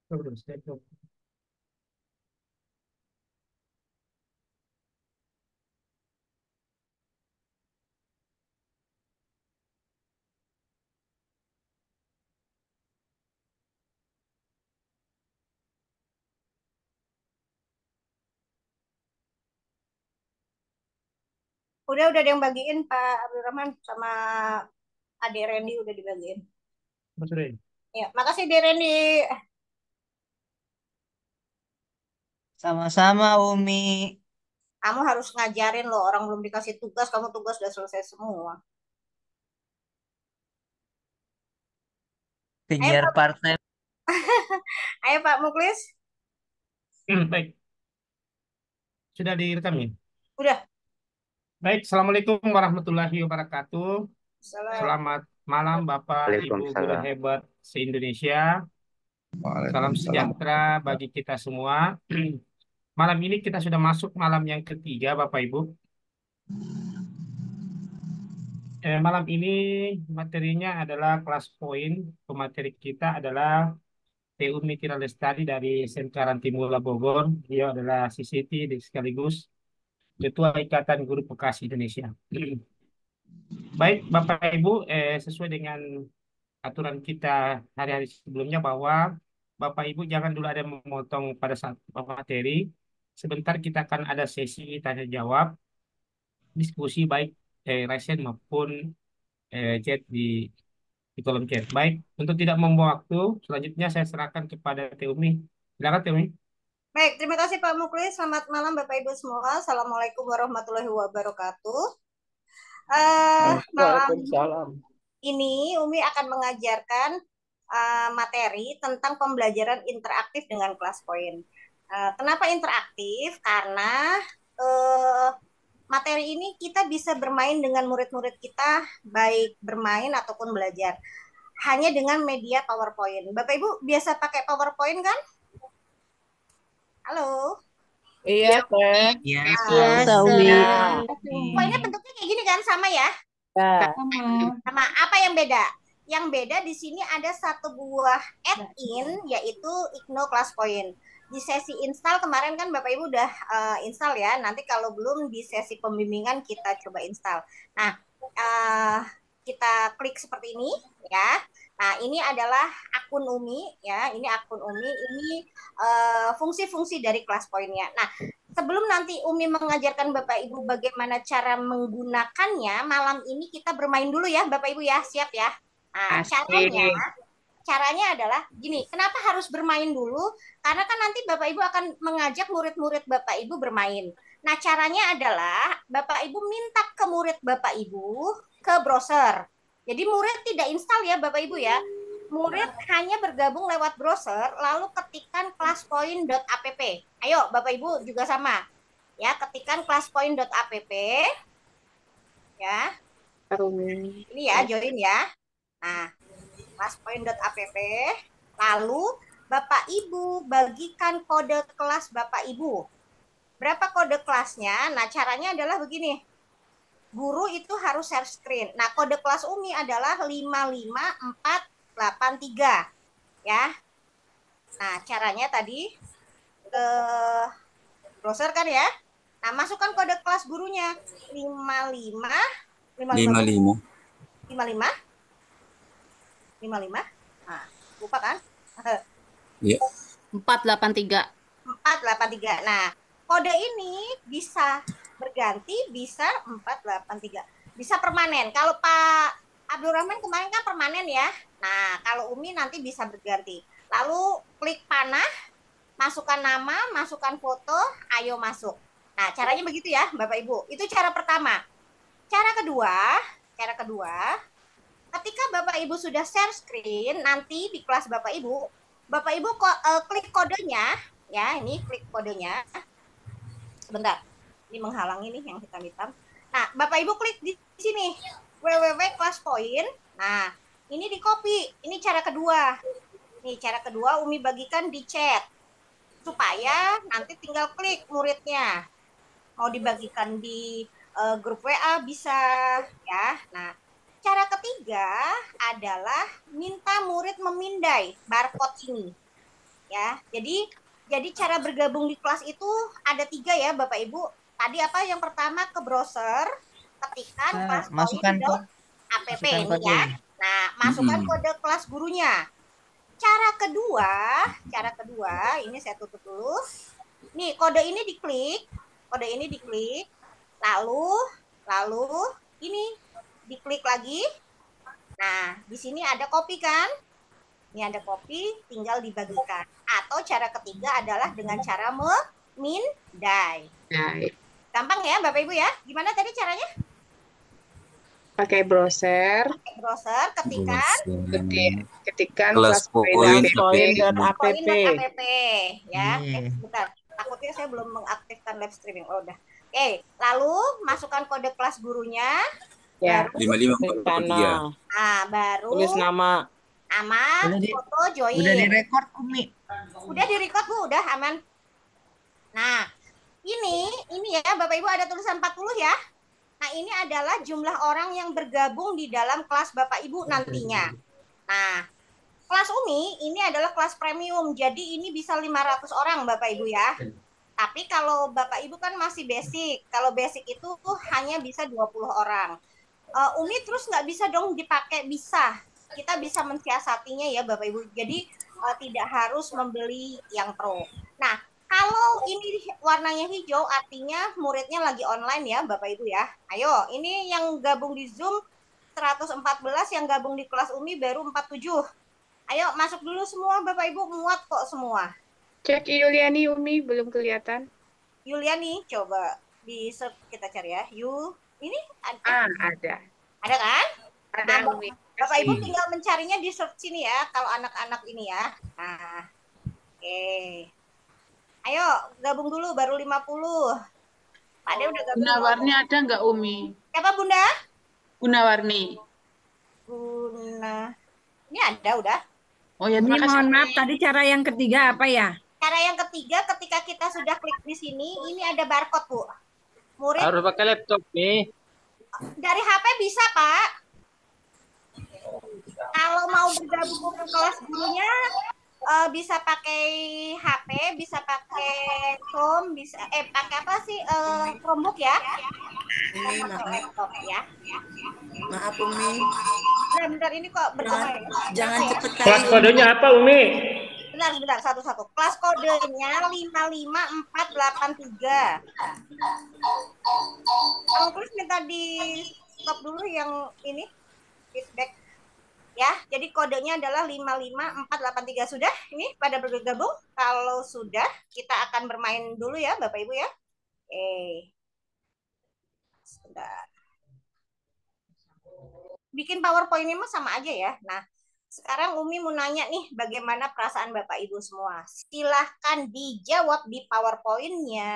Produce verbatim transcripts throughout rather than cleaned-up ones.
Terus, itu. Udah udah ada yang bagiin Pak Abdurrahman sama Ade Randy udah dibagiin. Mas Rey. Ya, makasih Ade Randy. Sama-sama Umi. Kamu harus ngajarin loh, orang belum dikasih tugas, kamu tugas udah selesai semua. Ayo Kejar Pak, partai. ayo Pak Muklis. Hmm, baik, sudah direkam ya? Udah. Baik, Assalamualaikum warahmatullahi wabarakatuh. Salam. Selamat malam Bapak Ibu guru Waalaikumsalam. hebat se-Indonesia. Salam Waalaikumsalam. sejahtera bagi kita semua. Malam ini kita sudah masuk malam yang ketiga Bapak Ibu. Eh, malam ini materinya adalah kelas poin. Pemateri kita adalah T U Mitra Lestari dari S M K Rantimula Bogor. Dia adalah C C T dan sekaligus Ketua Ikatan Guru Vokasi Indonesia. Baik, Bapak Ibu, eh, sesuai dengan aturan kita hari-hari sebelumnya bahwa Bapak Ibu jangan dulu ada memotong pada saat materi. Sebentar kita akan ada sesi tanya jawab, diskusi baik eh, resen maupun eh, chat di di kolom chat. Baik, untuk tidak membuang waktu, selanjutnya saya serahkan kepada Teumi. Silakan Teumi. Baik, terima kasih Pak Muklis. Selamat malam Bapak Ibu semua. Assalamualaikum warahmatullahi wabarakatuh. Eh, malam Waalaikumsalam. ini Umi akan mengajarkan uh, materi tentang pembelajaran interaktif dengan kelas poin. Uh, kenapa interaktif? Karena uh, materi ini kita bisa bermain dengan murid-murid kita, baik bermain ataupun belajar. Hanya dengan media PowerPoint. Bapak Ibu biasa pakai PowerPoint kan? Halo? Iya, Teh. Ya, Nah, Biasa, tahu. Umi. pokoknya bentuknya kayak gini kan, sama ya? Ya. Sama apa yang beda? Yang beda di sini ada satu buah add-in yaitu Igno Class Point. Di sesi install kemarin kan Bapak Ibu udah uh, install ya. Nanti kalau belum di sesi pembimbingan kita coba install. Nah, uh, kita klik seperti ini ya. Nah, ini adalah akun Umi ya. Ini akun Umi. Ini uh, fungsi-fungsi dari Class Point-nya. Nah, sebelum nanti Umi mengajarkan Bapak Ibu bagaimana cara menggunakannya, malam ini kita bermain dulu ya Bapak Ibu ya, siap ya. Nah, caranya Asik. caranya adalah gini, kenapa harus bermain dulu? Karena kan nanti Bapak Ibu akan mengajak murid-murid Bapak Ibu bermain. Nah, caranya adalah Bapak Ibu minta ke murid Bapak Ibu ke browser. Jadi murid tidak install ya Bapak Ibu ya. Murid hanya bergabung lewat browser, lalu ketikkan classpoint.app. Ayo, Bapak Ibu juga sama. Ya, ketikkan classpoint.app. Ya. Ini ya, join ya. Nah, classpoint.app. Lalu, Bapak Ibu bagikan kode kelas Bapak Ibu. Berapa kode kelasnya? Nah, caranya adalah begini. Guru itu harus share screen. Nah, kode kelas Umi adalah lima lima empat delapan tiga. Ya. Nah, caranya tadi ke browser kan ya. Nah, masukkan kode kelas gurunya lima lima lima lima Lima lima. lima lima lima lima. Nah, lupa kan? Iya. empat delapan tiga. empat delapan tiga. Nah, kode ini bisa berganti, bisa empat delapan tiga. Bisa permanen. Kalau Pak Abdurrahman kemarin kan permanen ya. Nah, kalau Umi nanti bisa berganti. Lalu klik panah, masukkan nama, masukkan foto, ayo masuk. Nah, caranya begitu ya, Bapak Ibu. Itu cara pertama. Cara kedua, cara kedua, ketika Bapak Ibu sudah share screen, nanti di kelas Bapak Ibu, Bapak Ibu ko- uh, klik kodenya, ya, ini klik kodenya. Sebentar, ini menghalangi nih yang hitam-hitam. Nah, Bapak Ibu klik di sini, www kelas point. Nah, ini di copy. Ini cara kedua. Nih, cara kedua Umi bagikan di chat. Supaya nanti tinggal klik muridnya. Mau dibagikan di uh, grup W A bisa ya. Nah, cara ketiga adalah minta murid memindai barcode ini. ya. Jadi jadi cara bergabung di kelas itu ada tiga ya Bapak Ibu. Tadi apa yang pertama ke browser, ketikkan Nah, masukkan kok, classpoint.app masukkan ini kode. ya. Nah, masukkan Mm-mm. kode kelas gurunya. Cara kedua, cara kedua ini saya tutup dulu. Nih, kode ini diklik, kode ini diklik, lalu lalu ini diklik lagi. Nah, di sini ada copy kan? Ini ada copy, tinggal dibagikan. Atau cara ketiga adalah dengan cara memindai. Nah, Gampang ya Bapak Ibu ya? Gimana tadi caranya? pakai browser, Pakai browser, ketikkan ketik, ketikkan Kelas classpoint point app. point.app ya. Iya. Eh, bentar. Takutnya saya belum mengaktifkan live streaming. Oh, udah. Oke, lalu masukkan kode kelas gurunya. Ya, Baru, lima lima ke empat delapan tiga. sana. nah, baru Tulis nama. nama, Udah di, foto, join. udah direkord Umi. Udah di-record Bu, udah aman. Nah, ini ini ya Bapak Ibu ada tulisan empat puluh ya. Nah, ini adalah jumlah orang yang bergabung di dalam kelas Bapak Ibu nantinya. Nah, kelas Umi ini adalah kelas premium. Jadi ini bisa lima ratus orang Bapak Ibu ya. Tapi kalau Bapak Ibu kan masih basic. Kalau basic itu hanya bisa dua puluh orang. Uh, Umi terus nggak bisa dong dipakai, bisa. Kita bisa mensiasatinya ya Bapak Ibu. Jadi uh, tidak harus membeli yang pro. Nah, kalau ini warnanya hijau artinya muridnya lagi online ya Bapak Ibu ya. Ayo, ini yang gabung di Zoom seratus empat belas, yang gabung di kelas Umi baru empat puluh tujuh. Ayo masuk dulu semua Bapak Ibu, muat kok semua. Cek Yuliani Umi belum kelihatan. Yuliani, coba di search kita cari ya. Yu, ini ada, Ah, ada. ada kan? Ada Nah, Umi. Bapak Ibu Kasih. tinggal mencarinya di search sini ya, kalau anak-anak ini ya. Nah, oke. Ayo gabung dulu, baru lima puluh. Pak Ade udah gabung. Gunawarni ada nggak Umi? Siapa Bunda? Gunawarni. Bunda. Ini ada udah. Oh ya, Ini terima kasih. mohon Umi. maaf, tadi cara yang ketiga apa ya? Cara yang ketiga ketika kita sudah klik di sini, ini ada barcode Bu. Murid Harus pakai laptop nih. dari H P bisa Pak. Kalau mau bergabung ke kelas gurunya eh, bisa pakai H P, bisa pakai Chrome, bisa eh pakai apa sih eh, Chromebook ya? Umi, Pakai maaf, laptop ya. maaf Umi. Bentar, bentar ini kok berkembang ya? Jangan Oke. cepet Kelas kali. kodenya apa Umi? Bentar, bentar, satu-satu. Kelas kodenya lima lima empat delapan tiga. Kalau terus minta di stop dulu yang ini feedback ya. Jadi kodenya adalah lima lima empat delapan tiga. Sudah? Ini pada bergabung? Kalau sudah, kita akan bermain dulu ya Bapak Ibu ya. Eh. Sebentar. Bikin PowerPoint-nya mah sama aja ya. Nah, sekarang Umi mau nanya nih, bagaimana perasaan Bapak Ibu semua? Silahkan dijawab di PowerPoint-nya.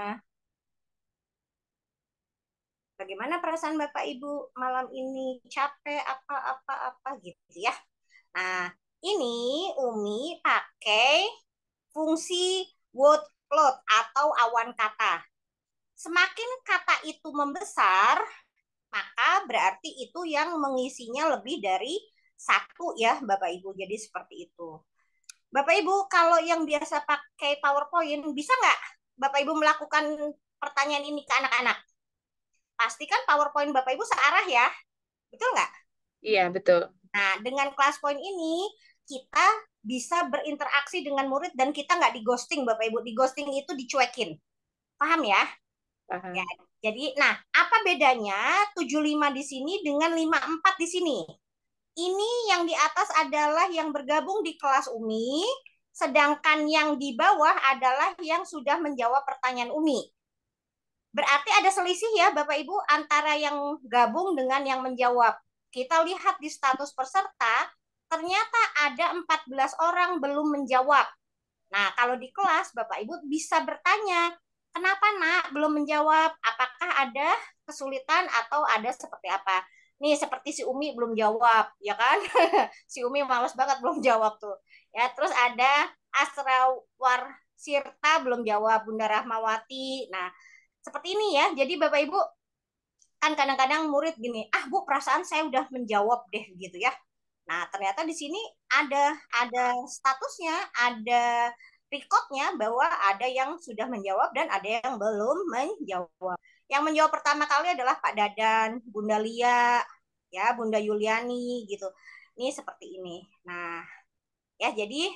Bagaimana perasaan Bapak Ibu malam ini? Capek apa-apa-apa gitu ya. Nah, ini Umi pakai fungsi word cloud atau awan kata. Semakin kata itu membesar, maka berarti itu yang mengisinya lebih dari satu ya Bapak Ibu. Jadi seperti itu. Bapak Ibu, kalau yang biasa pakai PowerPoint, bisa nggak Bapak Ibu melakukan pertanyaan ini ke anak-anak? Pastikan PowerPoint Bapak Ibu searah ya. Betul nggak? Iya, betul. Nah, dengan ClassPoint ini, kita bisa berinteraksi dengan murid dan kita nggak di ghosting Bapak Ibu. Di ghosting itu dicuekin. Paham ya? Paham. Ya, jadi, nah, apa bedanya tujuh puluh lima di sini dengan lima puluh empat di sini? Ini yang di atas adalah yang bergabung di kelas Umi, sedangkan yang di bawah adalah yang sudah menjawab pertanyaan Umi. Berarti ada selisih ya Bapak Ibu antara yang gabung dengan yang menjawab. Kita lihat di status peserta, ternyata ada empat belas orang belum menjawab. Nah, kalau di kelas Bapak Ibu bisa bertanya, kenapa nak belum menjawab? Apakah ada kesulitan atau ada seperti apa? Nih seperti si Umi belum jawab, ya kan? Si Umi males banget belum jawab tuh. Ya, terus ada Asrawar Sirta belum jawab, Bunda Rahmawati. Nah, seperti ini ya. Jadi Bapak Ibu kan kadang-kadang murid gini, ah Bu perasaan saya udah menjawab deh gitu ya. Nah, ternyata di sini ada ada statusnya, ada recordnya bahwa ada yang sudah menjawab dan ada yang belum menjawab. Yang menjawab pertama kali adalah Pak Dadan, Bunda Lia, ya, Bunda Yuliani gitu. Ini seperti ini. Nah, ya jadi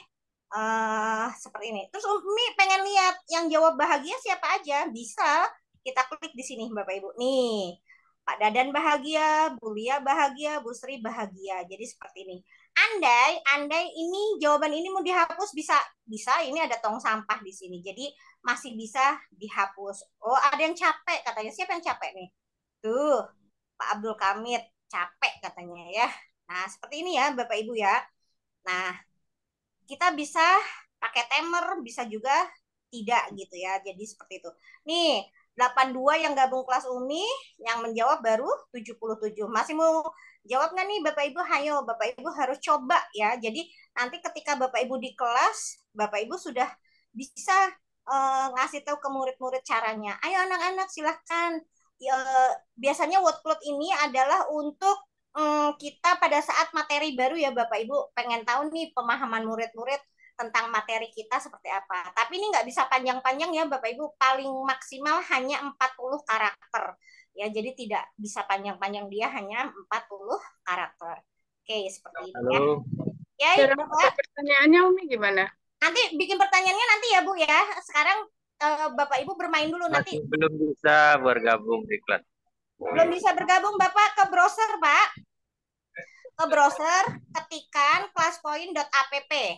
eh seperti ini. Terus Umi pengen lihat yang jawab bahagia siapa aja? Bisa kita klik di sini Bapak Ibu. Nih, Pak Dadan bahagia, Bu Lia bahagia, Bu Sri bahagia. Jadi seperti ini. Andai, andai ini jawaban ini mau dihapus bisa, bisa. Ini ada tong sampah di sini. Jadi masih bisa dihapus. Oh, ada yang capek katanya. Siapa yang capek nih? Tuh, Pak Abdul Kamid capek katanya ya. Nah, seperti ini ya Bapak Ibu ya. Nah, kita bisa pakai timer, bisa juga tidak gitu ya. Jadi seperti itu. Nih, delapan puluh dua yang gabung kelas Umi, yang menjawab baru tujuh puluh tujuh. Masih mau jawab nggak nih Bapak Ibu? Hayo, Bapak Ibu harus coba ya. Jadi nanti ketika Bapak Ibu di kelas, Bapak Ibu sudah bisa uh, ngasih tahu ke murid-murid caranya. Ayo anak-anak silahkan. Ya, biasanya word cloud ini adalah untuk um, kita pada saat materi baru ya Bapak Ibu pengen tahu nih pemahaman murid-murid tentang materi kita seperti apa. Tapi ini nggak bisa panjang-panjang ya Bapak Ibu, paling maksimal hanya empat puluh karakter. Ya, jadi tidak bisa panjang-panjang, dia hanya empat puluh karakter. Oke, seperti ini ya. Halo. Ya, Cara Bapak. pertanyaannya Umi gimana? Nanti bikin pertanyaannya nanti ya Bu ya. Sekarang eh, Bapak Ibu bermain dulu nanti. Masih belum bisa bergabung di kelas. Belum bisa bergabung Bapak ke browser Pak. Ke browser ketikkan classpoint.app.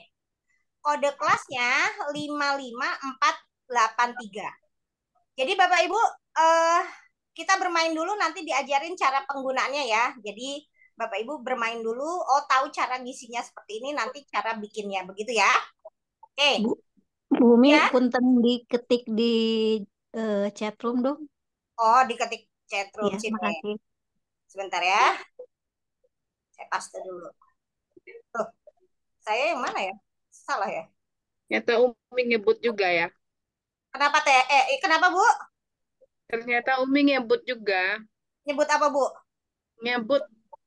Kode kelasnya lima lima empat delapan tiga. Jadi Bapak Ibu eh, kita bermain dulu nanti diajarin cara penggunaannya ya. Jadi Bapak Ibu bermain dulu, oh tahu cara ngisinya seperti ini, nanti cara bikinnya begitu ya. Oke. Bu, Bu Umi, Ya. punten diketik di uh, chat room dong. Oh, diketik chat room Ya, sini. makasih. Sebentar ya. Saya paste dulu. Tuh. Saya yang mana ya? Salah ya? Ternyata Umi ngebut juga ya. Kenapa teh? Eh, kenapa Bu? Ternyata Umi ngebut juga. Nyebut apa Bu? Ngebut.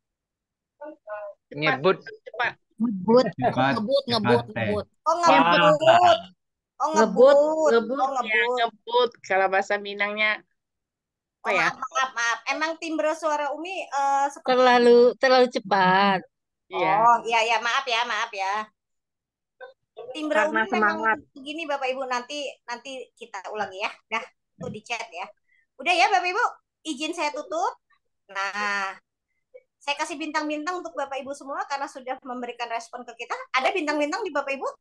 Cepat, Nyebut. cepat. Ngebut, Cepat, ngebut, ngebut, cepat, Teh. ngebut. Oh ngebut. Oh Ngebut, ngebut. ngebut. Oh Ya, ngebut. ngebut. Kalau bahasa Minangnya apa Oh ya? maaf, maaf, maaf. Emang timbre suara Umi eh, seperti Terlalu, terlalu cepat. Iya. Oh, iya ya, maaf ya, maaf ya. Timbre Karena Umi memang semangat. begini Bapak Ibu, nanti nanti kita ulangi ya. Dah, tuh di chat ya. Udah ya Bapak Ibu, izin saya tutup. Nah, saya kasih bintang-bintang untuk Bapak Ibu semua karena sudah memberikan respon ke kita. Ada bintang-bintang di Bapak Ibu?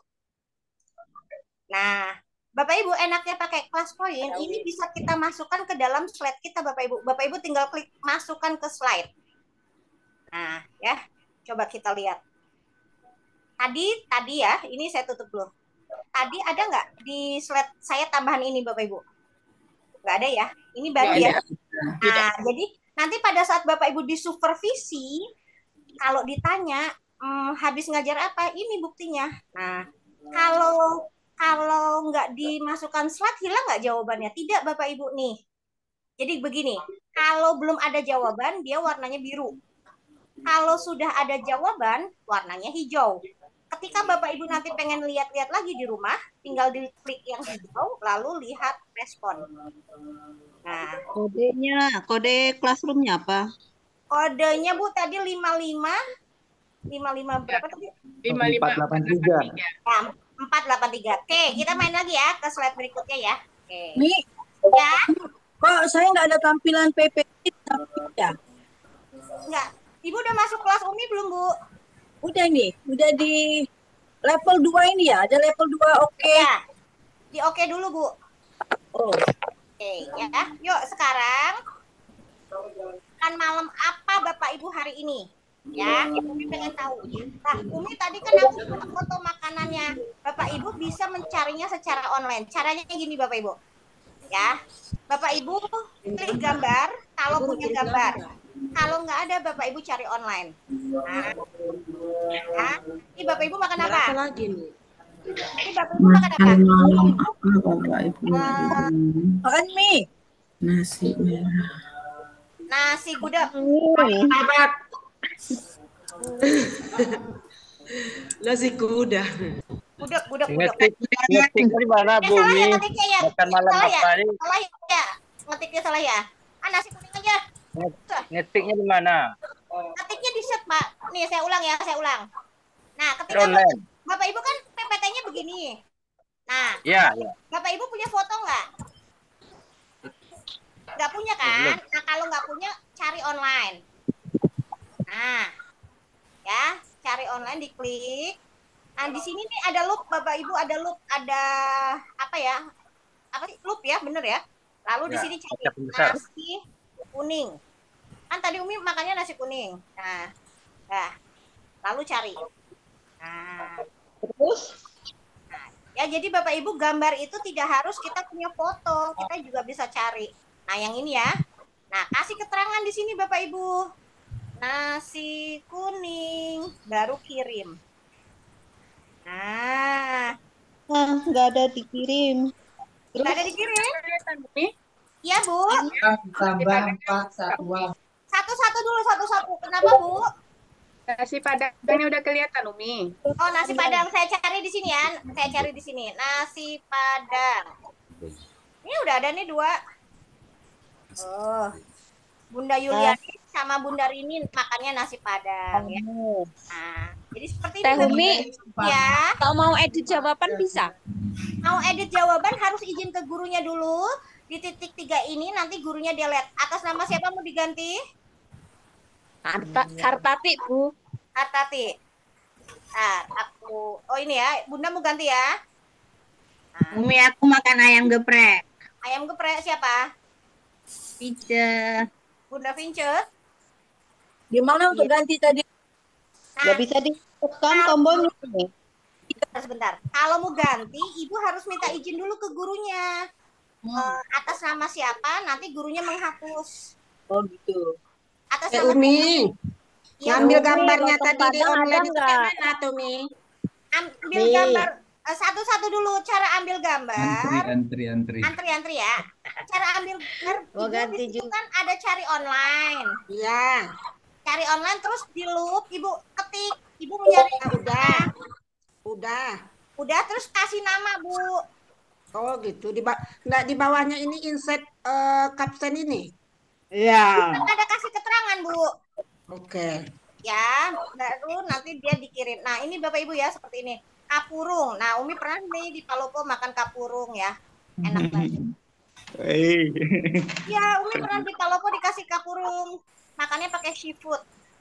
Nah, Bapak Ibu enaknya pakai kelas point, ini bisa kita masukkan ke dalam slide kita Bapak Ibu. Bapak Ibu tinggal klik masukkan ke slide. Nah, ya. Coba kita lihat. Tadi, tadi ya, ini saya tutup dulu. Tadi ada nggak di slide saya tambahan ini Bapak Ibu? Nggak ada ya? Ini baru Nggak ya? ada. Nah, jadi nanti pada saat Bapak Ibu disupervisi, kalau ditanya, hmm, habis ngajar apa? Ini buktinya. Nah, kalau kalau nggak dimasukkan slide, hilang nggak jawabannya? Tidak Bapak Ibu nih. Jadi begini, kalau belum ada jawaban, dia warnanya biru. Kalau sudah ada jawaban, warnanya hijau. Ketika Bapak Ibu nanti pengen lihat-lihat lagi di rumah, tinggal diklik yang hijau, lalu lihat respon. Nah, Kodenya, kode classroomnya apa? kodenya Bu tadi lima lima lima lima berapa tadi? lima lima empat delapan tiga. Nah, empat delapan tiga. Oke, kita main lagi ya ke slide berikutnya ya. Oke. Mi, Ya, kok saya nggak ada tampilan P P T tapi ya? enggak. Ibu udah masuk kelas Umi belum, Bu? Udah nih, udah di level dua ini ya, ada level dua oke. Ya. Di oke dulu, Bu. Oh, Oke, ya. Yuk, sekarang kan malam apa Bapak Ibu hari ini? Ya, Umi pengen tahu. Nah, Umi tadi kan aku foto makanannya. Bapak Ibu bisa mencarinya secara online. Caranya gini Bapak Ibu. Ya, Bapak Ibu klik gambar kalau punya gambar. Kalau nggak ada Bapak Ibu cari online. Nah, ya. Ini Bapak Ibu makan apa? Ini Bapak Ibu makan apa? Malam apa Bapak Ibu? Eh, makan mie. Nasi merah. nasi gudeg. Nasi kuda. Budek, budek, budek. Ngetik, ngetiknya di mana, Eh, salah ya Bumi? ngetiknya ya. Makan malam Salah ya. apa nih? Salah ya. Ngetiknya salah ya. Ah, nasi kuning aja. Ngetiknya di mana? Ngetiknya di set, Pak. Nih, saya ulang ya, saya ulang. Nah, ketika Online. Bapak Ibu kan P P T-nya begini. Nah, Ya, ya. Bapak Ibu punya foto nggak? Nggak punya kan? Nah, kalau nggak punya, cari online. Nah, ya, cari online, diklik. Nah, di sini nih ada loop, Bapak Ibu, ada loop, ada apa ya? Apa sih? Loop ya, bener ya? Lalu di Ya, sini cari baca pembesar. nasi kuning. Kan tadi Umi makannya nasi kuning. Nah, nah, lalu cari. Nah, Terus Nah, ya jadi Bapak Ibu gambar itu tidak harus kita punya foto, kita juga bisa cari. Nah, yang ini ya. Nah, kasih keterangan di sini Bapak Ibu. Nasi kuning baru kirim. Nah, Ah, nggak ada dikirim. nggak ada dikirim? Kelihatan, Umi? Iya, Bu. Tambah empat satuan. Satu-satu dulu, satu-satu. Kenapa, Bu? Nasi padangnya udah kelihatan, Umi. Oh, nasi padang saya cari di sini ya. Saya cari di sini. Nasi padang. Ini udah ada nih dua. Oh. Bunda Yuliani sama Bunda Rini makannya nasi padang ya. Nah, jadi seperti Teh ini. Umi, Ya, kalau mau edit jawaban bisa. mau edit jawaban harus izin ke gurunya dulu. Di titik tiga ini nanti gurunya delete. Atas nama siapa mau diganti? Karta, Kartati, Bu. Atati. Nah, aku. Oh ini ya, Bunda mau ganti ya. Nah, Umi, aku makan ayam geprek. ayam geprek siapa? Pizza. Bunda Vinces. gimana untuk ganti tadi? Nah, bisa ditekan tombolnya nih. sebentar, sebentar. Kalau mau ganti, ibu harus minta izin dulu ke gurunya. Eh, atas nama siapa, nanti gurunya menghapus. Oh gitu. Atas Eh, nama Umi, Ya, ngambil Bu. gambarnya Lontong tadi di Padang ada online itu nggak? kayak mana tuh, Mi? ambil Nih. gambar eh, satu-satu dulu cara ambil gambar. antri antri Antri antri ya. Cara ambil gambar. Mau Ibu ganti di situ juga. kan ada cari online. Iya. Cari online terus di loop ibu ketik. Ibu mau nyari Ah, udah. Udah. Udah terus kasih nama, Bu. Oh gitu. Di ba- nggak di bawahnya ini insert eh, caption ini. Iya. Kan ada kasih keterangan, Bu. Oke. Ya, baru nanti dia dikirim. Nah, ini Bapak Ibu ya seperti ini. Kapurung. Nah, Umi pernah nih di Palopo makan kapurung ya. Enak banget. Ya, Umi pernah di Palopo dikasih kapurung. Makannya pakai seafood.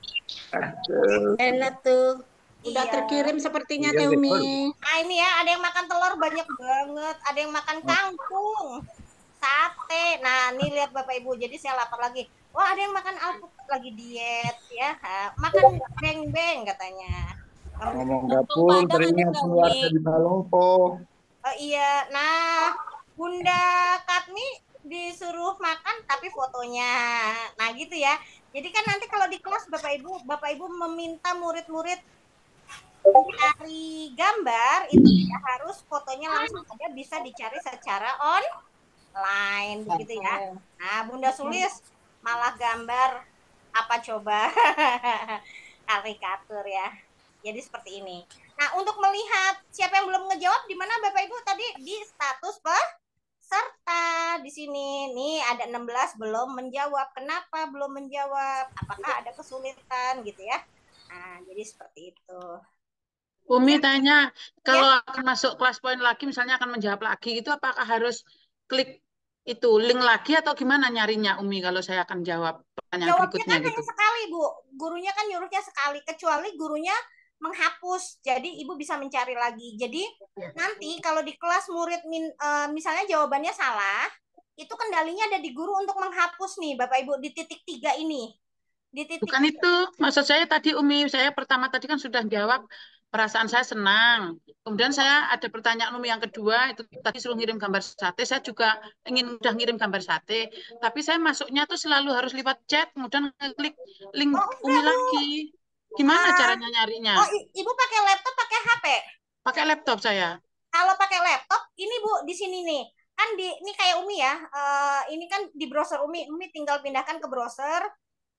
Enak tuh. Udah Iya. terkirim sepertinya Iya, Teh betul. Umi. Nah, ini ya, ada yang makan telur banyak banget. Ada yang makan kangkung. Sate. Nah, nih lihat Bapak Ibu. Jadi saya lapar lagi. Wah, ada yang makan alpukat lagi diet ya. Ha, makan beng-beng katanya. ngomong dapur teringat keluarga di Palopo. Oh iya, nah Bunda Katmi disuruh makan tapi fotonya, nah gitu ya. Jadi kan nanti kalau di kelas Bapak Ibu, Bapak Ibu meminta murid-murid cari gambar itu tidak harus fotonya langsung ada, bisa dicari secara online begitu ya. Nah Bunda Sulis malah gambar apa coba karikatur ya. Jadi seperti ini. Nah, untuk melihat siapa yang belum ngejawab di mana Bapak Ibu tadi di status peserta di sini. Nih ada enam belas belum menjawab. Kenapa belum menjawab? Apakah ada kesulitan gitu ya? Nah, jadi seperti itu. Umi tanya, kalau akan masuk kelas poin lagi, misalnya akan menjawab lagi, itu apakah harus klik itu link lagi atau gimana nyarinya Umi kalau saya akan jawab pertanyaan Jawabnya berikutnya kan gitu? hanya sekali, Bu. Gurunya kan nyuruhnya sekali, kecuali gurunya menghapus. Jadi Ibu bisa mencari lagi. Jadi nanti kalau di kelas murid min, uh, misalnya jawabannya salah, itu kendalinya ada di guru untuk menghapus nih, Bapak Ibu, di titik tiga ini. Di titik Bukan itu, maksud saya tadi Umi, saya pertama tadi kan sudah jawab, perasaan saya senang. Kemudian saya ada pertanyaan Umi yang kedua, itu tadi suruh ngirim gambar sate, saya juga ingin udah ngirim gambar sate, tapi saya masuknya tuh selalu harus lewat chat, kemudian klik link Oh, Umi enggak, Bu. lagi. Gimana Ah, caranya nyarinya? Oh, I- Ibu pakai laptop, pakai H P? Pakai laptop saya. Kalau pakai laptop, ini Bu, di sini nih. Kan di ini kayak Umi ya. eh, ini kan di browser Umi, Umi tinggal pindahkan ke browser.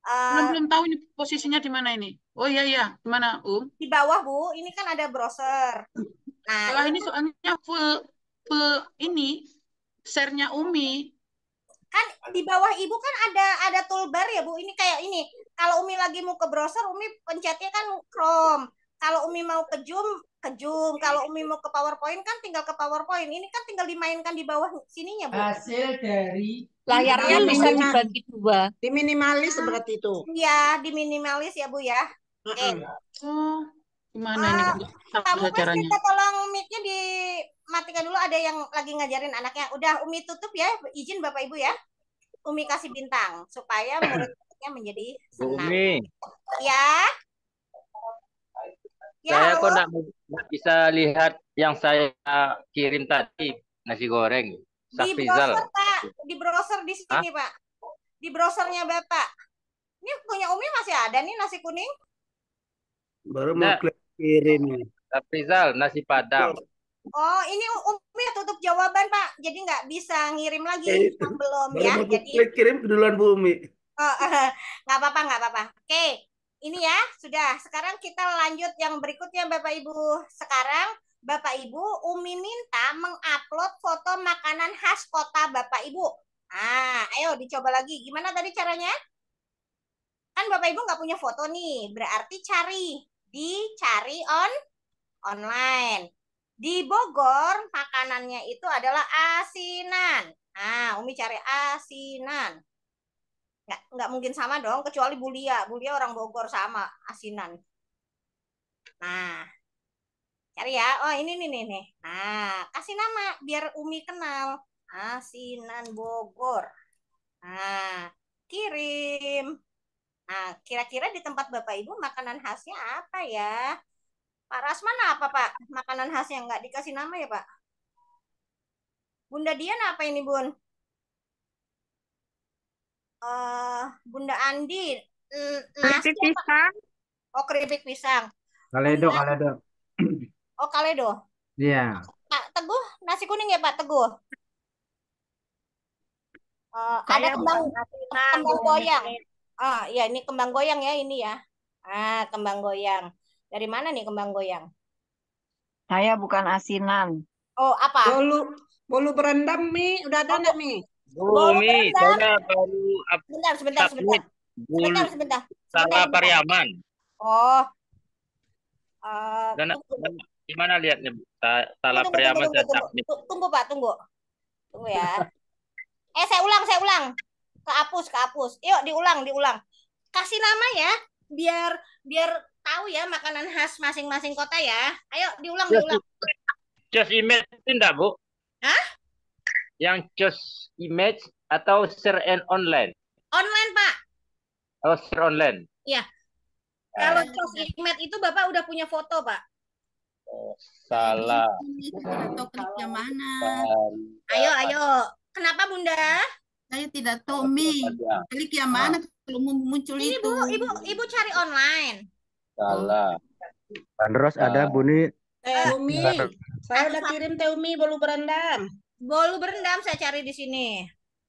Belum Eh, belum tahu ini posisinya di mana ini. Oh iya iya, di mana Um? di bawah Bu, ini kan ada browser. Nah, Wah ini ini soalnya full full ini share-nya Umi. kan di bawah Ibu kan ada ada toolbar ya Bu. Ini kayak ini. Kalau Umi lagi mau ke browser, Umi pencetnya kan Chrome. Kalau Umi mau ke Zoom, ke Zoom. Kalau Umi mau ke PowerPoint kan tinggal ke PowerPoint. Ini kan tinggal dimainkan di bawah sininya Bu. Hasil dari Layarnya Nah, bisa diminima- dibagi dua. diminimalis berarti itu. Iya, diminimalis ya Bu ya. Oke. Mm-mm. Oh, gimana ini? Eh, Pak Susah Muklis caranya. minta tolong mic-nya dimatikan dulu. Ada yang lagi ngajarin anaknya. Udah Umi tutup ya. Izin Bapak Ibu ya. Umi kasih bintang supaya murid-muridnya menjadi Bu senang. Umi, Ya. Ya, saya kok halo. nggak bisa lihat yang saya kirim tadi, nasi goreng. Di Safrizal. browser, Pak. Di browser di sini, Pak. Di browsernya Bapak. Ini punya Umi masih ada nih nasi kuning. baru mau Nggak. klik kirim ini. Safrizal, nasi Padang. Oh, ini Umi tutup jawaban, Pak. Jadi nggak bisa ngirim lagi Eh, yang belum Baru ya. mau Jadi klik kirim duluan Bu Umi. oh, nggak apa-apa, nggak apa-apa. Oke, ini ya sudah. Sekarang kita lanjut yang berikutnya, Bapak Ibu. Sekarang Bapak Ibu, Umi minta mengupload foto makanan khas kota Bapak Ibu. Ah, ayo dicoba lagi. Gimana tadi caranya? Kan Bapak Ibu nggak punya foto nih, berarti cari, dicari on online. Di Bogor makanannya itu adalah asinan. Nah, Umi cari asinan. Nggak, nggak mungkin sama dong, kecuali Bulia. Bulia orang Bogor sama asinan. Nah, cari ya. Oh, ini nih nih nih. Nah, kasih nama biar Umi kenal. Asinan Bogor. Nah, kirim. Nah, kira-kira di tempat Bapak Ibu makanan khasnya apa ya? Pak Rasman apa Pak? Makanan khas yang nggak dikasih nama ya Pak? Bunda Dian apa ini Bun? Eh, Bunda Andi, mm, nasi Keripik apa? pisang. Oh keripik pisang. Kaledo, Bunda, kaledo. oh kaledo. Iya. Pak Teguh, nasi kuning ya Pak Teguh? Eh, ada Saya kembang bukan asinan, kembang Bu goyang. Umi. Ah, ya ini kembang goyang ya ini ya. Ah, kembang goyang. Dari mana nih kembang goyang? Saya bukan asinan. Oh, apa? Bolu bolu berendam Mi, udah ada Oh, enggak Mi? Bu bolu Umi, berendam. saya baru up- Sebentar, sebentar, sebentar. submit bul Sebentar, sebentar. Sebentar, Salah sebentar. Pariaman. Oh, eh, Dan, tunggu, dan gimana lihatnya? Bu? Sa- tunggu, Salah tunggu, tunggu, Pariaman tunggu, saya tunggu, submit. Tu- tunggu, Pak, tunggu, tunggu ya. Eh, saya ulang, saya ulang. Kehapus, kehapus. Yuk, diulang, diulang. Kasih nama ya, biar biar tahu ya makanan khas masing-masing kota ya. Ayo, diulang, Just, diulang. just image itu enggak, Bu? Hah? Yang just image atau share and online? Online, Pak. Oh, share online. Iya. Kalau Eh, Cos Imet itu Bapak udah punya foto, Pak. oh, salah. Atau klik yang mana? Ayo, ayo. Kenapa, Bunda? Saya tidak tahu Mi. Salah. Klik yang mana kalau mau muncul Ini itu? Bu, Ibu, Ibu cari online. Salah. Bandros ada Ah. Bu Ni. Eh Umi, Bandros. saya udah kirim teh Umi bolu berendam. Bolu berendam saya cari di sini.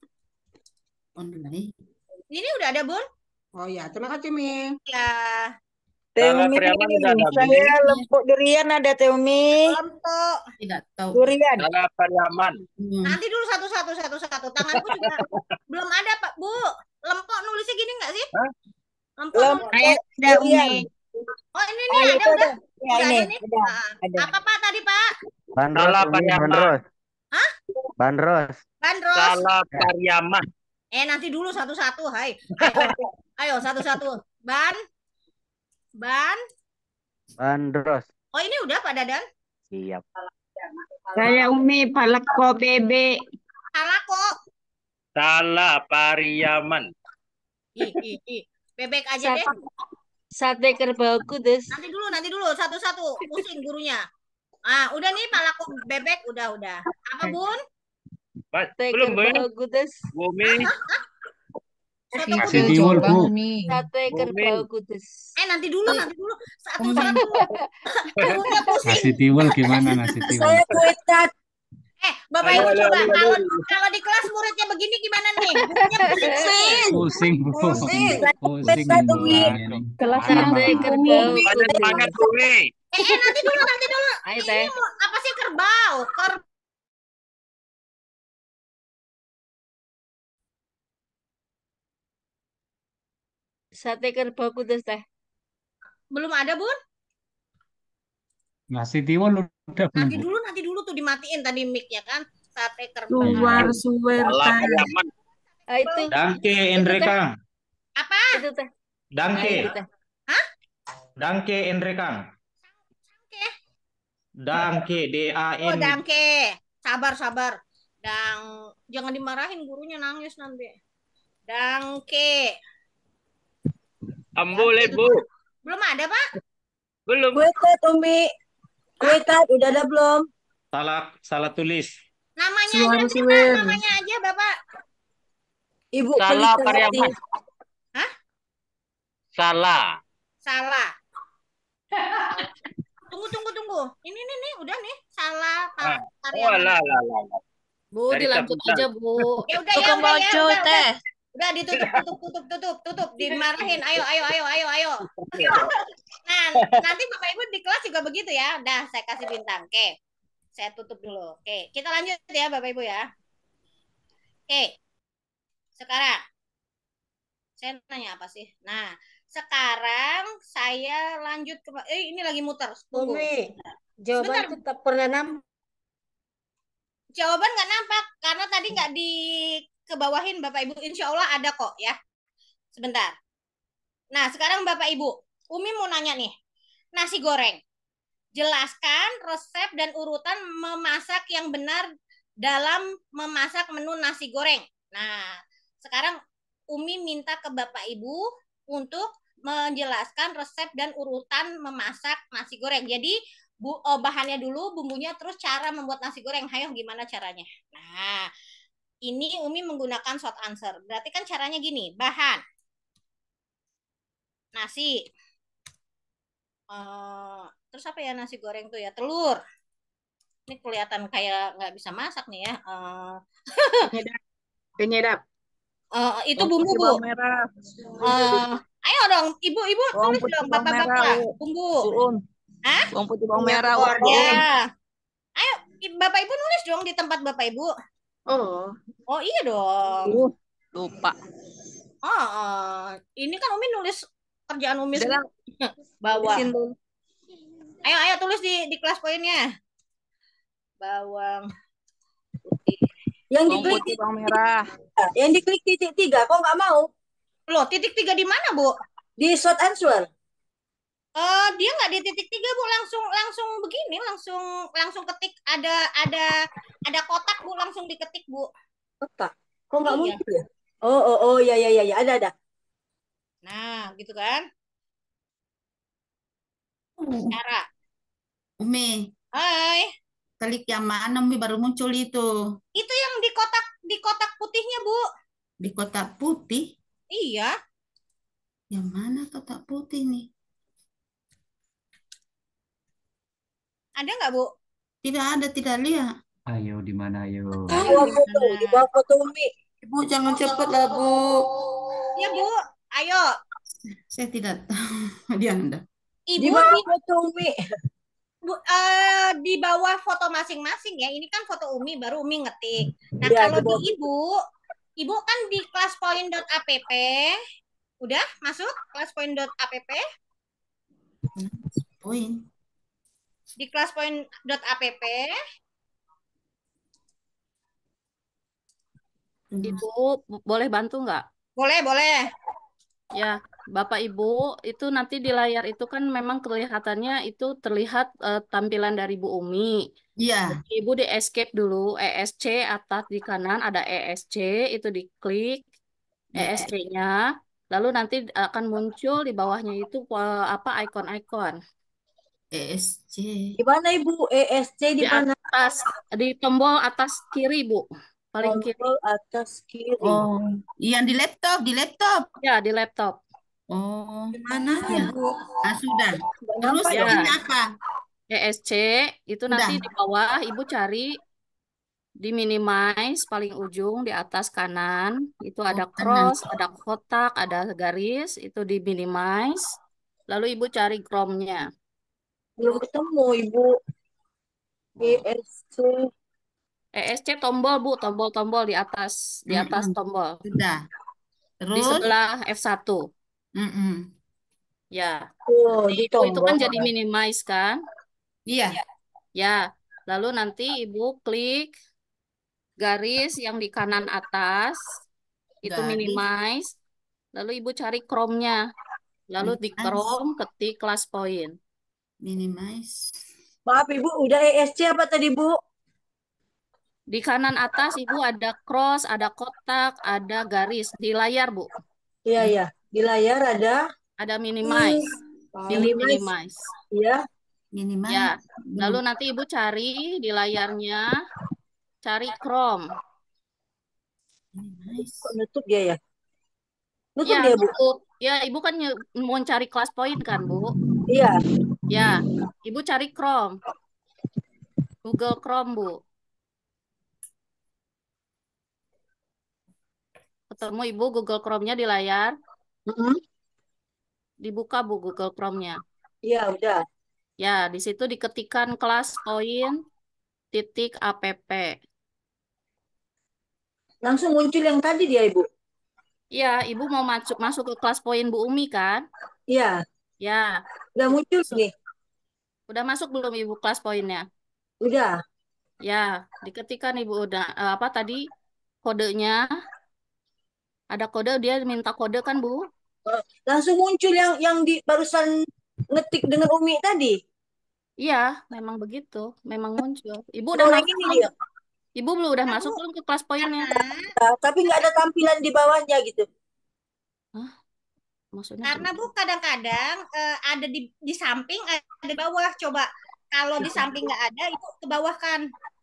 Online. Ini udah ada, Bun? Oh ya, terima kasih Mi. Ya. Salah Pariaman udah ada, Bu. Saya lempuk durian ada Teumi. Lempuk. Tidak tahu. Durian. Salah Pariaman. Hmm. Nanti dulu satu-satu, satu-satu. Tanganku juga belum ada, Pak. Bu, lempok nulisnya gini nggak sih? Hah? Lempok Lempuk nulis. Saya ada durian. Umi. Oh, ini Oh, nih, ada, itu udah. ada. Ya Udah ini, ada nih. ada, Nah, ada. apa, Pak, tadi, Pak? Bandros, Salah Umi, Pariaman. Bandros. Hah? Bandros. Bandros. Salah Pariaman. Eh, nanti dulu satu-satu, hai. Ayo, ayo satu-satu. Ban. Ban. Bandros. Oh, ini udah, Pak Dadan? Siap. Saya Umi Paleko bebek. Salah kok. Salah Pariaman. Ih, ih, ih. Bebek aja deh. Sate kerbau kudus. Nanti dulu, nanti dulu. Satu-satu. Pusing gurunya. Ah, udah nih Pak Laku bebek. Udah, udah. Apa, Bun? Mas, Sate belum, Bu? kerbau kudus. Bu Umi. Soto Nasi kudus. tiwul, Bu. Sate Bumi. kerbau kudus. Eh, nanti dulu, nanti dulu. Satu-satu. Gurunya pusing. Nasi tiwul gimana nasi tiwul? Saya kue cat. Eh, Bapak Aduh, Ibu aduh, coba aduh, kalau aduh. kalau di kelas muridnya begini gimana nih? Gurunya pusing. Pusing, Bu. Pusing. Pusing Satu Bu Umi. ini. Kelasnya Mana? Sate Kerbau Banyak Kudus. semangat, Umi. Eh, eh nanti dulu, nanti dulu. Ayo Ini teh. mau apa sih kerbau? Ker Sate Kerbau Kudus teh. belum ada, Bun? Nasi tiwon udah belum, Nanti Bu? dulu, nanti dulu tuh dimatiin tadi mic-nya kan. Sate kerbau. Suwar suwer Salah teh. Yaman. Ah, itu. Dangke Itu teh. Enrekang. Apa? Itu teh. Nah, Dangke. itu teh. Hah? Dangke Enrekang. Oke. Dangke D A Oh, N. Dangke. Sabar, sabar. Dang, jangan dimarahin gurunya nangis nanti. Dangke. Ambole, Bu. Belum ada, Pak? Belum. Kue tat Umi. Kue tat udah ada belum? Salah salah tulis. Namanya Suwar aja sih, Pak. suwer. Namanya aja, Bapak. Ibu Salah Pelita Pariaman. Hah? Salah. Salah. Tunggu, tunggu, tunggu. Ini nih, nih, udah nih. Salah, Pak. Ah. Oh, Karyawan. lah, lah, lah. lah. Bu, Dari dilanjut Sabutan. aja, Bu. Ya udah, ya Tukang udah, ya baju udah, udah. teh. Udah ditutup, tutup, tutup, tutup, tutup. Dimarahin. Ayo, ayo, ayo, ayo, ayo. Nah, nanti Bapak Ibu di kelas juga begitu ya. Udah, saya kasih bintang. Oke. Saya tutup dulu. Oke, kita lanjut ya Bapak Ibu ya. Oke. Sekarang saya nanya apa sih? Nah, sekarang saya lanjut ke eh ini lagi muter. Tunggu. Umi, jawaban Sebentar. tetap pernah nampak. Jawaban nggak nampak karena tadi nggak di kebawahin Bapak Ibu. Insya Allah ada kok ya. Sebentar. Nah, sekarang Bapak Ibu, Umi mau nanya nih. Nasi goreng. Jelaskan resep dan urutan memasak yang benar dalam memasak menu nasi goreng. Nah, sekarang Umi minta ke Bapak Ibu untuk menjelaskan resep dan urutan memasak nasi goreng. Jadi, bu, oh, bahannya dulu, bumbunya, terus cara membuat nasi goreng. Hayo, gimana caranya? Nah, ini Umi menggunakan short answer. Berarti kan caranya gini, bahan. Nasi. Uh, terus apa ya nasi goreng tuh ya? Telur. Ini kelihatan kayak nggak bisa masak nih ya. Uh, Penyedap. Penyedap. uh, itu Bawang bumbu, putih, Bu. bawang merah. Uh, ayo dong, Ibu-ibu Bawang tulis putih, dong, bawang merah, Bapak-bapak. Bu. Bumbu. Uun. Hah? Bawang putih, bawang merah, Oh, uun. ya. Ayo, Bapak Ibu nulis dong di tempat Bapak Ibu. Oh. Oh, iya dong. Uh, lupa. Oh, uh, ini kan Umi nulis kerjaan Umi Udah lah. bawah. Tulisin dulu. Ayo, ayo tulis di di kelas poinnya. Bawang putih. Yang Bawang diklik putih, bawang merah. yang diklik titik tiga, kok nggak mau? Loh, titik tiga di mana, Bu? Di short answer. Eh, dia nggak di titik tiga, Bu. Langsung langsung begini, langsung langsung ketik. Ada ada ada kotak, Bu. Langsung diketik, Bu. Kotak. Kok nggak Iya. muncul ya? Oh, oh, oh, ya, ya, ya, ya, ada, ada. Nah, gitu kan? Uh, Cara. Umi, Hai. klik yang mana Umi baru muncul itu? Itu yang di kotak di kotak putihnya, Bu. Di kotak putih. Iya. Yang mana kotak putih nih? Ada nggak, Bu? Tidak ada, tidak lihat. Ayo di mana ayo? Di bawah foto, di bawah foto Umi. Ibu jangan cepet lah, Bu. Ya, Bu. Ayo. Saya tidak tahu. Dia anda. Ibu Di bawah di, foto Umi. Bu, eh, di bawah foto masing-masing ya. Ini kan foto Umi, baru Umi ngetik. Nah, Ya, kalau di bawah di Ibu, Ibu kan di classpoint.app. Udah masuk classpoint.app? Poin. Di classpoint.app. Ibu, bo- boleh bantu nggak? Boleh, boleh. Ya, Bapak Ibu, itu nanti di layar itu kan memang kelihatannya itu terlihat eh, tampilan dari Bu Umi. Iya. Jadi Ibu di escape dulu, E S C atas di kanan ada E S C, itu diklik E S C-nya, lalu nanti akan muncul di bawahnya itu eh, apa ikon-ikon. E S C. Di mana Ibu? E S C di Di mana? atas, di tombol atas kiri, Bu. Paling kiri. Tombol atas kiri. Oh, yang di laptop, di laptop. Ya, di laptop. Oh, Di mana ya. Bu? Ah, sudah. Nggak Terus nampak Ya. ini apa? E S C itu nanti Sudah. di bawah Ibu cari Di minimize paling ujung di atas kanan itu Oh, ada kanan. cross, ada kotak, ada garis, itu di minimize. Lalu Ibu cari Chrome-nya. Belum ketemu Ibu. E S C. E S C tombol Bu, tombol-tombol di atas, di atas Mm-mm. tombol. Sudah. Di Terus? sebelah F satu. Mm-mm. Ya. Oh, Nanti di Ibu itu kan tombol. jadi minimize kan? Iya. Ya. Lalu nanti Ibu klik garis yang di kanan atas, itu Garis. minimize. Lalu Ibu cari Chrome-nya. Lalu di Minimize. Chrome ketik class point. Minimize. Maaf Ibu, udah E S C apa tadi Bu? Di kanan atas Ibu ada cross, ada kotak, ada garis di layar Bu. Iya, iya. Di layar ada Ada minimize. Pilih minimize. minimize. Iya. Minimize. Ya. Lalu Belum. nanti Ibu cari di layarnya, cari Chrome. Minimize. Kok nutup dia ya? Nutup Ya, dia Bu? nutup. Ya, Ibu kan nye- mau cari class point kan Bu? Iya. Ya, Ibu cari Chrome. Google Chrome Bu. Ketemu Ibu Google Chrome-nya di layar. Mm-mm. Dibuka Bu Google Chrome-nya. Iya, udah. Ya, di situ diketikkan class point titik app. Langsung muncul yang tadi dia Ibu. Iya, Ibu mau masuk masuk ke kelas poin Bu Umi kan? Iya. Ya, Udah muncul nih. udah masuk belum Ibu kelas poinnya? Udah. Ya, diketikkan Ibu udah eh, apa tadi kodenya? Ada kode, dia minta kode kan Bu? Eh, Langsung muncul yang yang di barusan ngetik dengan Umi tadi. Iya, memang begitu, memang muncul. Ibu udah Oh, masuk ini belum? dia. Ibu belum udah masuk belum ke kelas poinnya? Nah, tapi nggak ada tampilan di bawahnya gitu. Hah? Maksudnya Karena gimana? Bu kadang-kadang eh, ada di di samping, ada di bawah. Coba kalau di samping nggak ada, itu ke bawah kan.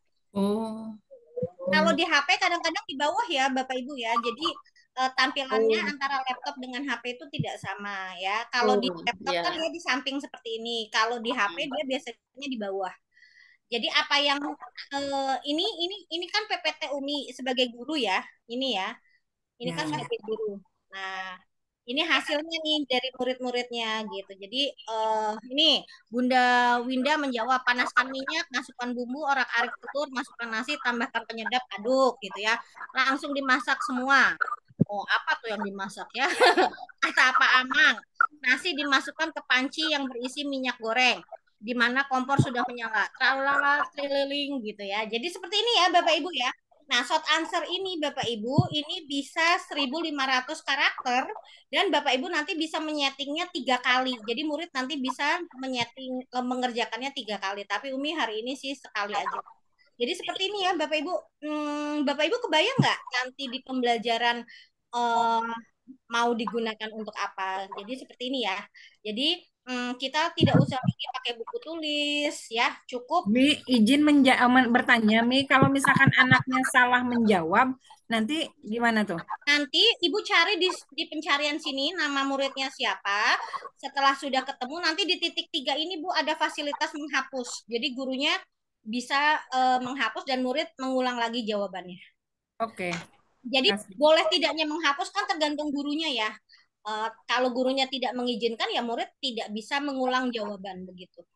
Oh. Kalau di H P kadang-kadang di bawah ya Bapak Ibu ya. Jadi eh, tampilannya Oh. antara laptop dengan H P itu tidak sama ya. Kalau di Oh, laptop ya. kan dia di samping seperti ini. Kalau di H P dia biasanya di bawah. Jadi apa yang eh, ini ini ini kan P P T Umi sebagai guru ya. Ini ya. Ini kan Ya. sebagai guru. Nah, ini hasilnya nih dari murid-muridnya gitu. Jadi eh, ini Bunda Winda menjawab, panaskan minyak, masukkan bumbu, orak-arik telur, masukkan nasi, tambahkan penyedap, aduk gitu ya. Langsung dimasak semua. Oh, apa tuh yang dimasak ya? Kata apa Amang? Nasi dimasukkan ke panci yang berisi minyak goreng, di mana kompor sudah menyala. Tralala, trililing gitu ya. Jadi seperti ini ya Bapak Ibu ya. Nah, short answer ini Bapak Ibu, ini bisa seribu lima ratus karakter dan Bapak Ibu nanti bisa menyetingnya tiga kali. Jadi murid nanti bisa menyeting mengerjakannya tiga kali. Tapi Umi hari ini sih sekali aja. Jadi seperti ini ya Bapak Ibu. Hmm, Bapak Ibu kebayang nggak nanti di pembelajaran eh, mau digunakan untuk apa? Jadi seperti ini ya. Jadi hmm, kita tidak usah lagi pakai buku tulis ya, cukup Mi, izin menja men- bertanya, Mi, kalau misalkan anaknya salah menjawab, nanti gimana tuh? nanti Ibu cari di, di pencarian sini nama muridnya siapa. Setelah sudah ketemu, nanti di titik tiga ini Bu ada fasilitas menghapus. Jadi gurunya bisa eh, menghapus dan murid mengulang lagi jawabannya. Oke. Jadi Kasih. boleh tidaknya menghapus kan tergantung gurunya ya. Eh, kalau gurunya tidak mengizinkan ya murid tidak bisa mengulang jawaban begitu.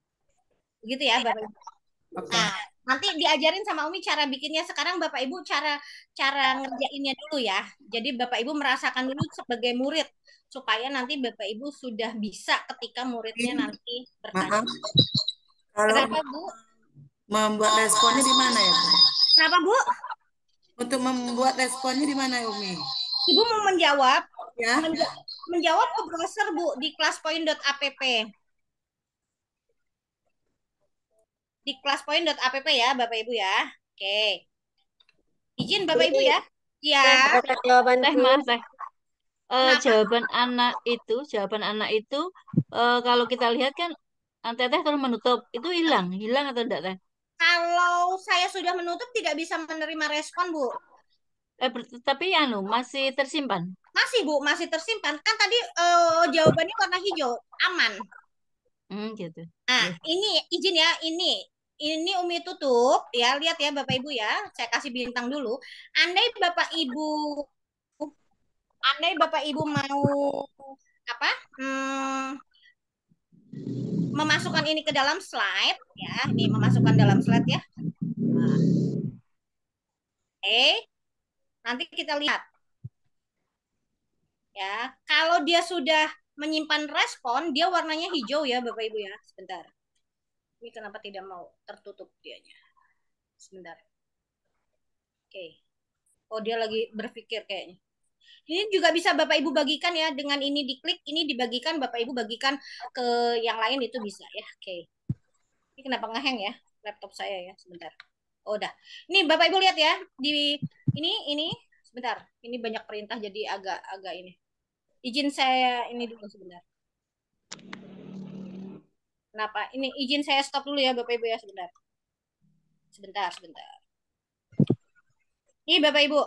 Begitu ya Bapak Ibu. Oke. Nah, nanti diajarin sama Umi cara bikinnya. Sekarang Bapak Ibu cara cara ngerjainnya dulu ya. Jadi Bapak Ibu merasakan dulu sebagai murid supaya nanti Bapak Ibu sudah bisa ketika muridnya nanti bertanya. Maaf, kalau Kenapa Bu? membuat responnya di mana ya, Bu? Kenapa Bu? Untuk membuat responnya di mana, Umi? Ibu mau menjawab? Ya. Menja- menjawab ke browser Bu di classpoint dot app. Di classpoint.app ya Bapak Ibu ya. Oke. Izin Bapak Ibu ya. Ya. Teh, teh, maaf, teh. Eh, jawaban anak itu, jawaban anak itu, eh, kalau kita lihat kan, Teteh terus menutup, itu hilang, hilang atau enggak, Teh? Kalau saya sudah menutup tidak bisa menerima respon, Bu. Eh, ber- tapi anu masih tersimpan. Masih, Bu, masih tersimpan. Kan tadi eh, jawabannya warna hijau, aman. Hmm, gitu. Nah, ini izin ya, ini ini Umi tutup ya, lihat ya Bapak Ibu ya. Saya kasih bintang dulu. Andai Bapak Ibu andai Bapak Ibu mau apa? Hmm, memasukkan ini ke dalam slide ya. Ini memasukkan dalam slide ya. Nah, oke. Nanti kita lihat. Ya, kalau dia sudah menyimpan respon, dia warnanya hijau ya Bapak Ibu ya. Sebentar. Ini kenapa tidak mau tertutup dianya? Sebentar. Oke. Oh, dia lagi berpikir kayaknya. Ini juga bisa Bapak Ibu bagikan ya. Dengan ini diklik, ini dibagikan, Bapak Ibu bagikan ke yang lain itu bisa ya. Oke. Ini kenapa ngeheng ya laptop saya ya? Sebentar. Oh, udah. Ini Bapak Ibu lihat ya. Di ini, ini. Sebentar. Ini banyak perintah jadi agak-agak ini. Izin saya ini dulu sebentar. Kenapa? Ini izin saya stop dulu ya Bapak Ibu ya sebentar. Sebentar, sebentar. Ini Bapak Ibu.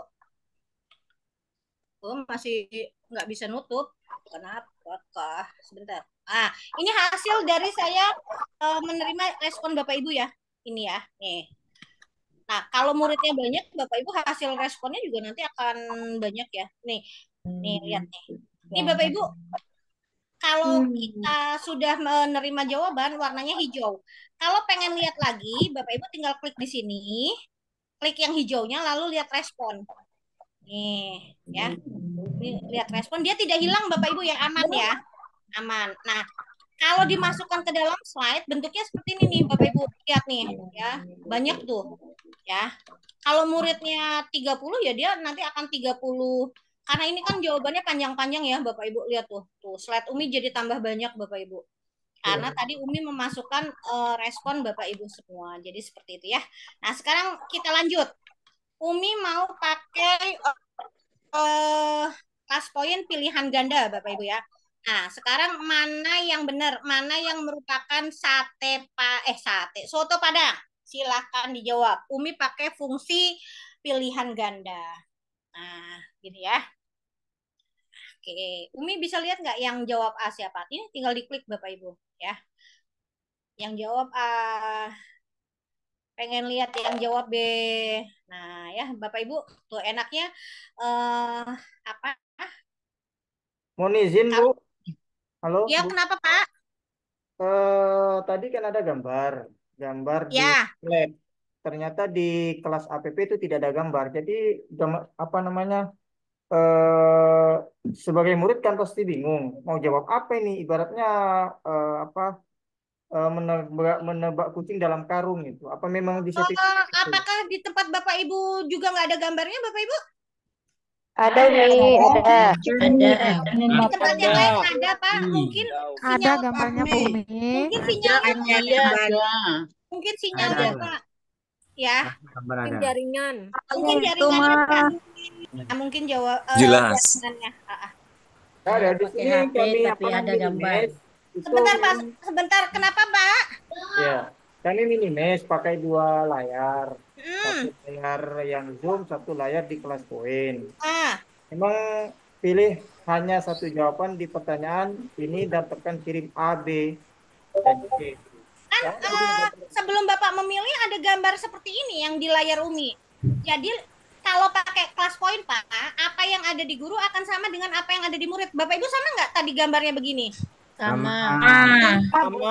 Oh, masih nggak bisa nutup. Kenapa? Sebentar. Ah, ini hasil dari saya uh, menerima respon Bapak Ibu ya. Ini ya. Nih. Nah, kalau muridnya banyak, Bapak Ibu hasil responnya juga nanti akan banyak ya. Nih. Nih, lihat nih. Nih Bapak Ibu, kalau kita sudah menerima jawaban warnanya hijau. Kalau pengen lihat lagi, Bapak Ibu tinggal klik di sini, klik yang hijaunya lalu lihat respon. Nih, ya. Nih, lihat respon, dia tidak hilang Bapak Ibu yang aman ya. Aman. Nah, kalau dimasukkan ke dalam slide bentuknya seperti ini nih Bapak Ibu. Lihat nih, ya. Banyak tuh, ya. Kalau muridnya tiga puluh ya dia nanti akan tiga puluh. Karena ini kan jawabannya panjang-panjang ya Bapak Ibu. Lihat tuh. Tuh, slide Umi jadi tambah banyak Bapak Ibu. Karena tadi Umi memasukkan uh, respon Bapak Ibu semua. Jadi seperti itu ya. Nah, sekarang kita lanjut. Umi mau pakai uh, uh, class point pilihan ganda Bapak Ibu ya. Nah, sekarang mana yang benar? Mana yang merupakan sate pa eh sate soto Padang? Silahkan dijawab. Umi pakai fungsi pilihan ganda. Nah, gini ya. Oke, Umi bisa lihat nggak yang jawab A siapa? Ini tinggal diklik Bapak Ibu ya. Yang jawab A. Pengen lihat yang jawab B. Nah ya Bapak Ibu, tuh enaknya uh, apa? Mohon izin Bu. Halo Ya Bu. kenapa Pak? Eh, tadi kan ada gambar, gambar di Ya. lab. Ternyata di kelas A P P itu tidak ada gambar. Jadi gam- apa namanya? Eh, sebagai murid kan pasti bingung mau jawab apa ini. Ibaratnya eh, apa? Eh, menebak, menebak kucing dalam karung itu. Apa memang di setting? Uh, apakah di tempat Bapak Ibu juga nggak ada gambarnya Bapak Ibu? Ada nih, ada. Ada. Di tempat yang lain ada Pak. Mungkin Ada sinyal gambarnya Bu Umi. mungkin sinyalnya Iya, ada. mungkin sinyalnya Ada. Pak. Ya. Gambar Mungkin ada. jaringan. Mungkin jaringannya Pak. Nah, mungkin jawab uh, Jelas. jaringannya. Ah, ah. Ada di Pakai sini H P kami tapi apa ada namanya gambar. mes. Itu Sebentar Pak, sebentar. Kenapa Pak? ya, kami mini mes pakai dua layar. Hmm. Satu layar yang Zoom, satu layar di kelas poin. Ah. Memang pilih hanya satu jawaban di pertanyaan ini dan tekan kirim A, B, dan C. Kan uh, sebelum Bapak memilih ada gambar seperti ini yang di layar Umi. Jadi kalau pakai kelas poin Pak, apa yang ada di guru akan sama dengan apa yang ada di murid. Bapak Ibu sama nggak tadi gambarnya begini? Sama. Sama.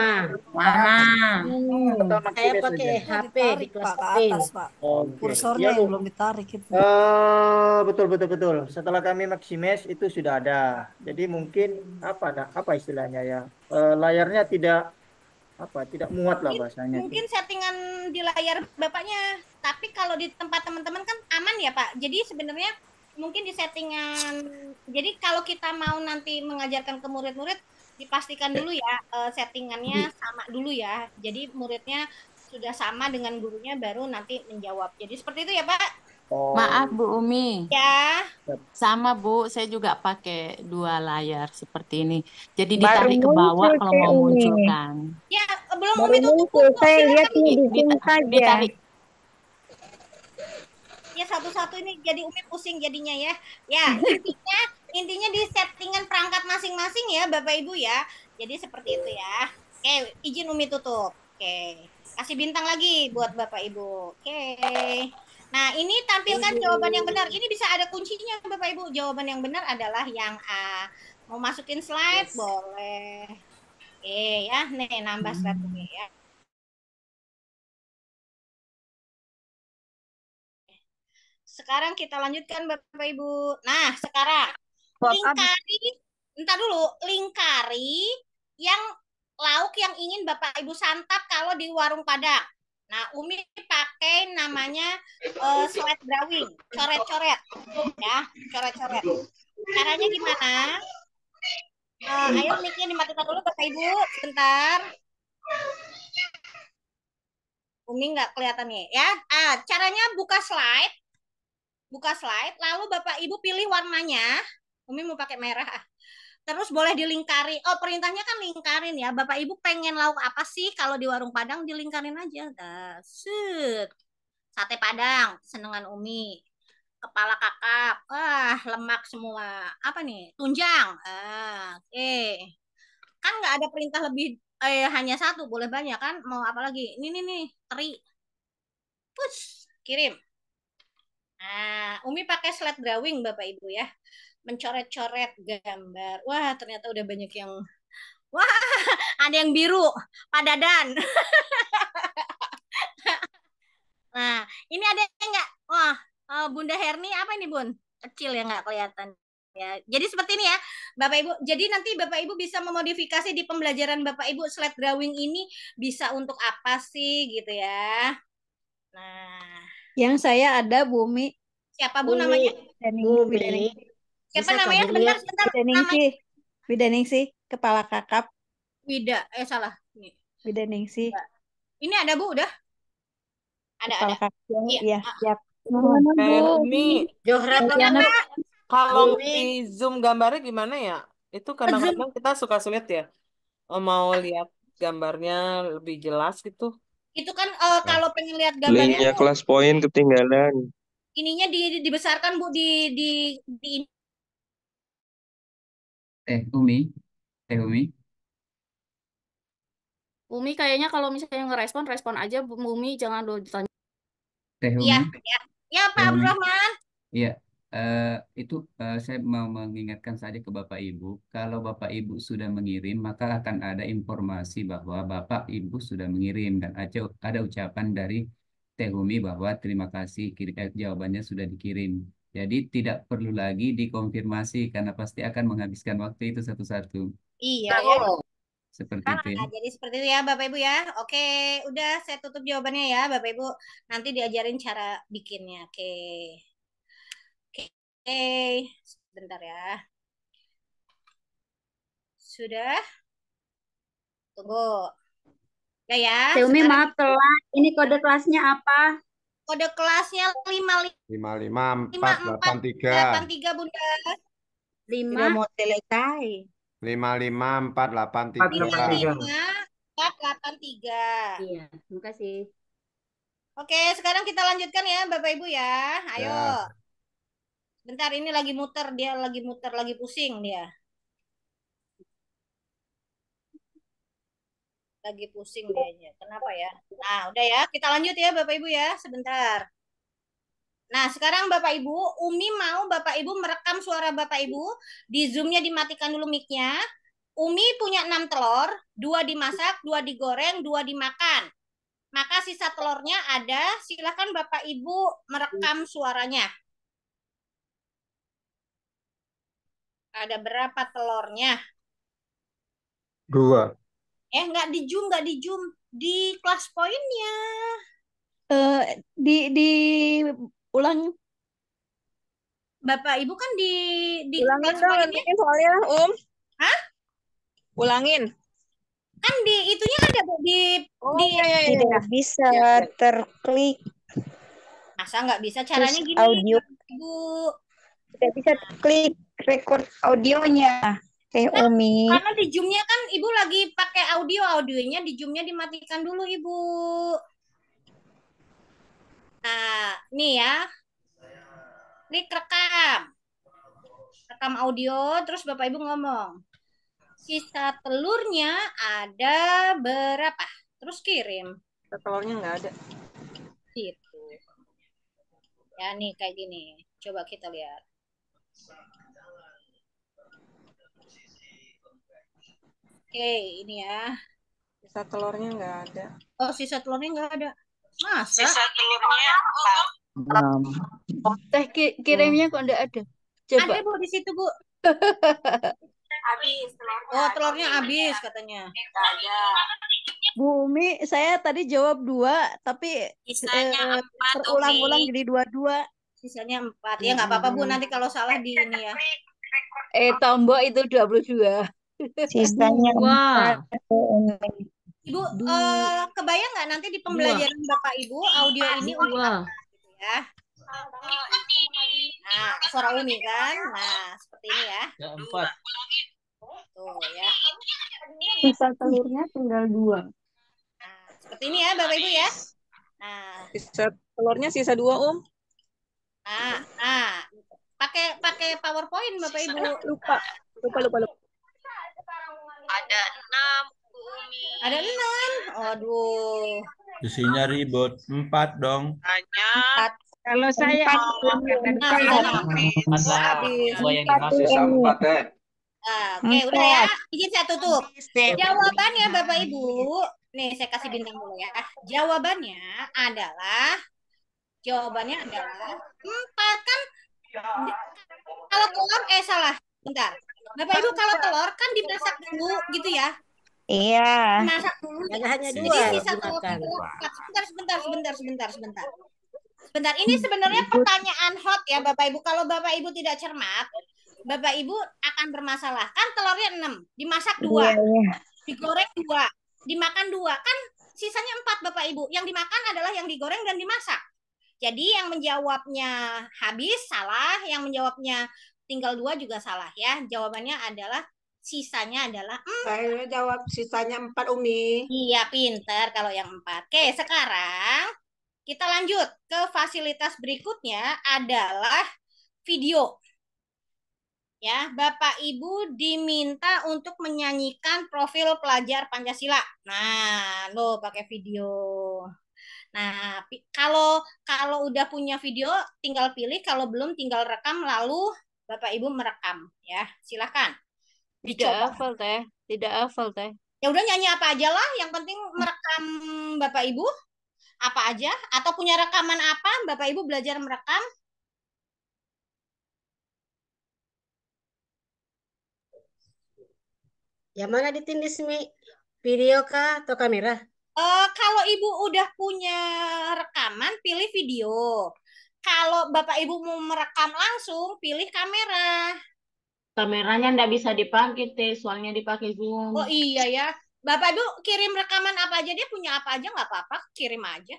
Mana? Saya pakai H P di kelas Pak, ke P. atas, Pak. Oke. Kursornya Ya, yang Bu. belum ditarik itu. Eh, betul betul betul. Setelah kami maksimes itu sudah ada. Jadi mungkin apa nah, apa istilahnya ya? Eh, layarnya tidak apa? Tidak muat lah bahasanya. Mungkin settingan di layar Bapaknya. Tapi kalau di tempat teman-teman kan aman ya Pak. Jadi sebenarnya mungkin di settingan. Jadi kalau kita mau nanti mengajarkan ke murid-murid dipastikan dulu ya uh, settingannya sama dulu ya. Jadi muridnya sudah sama dengan gurunya baru nanti menjawab. Jadi seperti itu ya Pak. Oh. Maaf Bu Umi. Ya. Sama Bu, saya juga pakai dua layar seperti ini. Jadi Baru ditarik ke bawah muncul kalau Teh mau Umi. munculkan. Ya belum Baru Umi tutup muncul, buku. saya Silakan lihat nih Umi. di sini Dita- saja. Ditarik. Ya satu-satu ini jadi Umi pusing jadinya ya. Ya intinya intinya di settingan perangkat masing-masing ya Bapak Ibu ya. Jadi seperti itu ya. Oke izin Umi tutup. Oke Kasih bintang lagi buat Bapak Ibu. Oke. Nah, ini tampilkan jawaban yang benar. Ini bisa ada kuncinya Bapak Ibu. Jawaban yang benar adalah yang A. Mau masukin slide? Boleh. Oke ya, nih nambah slide ini ya. Sekarang kita lanjutkan Bapak Ibu. Nah, sekarang lingkari, entar dulu, lingkari yang lauk yang ingin Bapak Ibu santap kalau di warung Padang. Nah, Umi pakai namanya uh, slide drawing, coret-coret, ya, coret-coret. Caranya gimana? Uh, ayo mic-nya dimatikan dulu Bapak Ibu, sebentar. Umi nggak kelihatan nih, ya. Ah, caranya buka slide, buka slide, lalu Bapak Ibu pilih warnanya. Umi mau pakai merah. Terus boleh dilingkari. Oh, perintahnya kan lingkarin ya. Bapak Ibu pengen lauk apa sih kalau di warung Padang, dilingkarin aja. Set. Sate Padang, senengan Umi. Kepala kakap. Wah, lemak semua. Apa nih? Tunjang. Ah, oke. Okay. Kan nggak ada perintah lebih eh hanya satu, boleh banyak kan? Mau apa lagi? Ini nih nih, teri. Push, kirim. Nah, Umi pakai slide drawing Bapak Ibu ya. Mencoret-coret gambar. Wah, ternyata udah banyak yang wah, ada yang biru, Pak Dadan. Nah, ini ada enggak? Wah, Bunda Herni apa ini, Bun? Kecil ya, nggak kelihatan. Ya, jadi seperti ini ya, Bapak Ibu. Jadi nanti Bapak Ibu bisa memodifikasi di pembelajaran Bapak Ibu, slide drawing ini bisa untuk apa sih gitu ya. Nah, yang saya ada Bumi. Siapa Bu namanya? Bumi. Siapa namanya? Sebentar, sebentar. Widaningsi. Widaningsi, kepala kakap. Wida, eh salah. Nih. Widaningsi. Ini ada Bu udah? Ada, kepala ada. Kakap. Iya. Iya, siap. Umi, Johrat kalau di Zoom gambarnya gimana ya? Itu kadang-kadang kita suka sulit ya. Oh, mau lihat gambarnya lebih jelas gitu. Itu kan uh, kalau pengen lihat gambarnya linknya kelas poin ketinggalan. Ininya di, di, dibesarkan Bu di di di Eh Umi, eh Umi. Umi kayaknya kalau misalnya ngerespon, respon aja Bu Umi, jangan dulu ditanya. Teh Umi. Iya, ya. Ya Pak Abdul Rahman. Iya, uh, itu uh, saya mau mengingatkan saja ke Bapak Ibu, kalau Bapak Ibu sudah mengirim, maka akan ada informasi bahwa Bapak Ibu sudah mengirim dan ada, ada ucapan dari Teh Umi bahwa terima kasih kiri, eh, jawabannya sudah dikirim. Jadi tidak perlu lagi dikonfirmasi karena pasti akan menghabiskan waktu itu satu-satu. Iya ya. Seperti Nah, itu ya. jadi seperti itu ya Bapak Ibu ya. Oke, udah saya tutup jawabannya ya Bapak Ibu. Nanti diajarin cara bikinnya. Oke. Oke, sebentar ya. Sudah? Tunggu. Ya ya. Umi maaf telat. Ini kode kelasnya apa? Kode kelasnya lima lima lima empat delapan tiga. delapan tiga Bunda. lima mau selesai. lima lima empat delapan tiga. lima lima empat delapan tiga. Iya, terima kasih. Oke, sekarang kita lanjutkan ya Bapak Ibu ya. Ayo. Ya. Bentar, ini lagi muter, dia lagi muter, lagi pusing dia. Lagi pusing dianya. Kenapa ya? Nah, udah ya, kita lanjut ya Bapak Ibu ya, sebentar. Nah, sekarang Bapak Ibu, Umi mau Bapak Ibu merekam suara Bapak Ibu, di Zoom-nya dimatikan dulu mic-nya. Umi punya enam telur, dua dimasak, dua digoreng, dua dimakan. Maka sisa telurnya ada, silakan Bapak Ibu merekam suaranya. Ada berapa telurnya? Dua. Eh, nggak di Zoom, nggak di Zoom. Di kelas poinnya. Uh, di di ulang. Bapak Ibu kan di di ulangin kelas dong poinnya. soalnya Um. Hah? Ulangin. Kan di itunya ada Bu di oh, di ya, ya, ya. Tidak bisa ya, ya. terklik. Masa nggak bisa? Caranya terus gini, audio. Ibu. Tidak bisa klik record audionya. Teh Nah, Umi. karena di Zoom-nya kan Ibu lagi pakai audio, audionya di Zoom-nya dimatikan dulu Ibu. Nah, nih ya. Klik rekam. Rekam audio, terus Bapak Ibu ngomong. Sisa telurnya ada berapa? Terus kirim. Telurnya nggak ada. Gitu. Ya nih kayak gini. Coba kita lihat. Oke, ini ya. Sisa telurnya nggak ada. Oh, sisa telurnya nggak ada. Masa? Sisa telurnya Belum. teh ki- kirimnya kok enggak ada. Coba. Ada Bu di situ, Bu. Habis telurnya. Oh, telurnya habis katanya. Bu Umi, saya tadi jawab dua, tapi Sisanya eh, empat, terulang-ulang Umi. jadi dua-dua. Sisanya empat. Ya nggak apa-apa, Bu. Nanti kalau salah di ini ya. Eh, tombol itu dua puluh dua. Sisanya Dua. empat. Umi. Ibu, Du eh, kebayang nggak nanti di Dua. pembelajaran Bapak Ibu audio ini Umi Dua. gitu ya. Nah, suara Umi kan. Nah, seperti ini ya. Ya, empat. Tuh ya. Sisa telurnya tinggal dua. Seperti ini ya Bapak Ibu ya. Nah, Sisa telurnya sisa dua, Om. nah, nah. Pakai pakai PowerPoint Bapak Ibu. Lupa. Lupa, lupa, lupa. ada enam, Bu Umi. Ada enam. Aduh. Isinya ribut. Empat dong. Hanya Empat. Kalau saya Nah, Empat lah. habis. Dua yang dimaksud. Sisa empat, eh. Nah, oke, udah ya. Izin saya tutup. Jawabannya Bapak Ibu, nih saya kasih bintang dulu ya. Jawabannya adalah, jawabannya adalah empat kan. Kalau telur, eh salah, bentar. Bapak Ibu kalau telur kan dimasak dulu gitu ya. Iya. Dimasak dulu. Ada hanya Jadi dua sisa telur dimakan. itu empat. Sebentar, sebentar, sebentar, sebentar, sebentar. Sebentar, ini sebenarnya pertanyaan hot ya Bapak Ibu. Kalau Bapak Ibu tidak cermat, Bapak Ibu akan bermasalah. Kan telurnya enam, dimasak dua, Iya, iya. digoreng dua, dimakan dua. Kan sisanya empat Bapak Ibu. Yang dimakan adalah yang digoreng dan dimasak. Jadi yang menjawabnya habis salah, yang menjawabnya tinggal dua juga salah ya. Jawabannya adalah sisanya adalah mm, Saya jawab sisanya empat, Umi. iya pinter kalau yang empat. Oke, sekarang kita lanjut ke fasilitas berikutnya adalah video. Ya, Bapak Ibu diminta untuk menyanyikan profil pelajar Pancasila. Nah, lo pakai video. Nah, pi- kalau kalau udah punya video tinggal pilih, kalau belum tinggal rekam lalu Bapak Ibu merekam ya. Silakan. tidak Dicoba. hafal teh, tidak hafal teh. Ya udah nyanyi apa aja lah, yang penting merekam Bapak Ibu apa aja atau punya rekaman apa Bapak Ibu belajar merekam. Yang mana ditindis, Mi? Video kah atau kamera? Eh, kalau Ibu udah punya rekaman, pilih video. Kalau Bapak Ibu mau merekam langsung, pilih kamera. Kameranya ndak bisa dipakai teh, soalnya dipakai Zoom. Oh iya ya. Bapak Ibu kirim rekaman apa aja, dia punya apa aja nggak apa-apa, kirim aja.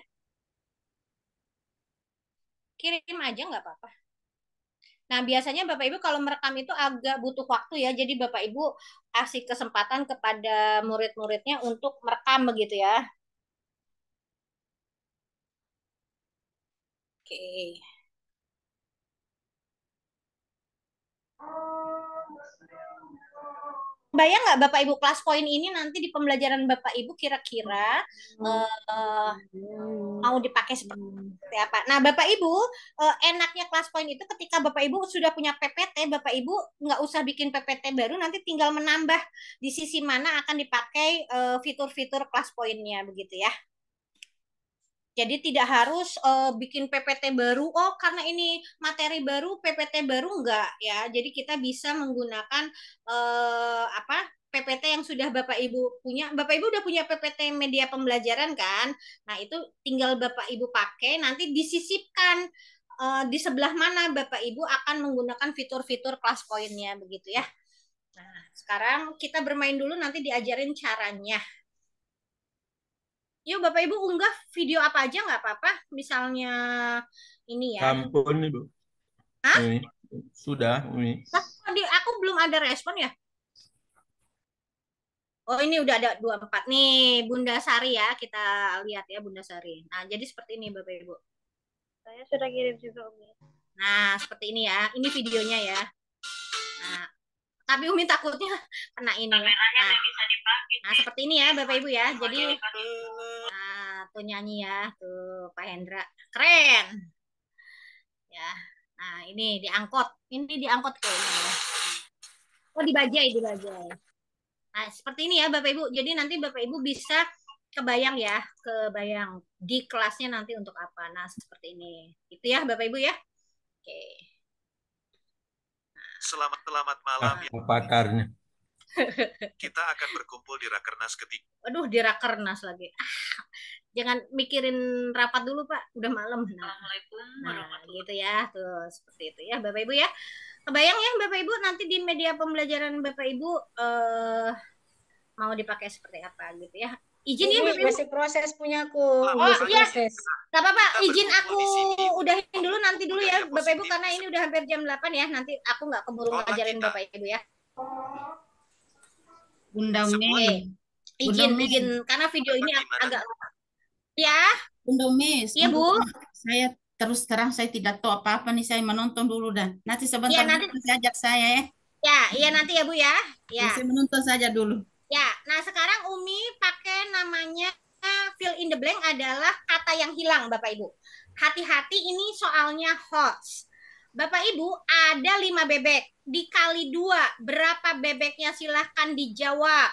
Kirim aja nggak apa-apa. Nah, biasanya Bapak Ibu kalau merekam itu agak butuh waktu ya. Jadi Bapak Ibu kasih kesempatan kepada murid-muridnya untuk merekam begitu ya. Oke. Bayang nggak Bapak Ibu kelas poin ini nanti di pembelajaran Bapak Ibu kira-kira eh, mau dipakai seperti apa? Nah, Bapak Ibu eh, enaknya kelas poin itu ketika Bapak Ibu sudah punya P P T, Bapak Ibu nggak usah bikin P P T baru, nanti tinggal menambah di sisi mana akan dipakai eh, fitur-fitur kelas poinnya begitu ya. Jadi tidak harus uh, bikin P P T baru. Oh, karena ini materi baru, P P T baru enggak ya. Jadi kita bisa menggunakan uh, apa P P T yang sudah Bapak Ibu punya. Bapak Ibu udah punya P P T media pembelajaran kan? Nah, itu tinggal Bapak Ibu pakai, nanti disisipkan uh, di sebelah mana Bapak Ibu akan menggunakan fitur-fitur kelas poinnya begitu ya. Nah, sekarang kita bermain dulu, nanti diajarin caranya. Yuk Bapak Ibu unggah video apa aja nggak apa-apa. Misalnya ini ya. Ampun Ibu. Hah? Umi. Sudah, Umi. Lah, aku belum ada respon ya. Oh ini udah ada dua puluh empat nih Bunda Sari ya. Kita lihat ya Bunda Sari. Nah jadi seperti ini Bapak Ibu. Saya sudah kirim juga, Umi. Nah seperti ini ya. Ini videonya ya. Nah tapi Umi takutnya kena ini ya. Nah, nah seperti ini ya Bapak Ibu ya. Jadi nah, tuh nyanyi ya, tuh Pak Hendra, keren. Ya, nah ini diangkut, ini diangkut kayaknya. Oh dibajai, dibajai. Nah seperti ini ya Bapak Ibu. Jadi nanti Bapak Ibu bisa kebayang ya, kebayang di kelasnya nanti untuk apa. Nah seperti ini, itu ya Bapak Ibu ya. Oke. Selamat selamat malam. Ah, pakarnya. Kita akan berkumpul di Rakernas ketiga. Aduh, di Rakernas lagi. Ah, jangan mikirin rapat dulu, Pak. Udah malam. Nah, nah gitu ya. Tuh, seperti itu ya, Bapak Ibu ya. Kebayang ya, Bapak Ibu, nanti di media pembelajaran Bapak Ibu eh, mau dipakai seperti apa gitu ya. Izin ya, Bapak Ibu. Masih proses punyaku. Oh Masih iya, proses. nggak apa-apa. Izin aku udahin dulu nanti dulu ya, Bapak Ibu, karena ini udah hampir jam delapan ya. Nanti aku nggak keburu ngajarin Bapak Ibu ya. Bunda Mi. Izin, Bunda izin, Miss. karena video ini agak ya. Bunda Miss, Iya, untuk Bu. saya terus terang saya tidak tahu apa-apa nih, saya menonton dulu dan nanti sebentar Iya, nanti- nanti ajak saya ya. Ya, iya nanti ya Bu ya. Ya. Saya menonton saja dulu. Ya, nah sekarang Umi pakai namanya fill in the blank adalah kata yang hilang Bapak Ibu. Hati-hati ini soalnya hots. Bapak Ibu ada lima bebek. Dikali dua, berapa bebeknya silahkan dijawab.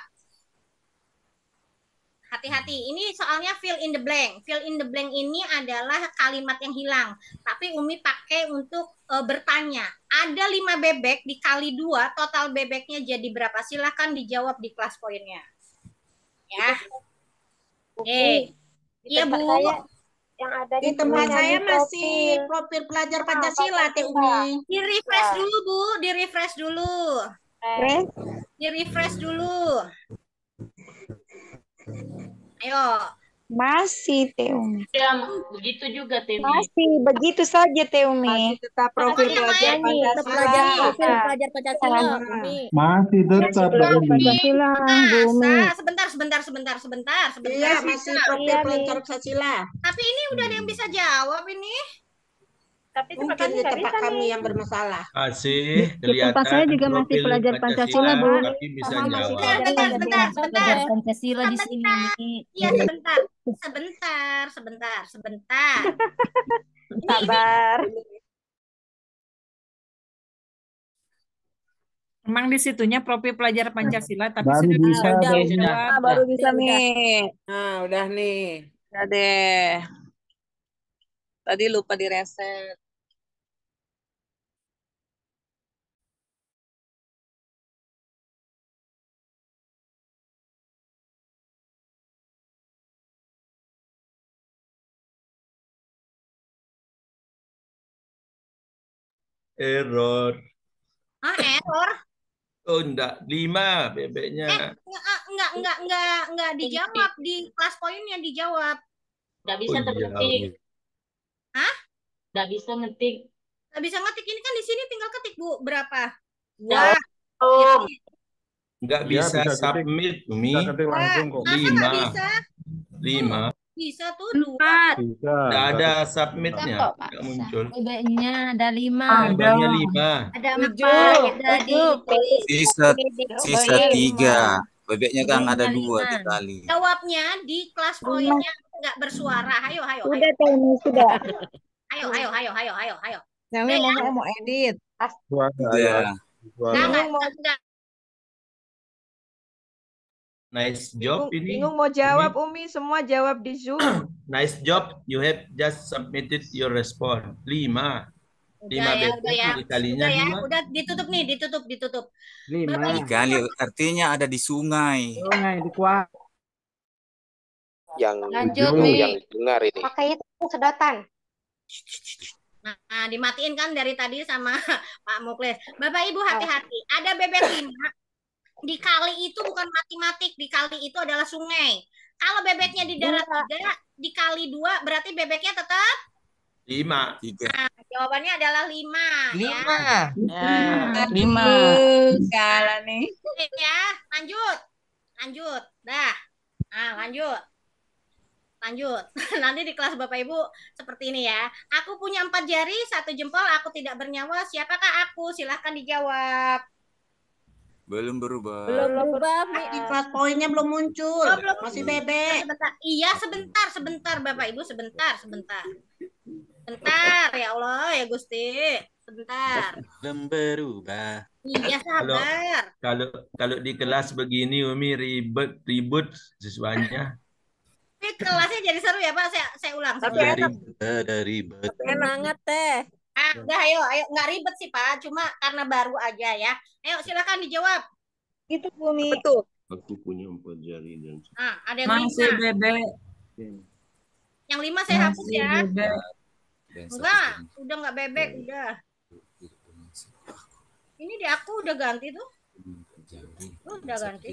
Hati-hati, ini soalnya fill in the blank. Fill in the blank ini adalah kalimat yang hilang. Tapi Umi pakai untuk e, bertanya. Ada lima bebek dikali dua, total bebeknya jadi berapa? Silahkan dijawab di kelas poinnya. Ya. Oke. Iya, Bu. Yang ada Di tempat saya masih profil pelajar Pancasila, Teh Umi. Di refresh dulu, Bu. Di refresh dulu. Di refresh dulu. Ayo. Masih Teh Umi. Ya, begitu juga Temi. Masih begitu saja Teh Umi. Tetap profil pelajar Tetap pelajar profil pelajar Pancasila, Umi. Masih tetap Tapi Pancasila, Bumi. masa sebentar sebentar sebentar sebentar sebentar. Iya, masih profil Iya, pelajar nih. Pancasila. Tapi ini udah ada yang bisa jawab ini. Tapi Mungkin di tempat kami yang bermasalah. Masih Di kelihatan tempat saya juga masih profil pelajar Pancasila, Bu. tapi bisa Sama masih jawab. pelajar Sebentar, sebentar, sebentar. Pancasila di sini. Iya sebentar, sebentar, sebentar, sebentar. Sabar. Emang di situnya profil pelajar Pancasila, tapi Baru sudah bisa, bisa baru dijawab. Ah, baru bisa, Mi. Nah, udah nih. Udah deh. Tadi lupa direset. Error. Ah, error. Oh, enggak. Lima bebeknya. Enggak, enggak, enggak, enggak, enggak dijawab di kelas poinnya dijawab. Nggak Oh bisa iya. terketik. Hah? Nggak bisa ngetik. Nggak bisa ngetik ini kan di sini tinggal ketik Bu berapa? Wah. Wah. Oh. Enggak Ya, bisa, bisa ketik. submit, Umi. Bisa ketik langsung kok. Masa Lima. nggak bisa? Lima. Bisa tuh dua. Bisa. Enggak ada bisa. submitnya. kok, Pak. Enggak muncul. Bebeknya ada lima. Jawabannya lima. Ada Tujuh. empat. Jadi Sisa sisa Bebek tiga. Bebeknya kan ada Bebeknya dua lima. dikali. jawabnya di kelas poinnya nggak bersuara. Ayo, ayo, ayo. Sudah Teh Umi, sudah. Ayo, ayo, ayo, ayo, ayo, ayo. Nyami Udah mau ya? nggak mau edit? Suara, Iya. suara. Nggak, nggak, nggak, nggak. Nice job ini. Bingung mau jawab, Umi. Semua jawab di Zoom. Nice job. You have just submitted your response. Lima. Lima Udah ya, bebek udah ya. dikalinya Udah ya, dua. udah ditutup nih, ditutup, ditutup. Lima. Bapak Ibu, Dikali artinya ada di sungai. Sungai di kuah. Yang Lanjut, dulu Mi. yang dengar ini. Pakai itu sedotan. Nah, dimatiin kan dari tadi sama Pak Muklis. Bapak Ibu hati-hati. Ada bebek lima. Dikali itu bukan matematik. Dikali itu adalah sungai. Kalau bebeknya di darat tiga, dikali dua, berarti bebeknya tetap? Lima. Tiga. Nah, jawabannya adalah lima. Lima. Ya. Lima. Kalah nih. Ya, lanjut. Lanjut. Dah. Nah, lanjut. Lanjut. Nanti di kelas Bapak Ibu seperti ini ya. Aku punya empat jari, satu jempol, aku tidak bernyawa. Siapakah aku? Silahkan dijawab. Belum berubah. Belum berubah, Mi. Di kelas poinnya belum muncul. Oh, belum Masih muncul. bebek. Sebentar. Iya, sebentar, sebentar Bapak Ibu, sebentar, sebentar. Sebentar, ya Allah, ya Gusti. Sebentar. Belum berubah. Iya, Kalau sabar. kalau kalau di kelas begini Umi ribet ribut siswanya. Ini kelasnya jadi seru ya Pak. Saya saya ulang. Saya Ada ulang. ribet, ada ribet. Semangat teh. Ah, udah ayo, ayo nggak ribet sih Pak, cuma karena baru aja ya. Ayo silakan dijawab. Itu Bumi. Betul. Aku punya empat jari dan Ah, ada yang Masih lima. bebek. Yang lima saya hapus Masih ya. bebek. Enggak, udah nggak bebek, udah. Ini di aku udah ganti tuh. Oh, udah ganti.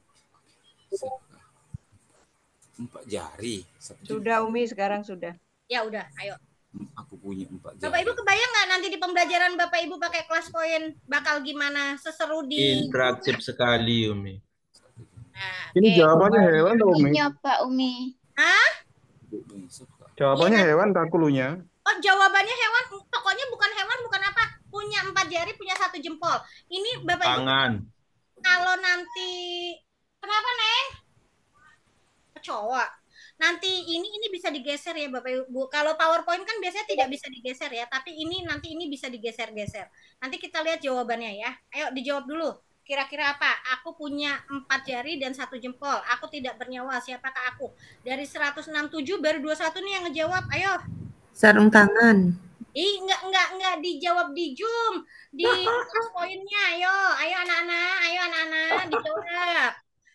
Empat jari. Sudah Umi sekarang sudah. Ya udah, ayo. Aku punya empat Bapak jari. Ibu kebayang nggak nanti di pembelajaran Bapak Ibu pakai kelas poin bakal gimana? Seseru di Interaktif sekali Umi. Nah, Ini oke. jawabannya hewan tuh Umi. Iya, Pak Umi. Hah? Jawabannya hewan tak kulunya. Oh, jawabannya hewan. Pokoknya bukan hewan, bukan apa. Punya empat jari, punya satu jempol. Ini Bapak Ibu Tangan. kalau nanti kenapa Neng? Kecoa. Nanti ini ini bisa digeser ya Bapak Ibu. Kalau PowerPoint kan biasanya tidak bisa digeser ya, tapi ini nanti ini bisa digeser-geser. Nanti kita lihat jawabannya ya. Ayo dijawab dulu. Kira-kira apa? Aku punya empat jari dan satu jempol. Aku tidak bernyawa. Siapakah aku? Dari seratus enam puluh tujuh baru dua puluh satu nih yang ngejawab. Ayo. Sarung tangan. Ih, enggak enggak enggak dijawab di Zoom. Di poinnya. Ayo, ayo anak-anak, ayo anak-anak dijawab.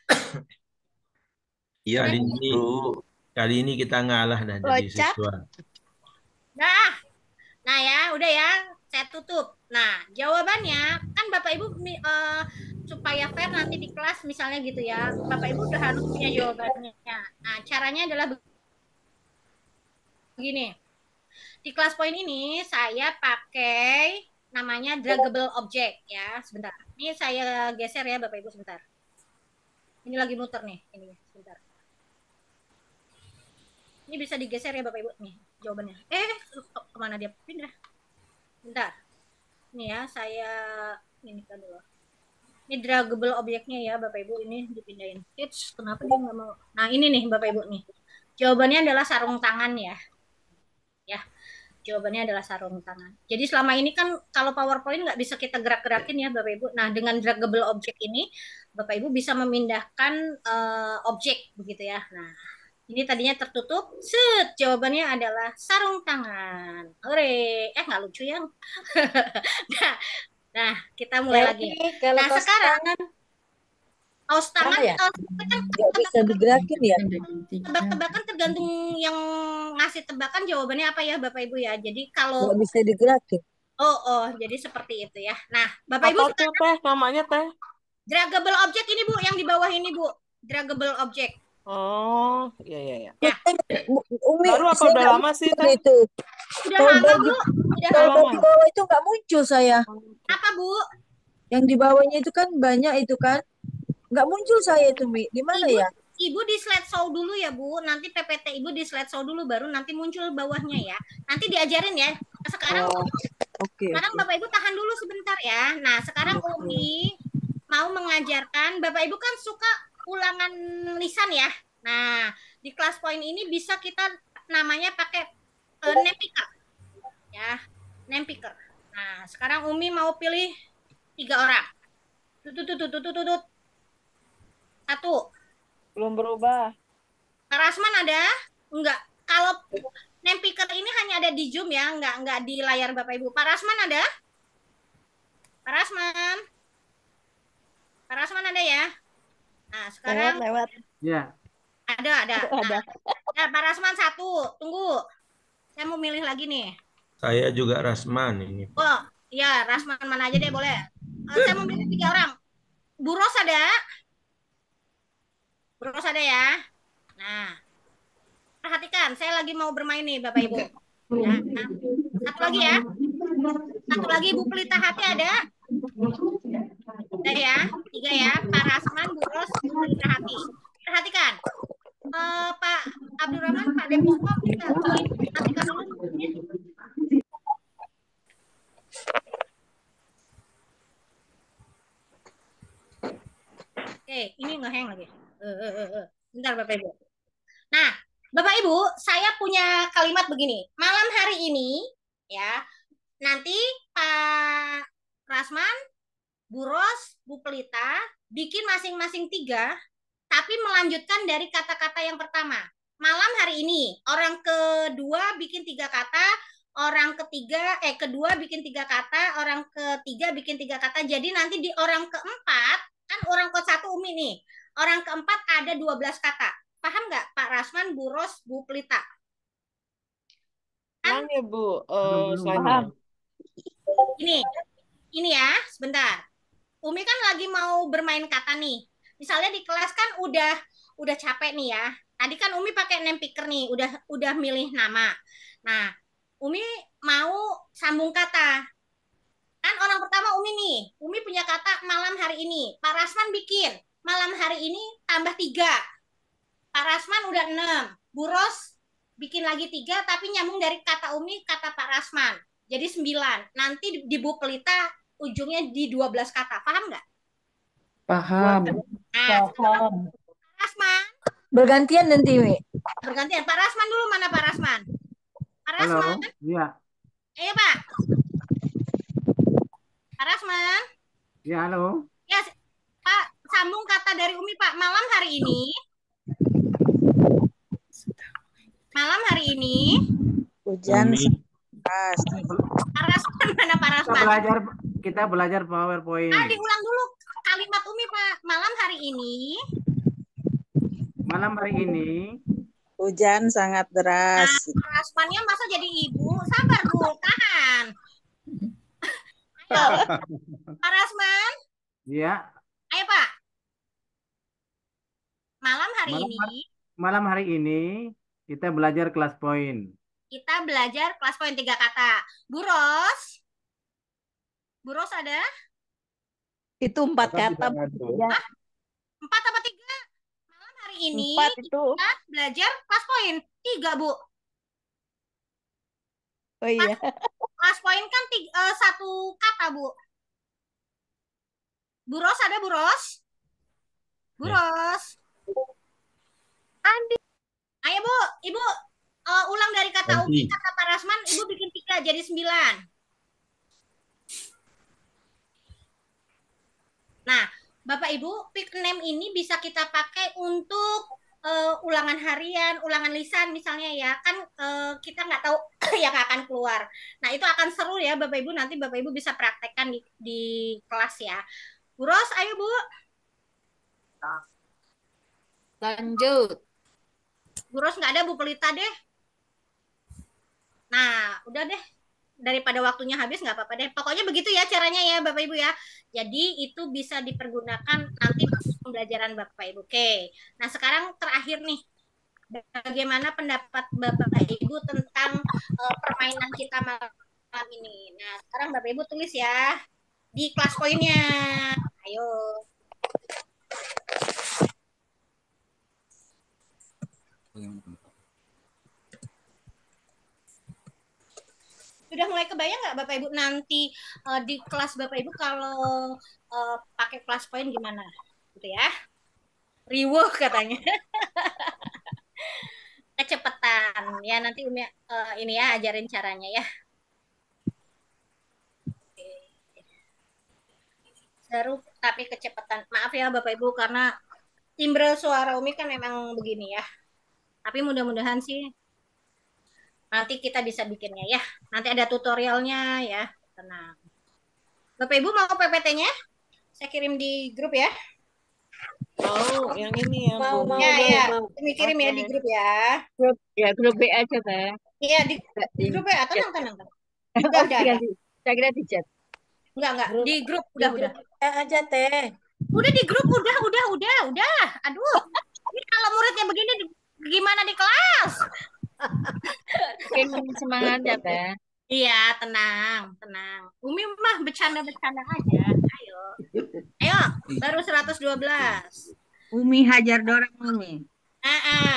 Iya, kali ini kali ini kita ngalah dah jadi Kocak. siswa. Nah, nah ya, udah ya, saya tutup. Nah, jawabannya kan Bapak Ibu mi- eh, supaya fair nanti di kelas misalnya gitu ya, Bapak Ibu udah harus punya jawabannya. Nah, caranya adalah begini. Di kelas poin ini saya pakai namanya draggable object ya. Sebentar. Ini saya geser ya Bapak Ibu sebentar. Ini lagi muter nih, ini sebentar. Ini bisa digeser ya Bapak Ibu nih jawabannya. Eh, ke- kemana dia pindah? Bentar. Ini ya, saya ini kan dulu. Ini draggable objeknya ya Bapak Ibu, ini dipindahin. Eits, kenapa dia nggak mau? Nah, ini nih Bapak Ibu nih. Jawabannya adalah sarung tangan ya. Ya, jawabannya adalah sarung tangan. Jadi selama ini kan kalau PowerPoint nggak bisa kita gerak-gerakin ya Bapak Ibu. Nah, dengan draggable object ini Bapak Ibu bisa memindahkan eh, objek begitu ya. Nah, ini tadinya tertutup. Set, jawabannya adalah sarung tangan. Hore, eh nggak lucu ya. nah, nah, kita mulai lagi. Kalau Nah, kaos sekarang tangan kaos tangan apa ya? kaos tangan kan nggak bisa digerakin ya? tebak-tebakan tergantung yang ngasih tebakan jawabannya apa ya Bapak Ibu ya. Jadi kalau Nggak bisa digerakin. oh oh jadi seperti itu ya. Nah, Bapak Ibu Apa tuh teh namanya teh? draggable object ini Bu yang di bawah ini Bu. Draggable object. Oh, iya iya iya. Ya, Umi, Baru apa saya udah nggak lama sih muncul teh? itu. udah Kalau lama bagi, Bu. Udah kalau lama. bagi bawah itu nggak muncul saya. Apa Bu? Yang di bawahnya itu kan banyak itu kan. Nggak muncul saya itu, Mi. Di mana Ibu ya? Ibu di slide show dulu ya Bu. Nanti P P T Ibu di slide show dulu baru nanti muncul bawahnya ya. Nanti diajarin ya. Sekarang Oh, oke. Sekarang oke. Bapak Ibu tahan dulu sebentar ya. Nah, sekarang Umi mau mengajarkan, Bapak Ibu kan suka ulangan lisan ya. Nah, di kelas poin ini bisa kita namanya pakai uh, name picker. Ya, name picker. Nah, sekarang Umi mau pilih tiga orang. Tutut tutut tutut tutut. Satu. Belum berubah. Pak Rasman ada? Enggak. Kalau name picker ini hanya ada di Zoom ya, enggak enggak di layar Bapak Ibu. Pak Rasman ada? Pak Rasman. Pak Rasman ada ya? Nah, sekarang Lewat, lewat. Ya. ada ada. Nah, nah, Pak Rasman satu. Tunggu. Saya mau milih lagi nih. Saya juga Rasman ini. Oh, iya, Rasman mana aja deh boleh. Eh, saya mau milih tiga orang. Bu Ros ada? Bu Ros ada ya? Nah, perhatikan, saya lagi mau bermain nih Bapak Ibu. Ya, nah, satu lagi ya. Satu lagi Bu Pelita Hati ada? Ada ya, tiga ya. Pak Rasman, Bu Ros, Bu Pelita Hati. Perhatikan. Eh, Pak Abdurrahman, Pak Demusma, kita perhatikan dulu. Oke, ini ngeheng lagi. Eh, eh, eh, eh. Bentar Bapak Ibu. Nah, Bapak Ibu, saya punya kalimat begini. Malam hari ini, ya, nanti Pak Rasman, Bu Ros, Bu Pelita, bikin masing-masing tiga, tapi melanjutkan dari kata-kata yang pertama. Malam hari ini, orang kedua bikin tiga kata, orang ketiga, eh kedua bikin tiga kata, orang ketiga bikin tiga kata. Jadi nanti di orang keempat, kan orang ke satu Umi nih, orang keempat ada dua belas kata. Paham nggak Pak Rasman, Bu Ros, Bu Pelita? Paham ya Bu? Eh, Belum, selanjutnya. Ini, ini ya, sebentar. Umi kan lagi mau bermain kata nih. Misalnya di kelas kan udah udah capek nih ya. Tadi kan Umi pakai name picker nih, udah udah milih nama. Nah, Umi mau sambung kata. Kan orang pertama Umi nih. Umi punya kata malam hari ini. Pak Rasman bikin malam hari ini tambah tiga. Pak Rasman udah enam. Bu Ros bikin lagi tiga, tapi nyambung dari kata Umi, kata Pak Rasman. Jadi sembilan. Nanti di Bu Pelita ujungnya di dua belas kata. Paham nggak? Paham. Nah, Paham. Pak Rasman. Bergantian nanti, Mi. Bergantian. Pak Rasman dulu, mana Pak Rasman? Pak Halo, Rasman. iya, Ayo Pak. Pak Rasman. iya halo. Ya, Pak, sambung kata dari Umi Pak. Malam hari ini. Malam hari ini. Hujan Umi. deras. Pak Rasman, mana Pak Kita Rasman? belajar kita belajar PowerPoint. Ah, diulang dulu kalimat Umi Pak. Malam hari ini. Malam hari ini Hujan sangat deras. Nah, Pak Rasmannya masa jadi ibu? Sabar Bu, tahan. Ayo, Pak Rasman. ya Ayo Pak. Malam hari malam ini hari, malam hari ini kita belajar kelas poin. kita belajar kelas poin tiga kata. Bu Ros. Bu Ros ada? Itu empat Kakak kata. tidak ada. Ya. Empat apa tiga? Malam hari ini Empat itu. kita belajar kelas poin tiga Bu. Oh iya. Kelas poin kan tiga, eh, satu kata Bu. Bu Ros ada Bu Ros? Bu Ros. Andi. Ayo Bu, Ibu eh, ulang dari kata Umi, Andi. kata Pak Rasman, Ibu bikin tiga jadi sembilan. Nah, Bapak Ibu, pick name ini bisa kita pakai untuk eh, ulangan harian, ulangan lisan misalnya ya. Kan eh, kita nggak tahu yang akan keluar. Nah, itu akan seru ya Bapak Ibu. Nanti Bapak Ibu bisa praktekkan di, di kelas ya. Bu Ros, ayo Bu. Lanjut. Bu Ros nggak ada, Bu Pelita deh. Nah, udah deh. Daripada waktunya habis nggak apa-apa deh. Pokoknya begitu ya caranya ya Bapak Ibu ya. Jadi itu bisa dipergunakan nanti untuk pembelajaran Bapak Ibu. Oke. Nah sekarang terakhir nih. Bagaimana pendapat Bapak Ibu tentang uh, permainan kita malam ini. Nah sekarang Bapak Ibu tulis ya. Di kelas poinnya. Ayo. Sudah mulai kebayang nggak Bapak Ibu nanti uh, di kelas Bapak Ibu kalau uh, pakai kelas poin gimana? Gitu ya. Riwuh katanya. Kecepatan. Ya nanti Umi uh, ini ya ajarin caranya ya. Seru tapi kecepatan. Maaf ya Bapak Ibu karena timbre suara Umi kan memang begini ya. Tapi mudah-mudahan sih nanti kita bisa bikinnya ya. Nanti ada tutorialnya ya. Tenang. Bapak Ibu mau P P T-nya? Saya kirim di grup ya. Mau yang ini ya, Mau, Bu. mau, Ya, mau, ya. mau. Kami kirim ya Oke. di grup ya. Grup ya grup B aja Teh. Iya di, di grup ya. Tenang, tenang, tenang. Udah, Oh, udah, iya, udah. di- saya kira di chat. Enggak, enggak. Grup, Di grup di udah, grup udah. kita aja teh. Udah di grup udah, udah, udah, udah. Aduh. Ini kalau muridnya begini di- gimana di kelas? Oke, semangat ya Teh. Iya, tenang, tenang. Umi mah bercanda-bercanda aja. Ayo. Ayo, baru seratus dua belas. Umi hajar dorang Umi. Ah, ah.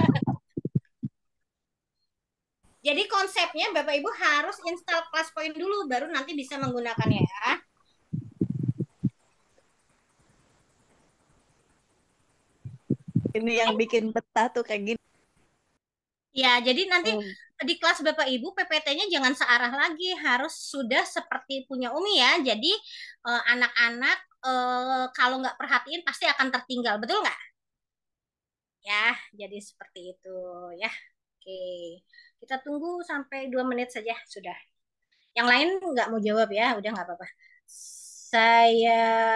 Jadi konsepnya Bapak Ibu harus install kelas point dulu baru nanti bisa menggunakannya ya. Ini yang bikin betah tuh kayak gini. Ya, jadi nanti Hmm. di kelas Bapak Ibu P P T-nya jangan searah lagi, harus sudah seperti punya Umi ya. Jadi eh, anak-anak eh, kalau nggak perhatiin pasti akan tertinggal, betul nggak? Ya, jadi seperti itu ya. Oke, kita tunggu sampai dua menit saja sudah. Yang lain nggak mau jawab ya, udah nggak apa-apa. Saya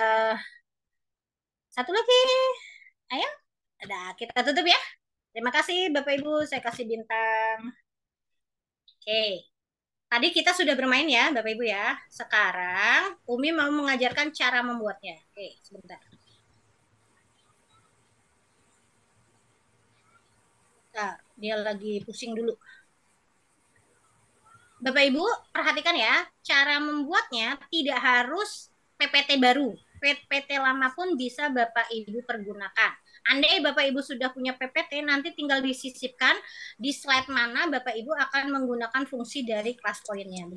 satu lagi, ayo, ada kita tutup ya. Terima kasih Bapak Ibu, saya kasih bintang. Oke, tadi kita sudah bermain ya Bapak Ibu ya. Sekarang Umi mau mengajarkan cara membuatnya. Oke, sebentar. Bentar, dia lagi pusing dulu. Bapak Ibu, perhatikan ya, cara membuatnya tidak harus P P T baru. P P T lama pun bisa Bapak Ibu pergunakan. Andai Bapak Ibu sudah punya P P T, nanti tinggal disisipkan di slide mana Bapak Ibu akan menggunakan fungsi dari kelas poinnya.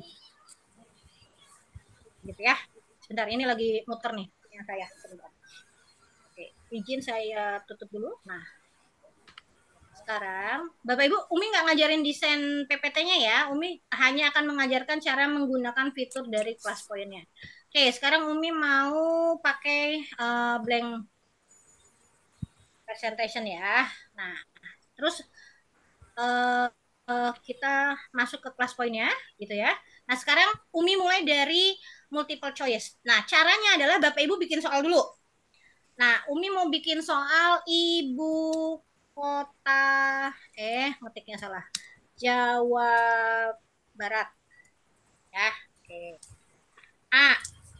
Gitu ya. Sebentar, ini lagi muter nih yang saya. Sebentar. Oke, izin saya tutup dulu. Nah, sekarang Bapak Ibu, Umi nggak ngajarin desain P P T-nya ya. Umi hanya akan mengajarkan cara menggunakan fitur dari kelas poinnya. Oke, sekarang Umi mau pakai uh, blank presentation ya. Nah, terus uh, uh, kita masuk ke kelas poinnya, gitu ya. Nah, sekarang Umi mulai dari multiple choice. Nah, caranya adalah Bapak Ibu bikin soal dulu. Nah, Umi mau bikin soal ibu kota, eh, ngetiknya salah. Jawa Barat. Ya, oke. A.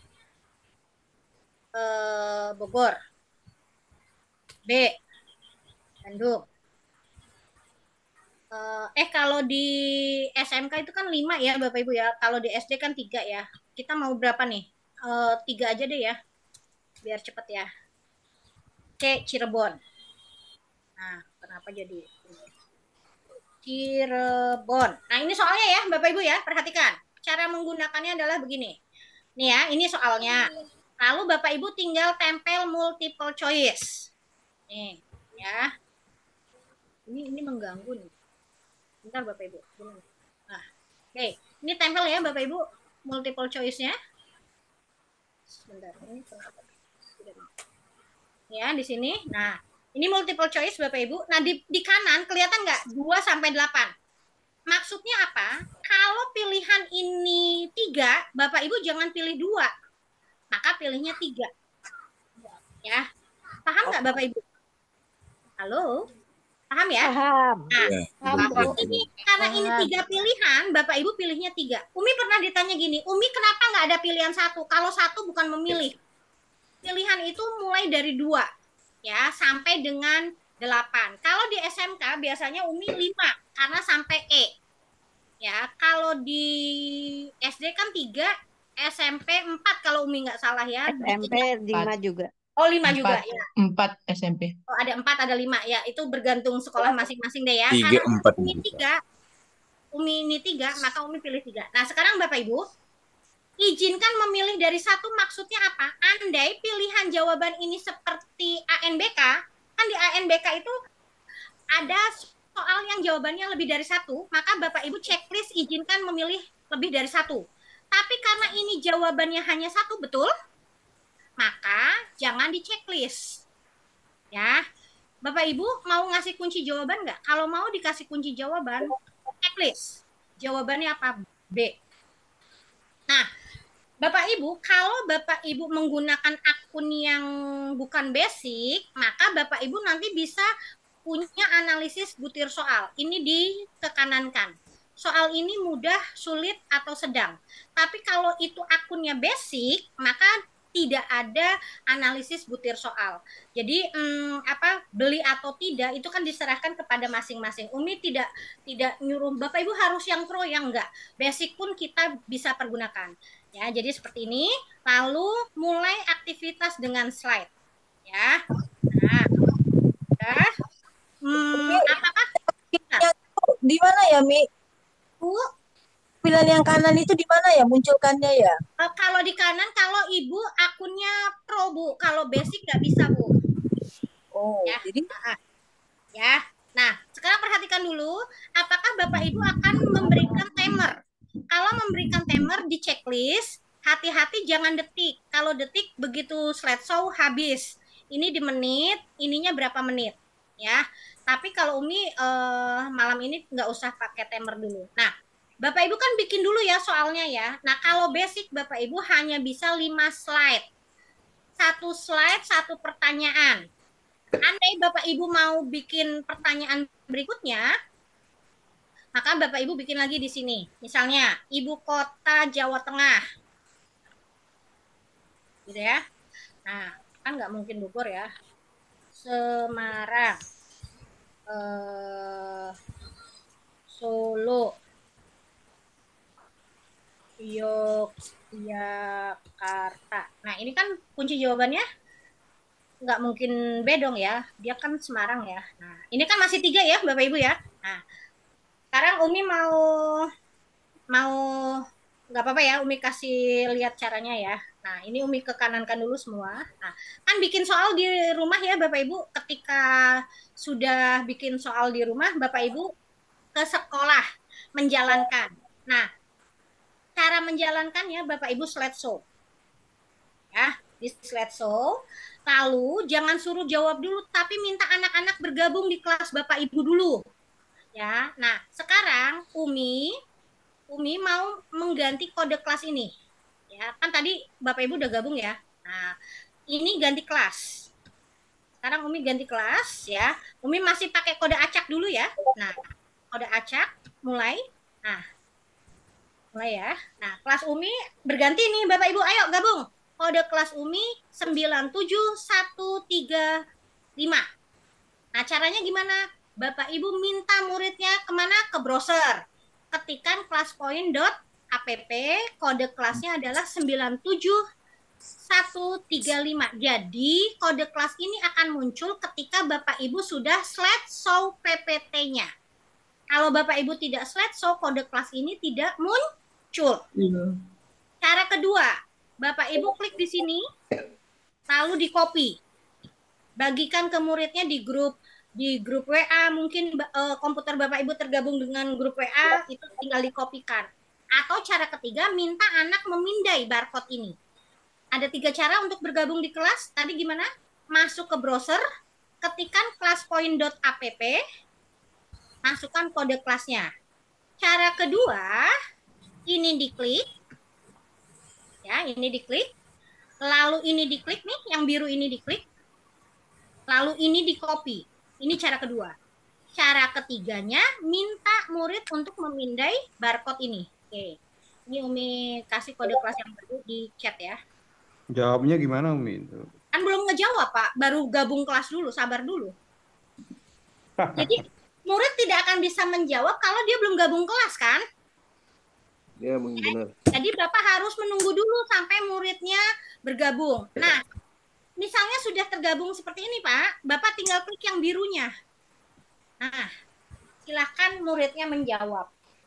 Eh, Bogor. B. Bandung. Eh, kalau di S M K itu kan lima ya Bapak Ibu ya. Kalau di S D kan tiga ya. Kita mau berapa nih? Eh, tiga aja deh ya. Biar cepet ya. C. Cirebon. Nah, kenapa jadi Cirebon? Nah, ini soalnya ya Bapak Ibu ya. Perhatikan. Cara menggunakannya adalah begini. Nih ya, ini soalnya. Lalu Bapak Ibu tinggal tempel multiple choice. Nih, ya. Ini ini mengganggu nih. Bentar Bapak Ibu. Nah, oke. Ini tempel ya Bapak Ibu multiple choice-nya. Sebentar, ini kenapa? Ya, di sini. Nah, ini multiple choice Bapak Ibu. Nah, di, di kanan kelihatan nggak? dua sampai delapan. Maksudnya apa? Kalau pilihan ini tiga, Bapak Ibu jangan pilih dua. Maka pilihnya tiga. Ya. Paham nggak Bapak Ibu? Halo? Paham ya? Paham. Nah, ya, paham. Ini, karena paham. Ini tiga pilihan, Bapak Ibu pilihnya tiga. Umi pernah ditanya gini, Umi kenapa nggak ada pilihan satu? Kalau satu bukan memilih. Pilihan itu mulai dari dua. Ya, sampai dengan delapan. Kalau di S M K biasanya Umi lima, karena sampai E. Ya, kalau di S D kan tiga, S M P empat kalau Umi nggak salah ya. S M P lima juga. Oh, lima juga ya. Empat S M P. Oh, ada empat, ada lima ya. Itu bergantung sekolah masing-masing deh ya. Tiga, Karena empat. Umi tiga, Umi ini tiga, maka Umi pilih tiga. Nah, sekarang Bapak Ibu, izinkan memilih dari satu maksudnya apa? Andai pilihan jawaban ini seperti A N B K, kan di A N B K itu ada soal yang jawabannya lebih dari satu, maka Bapak Ibu checklist izinkan memilih lebih dari satu. Tapi karena ini jawabannya hanya satu, betul? Maka jangan di checklist. Ya, Bapak Ibu mau ngasih kunci jawaban nggak? Kalau mau dikasih kunci jawaban, checklist. Jawabannya apa? B. Nah, Bapak Ibu, kalau Bapak Ibu menggunakan akun yang bukan basic, maka Bapak Ibu nanti bisa punya analisis butir soal. Ini ditekanankan. Soal ini mudah, sulit, atau sedang. Tapi kalau itu akunnya basic, maka tidak ada analisis butir soal. Jadi hmm, apa beli atau tidak itu kan diserahkan kepada masing-masing. Umi tidak tidak nyuruh Bapak Ibu harus yang pro, yang enggak. Basic pun kita bisa pergunakan. Ya, jadi seperti ini. Lalu mulai aktivitas dengan slide. Ya. Nah, ya. Hmm, apakah kita di mana ya, Mi? Bu, pilihan yang kanan itu di mana ya munculkannya ya? Uh, kalau di kanan, kalau ibu akunnya pro Bu, kalau basic nggak bisa Bu. Oh, ya. jadi Uh, Ya. Nah, sekarang perhatikan dulu, apakah Bapak Ibu akan memberikan timer? Kalau memberikan timer di checklist, hati-hati jangan detik. Kalau detik begitu slideshow habis. Ini di menit, ininya berapa menit, ya. Tapi kalau Umi eh, malam ini nggak usah pakai timer dulu. Nah, Bapak Ibu kan bikin dulu ya soalnya ya. Nah, kalau basic Bapak Ibu hanya bisa lima slide. Satu slide, satu pertanyaan. Andai Bapak Ibu mau bikin pertanyaan berikutnya, maka Bapak Ibu bikin lagi di sini. Misalnya, ibu kota Jawa Tengah. Gitu ya. Nah, kan nggak mungkin Bogor ya. Semarang. Eh, Solo. Yogyakarta. Nah, ini kan kunci jawabannya nggak mungkin bedong ya. Dia kan Semarang ya. Nah, ini kan masih tiga ya, Bapak Ibu ya. Nah, sekarang Umi mau mau nggak apa-apa ya, Umi kasih lihat caranya ya. Nah, ini Umi ke kanankan dulu semua. Nah, kan bikin soal di rumah ya Bapak Ibu. Ketika sudah bikin soal di rumah, Bapak Ibu ke sekolah menjalankan. Nah, cara menjalankannya Bapak Ibu slideshow. Ya, di slideshow. Lalu jangan suruh jawab dulu, tapi minta anak-anak bergabung di kelas Bapak Ibu dulu. Ya. Nah, sekarang Umi Umi mau mengganti kode kelas ini. Ya, kan tadi Bapak Ibu udah gabung ya. Nah, ini ganti kelas. Sekarang Umi ganti kelas ya. Umi masih pakai kode acak dulu ya. Nah, kode acak mulai. Nah, mulai ya. Nah, kelas Umi berganti nih Bapak Ibu. Ayo gabung. Kode kelas Umi sembilan tujuh satu tiga lima. Nah, caranya gimana? Bapak Ibu minta muridnya kemana? Ke browser. Ketikan classpoint.app, kode kelasnya adalah sembilan tujuh satu tiga lima. Jadi, kode kelas ini akan muncul ketika Bapak Ibu sudah slideshow P P T-nya. Kalau Bapak Ibu tidak slideshow, kode kelas ini tidak muncul. Iya. Cara kedua, Bapak Ibu klik di sini, lalu di copy. Bagikan ke muridnya di grup di grup W A, mungkin uh, komputer Bapak Ibu tergabung dengan grup W A, itu tinggal dikopikan. Atau cara ketiga, minta anak memindai barcode ini. Ada tiga cara untuk bergabung di kelas. Tadi gimana? Masuk ke browser, ketikan classpoint.app, masukkan kode kelasnya. Cara kedua, ini diklik. Ya, ini diklik. Lalu ini diklik nih, yang biru ini diklik. Lalu ini di copy. Ini cara kedua. Cara ketiganya, minta murid untuk memindai barcode ini. Oke. Ini Umi kasih kode kelas yang baru di chat ya. Jawabnya gimana Umi? Kan belum ngejawab Pak, baru gabung kelas dulu, sabar dulu. Jadi murid tidak akan bisa menjawab kalau dia belum gabung kelas kan? Ya, benar. Jadi Bapak harus menunggu dulu sampai muridnya bergabung. Nah, misalnya sudah tergabung seperti ini Pak, Bapak tinggal klik yang birunya. Nah, silahkan muridnya menjawab.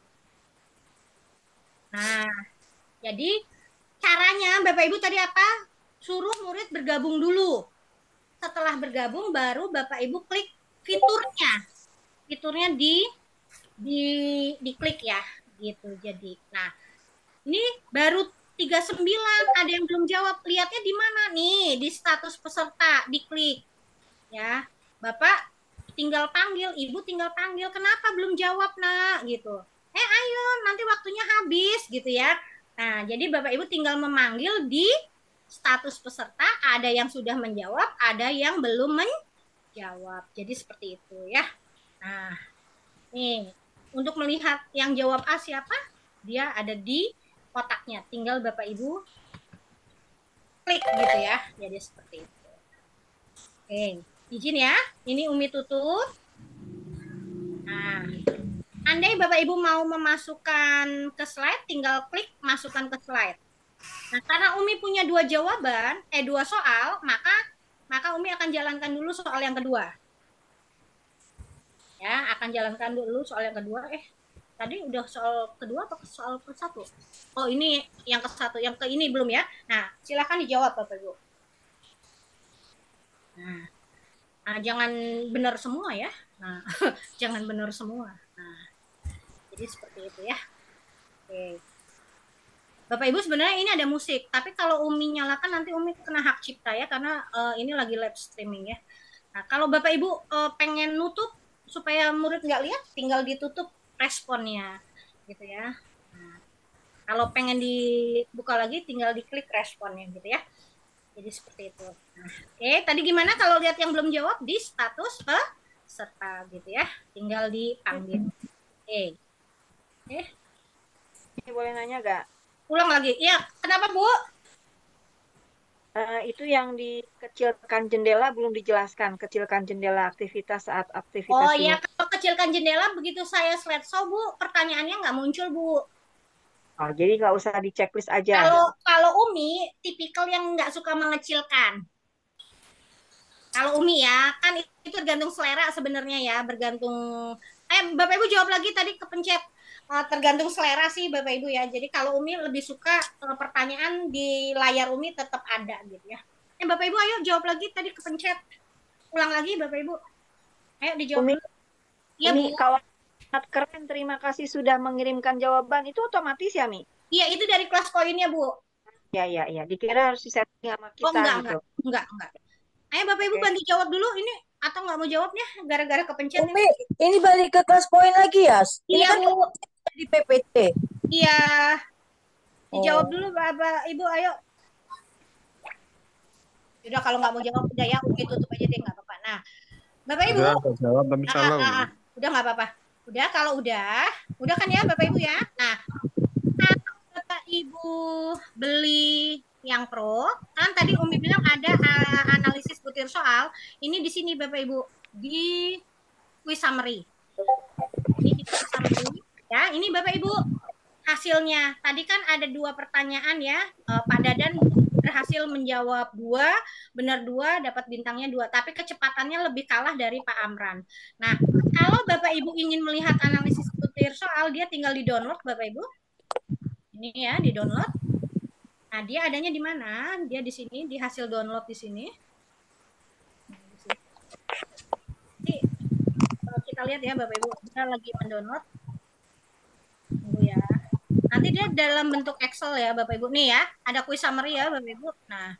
Nah, jadi caranya Bapak Ibu tadi apa? Suruh murid bergabung dulu. Setelah bergabung baru Bapak Ibu klik fiturnya. Fiturnya di di diklik ya, gitu. Jadi, nah, ini baru tiga puluh sembilan, ada yang belum jawab. Lihatnya di mana nih? Di status peserta, diklik. Ya, Bapak tinggal panggil, Ibu tinggal panggil. Kenapa belum jawab, Nak? Gitu. Eh, ayo, nanti waktunya habis, gitu ya. Nah, jadi Bapak Ibu tinggal memanggil di status peserta, ada yang sudah menjawab, ada yang belum menjawab. Jadi seperti itu ya. Nah, nih, untuk melihat yang jawab A siapa? Dia ada di kotaknya, tinggal Bapak Ibu klik gitu ya. Jadi seperti itu. Oke, izin ya. Ini Umi tutup. Nah, andai Bapak Ibu mau memasukkan ke slide, tinggal klik masukkan ke slide. Nah, karena Umi punya dua jawaban, eh dua soal, maka maka Umi akan jalankan dulu soal yang kedua. Ya, akan jalankan dulu soal yang kedua. Eh, tadi udah soal kedua atau soal ke satu? Oh, ini yang ke satu, yang ke ini belum ya? Nah, silakan dijawab Bapak Ibu. Nah, Nah, jangan benar semua ya. Nah, jangan benar semua. Nah, jadi seperti itu ya. Oke. Bapak Ibu sebenarnya ini ada musik, tapi kalau Umi nyalakan nanti Umi kena hak cipta ya, karena uh, ini lagi live streaming ya. Nah, kalau Bapak Ibu uh, pengen nutup supaya murid nggak lihat, tinggal ditutup responnya, gitu ya. Nah, kalau pengen dibuka lagi, tinggal diklik responnya, gitu ya. Jadi seperti itu. Nah, oke, tadi gimana kalau lihat yang belum jawab di status peserta, gitu ya. Tinggal dipanggil. Oke. Oke. Ini boleh nanya gak? Ulang lagi. Iya, kenapa Bu? Uh, itu yang dikecilkan jendela belum dijelaskan. Kecilkan jendela aktivitas saat aktivitas. Oh iya, kalau kecilkan jendela begitu saya slideshow Bu, pertanyaannya nggak muncul Bu. Oh, jadi nggak usah di checklist aja. Kalau kalau Umi tipikal yang nggak suka mengecilkan. Kalau Umi ya, kan itu tergantung selera sebenarnya ya, bergantung. Eh, Bapak Ibu jawab lagi tadi kepencet. Uh, tergantung selera sih Bapak Ibu ya. Jadi kalau Umi lebih suka uh, pertanyaan di layar Umi tetap ada gitu ya. Eh Bapak Ibu ayo jawab lagi tadi kepencet. Ulang lagi Bapak Ibu. Ayo dijawab. Umi, ya, Umi Bu. kawan keren, terima kasih sudah mengirimkan jawaban. Itu otomatis ya, Mi? Iya, itu dari kelas koinnya, Bu. Ya, ya, ya. Dikira harus disetting sama kita oh, enggak, gitu. Enggak, enggak, enggak. Ayo Bapak Ibu okay. bantu jawab dulu ini atau nggak mau jawabnya gara-gara kepencet. Umi, ini balik ke kelas poin lagi ya? Ini iya, kan Bu. Di P P T. Iya. Dijawab oh. dulu Bapak Ibu, ayo. Udah kalau nggak mau jawab udah ya, Umi tutup aja deh nggak apa-apa. Nah, Bapak Ibu. Udah, jawab tapi ah, salah. Ah, ah, udah nggak apa-apa. Udah kalau udah, udah kan ya Bapak Ibu ya. Nah, kalau Bapak Ibu beli yang pro, kan tadi Umi bilang ada uh, analisis butir soal. Ini di sini Bapak Ibu di quiz summary. Ini di quiz summary. Ya, ini Bapak Ibu hasilnya. Tadi kan ada dua pertanyaan ya. Uh, Pak Dadan berhasil menjawab dua, benar dua, dapat bintangnya dua. Tapi kecepatannya lebih kalah dari Pak Amran. Nah, kalau Bapak Ibu ingin melihat analisis butir soal, dia tinggal di download Bapak Ibu. Ini ya, di download. Nah, dia adanya di mana? Dia di sini, di hasil download di sini. Jadi, kalau kita lihat ya Bapak Ibu, kita lagi mendownload. Tunggu ya. Nanti dia dalam bentuk Excel ya Bapak Ibu. Nih ya, ada quiz summary ya Bapak Ibu. Nah.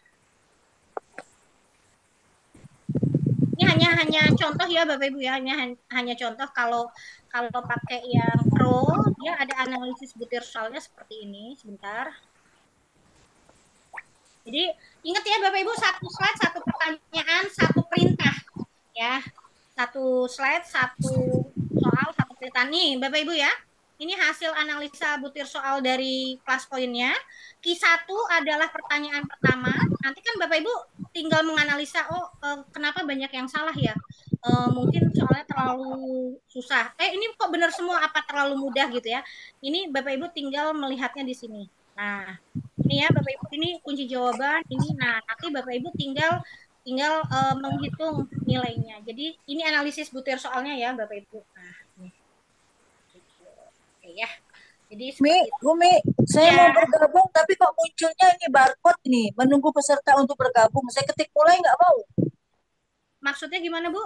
Ini hanya hanya contoh ya Bapak Ibu ya, hanya hanya contoh kalau kalau pakai yang pro, dia ada analisis butir soalnya seperti ini. Sebentar. Jadi ingat ya Bapak Ibu, satu slide, satu pertanyaan, satu perintah ya. Satu slide, satu soal, satu perintah nih Bapak Ibu ya. Ini hasil analisa butir soal dari kelas poinnya. Q satu adalah pertanyaan pertama. Nanti kan Bapak Ibu tinggal menganalisa, oh eh, kenapa banyak yang salah ya. Eh, mungkin soalnya terlalu susah. Eh ini kok benar semua apa terlalu mudah gitu ya. Ini Bapak Ibu tinggal melihatnya di sini. Nah, ini ya Bapak Ibu, ini kunci jawaban. Ini nah nanti Bapak Ibu tinggal tinggal uh, menghitung nilainya. Jadi ini analisis butir soalnya ya Bapak Ibu. Nah, ini. Oke ya. Jadi Mi, Umi, saya ya. mau bergabung tapi kok munculnya ini barcode ini, menunggu peserta untuk bergabung. Saya ketik mulai nggak mau. Maksudnya gimana, Bu?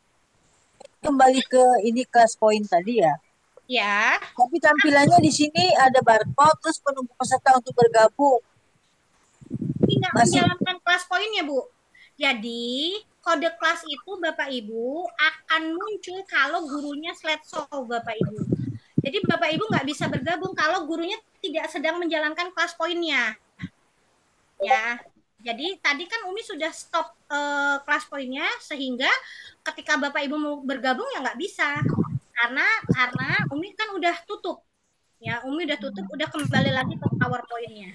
Kembali ke ini kelas poin tadi ya. Ya. Tapi tampilannya di sini ada barcode terus menunggu peserta untuk bergabung. Tidak menjalankan kelas poinnya, Bu. Jadi kode kelas itu Bapak Ibu akan muncul kalau gurunya slideshow Bapak Ibu. Jadi Bapak Ibu nggak bisa bergabung kalau gurunya tidak sedang menjalankan kelas poinnya. Ya. Jadi tadi kan Umi sudah stop uh, kelas poinnya sehingga ketika Bapak Ibu mau bergabung ya nggak bisa. Karena karena Umi kan udah tutup. Ya, Umi udah tutup, udah kembali lagi ke PowerPoint-nya.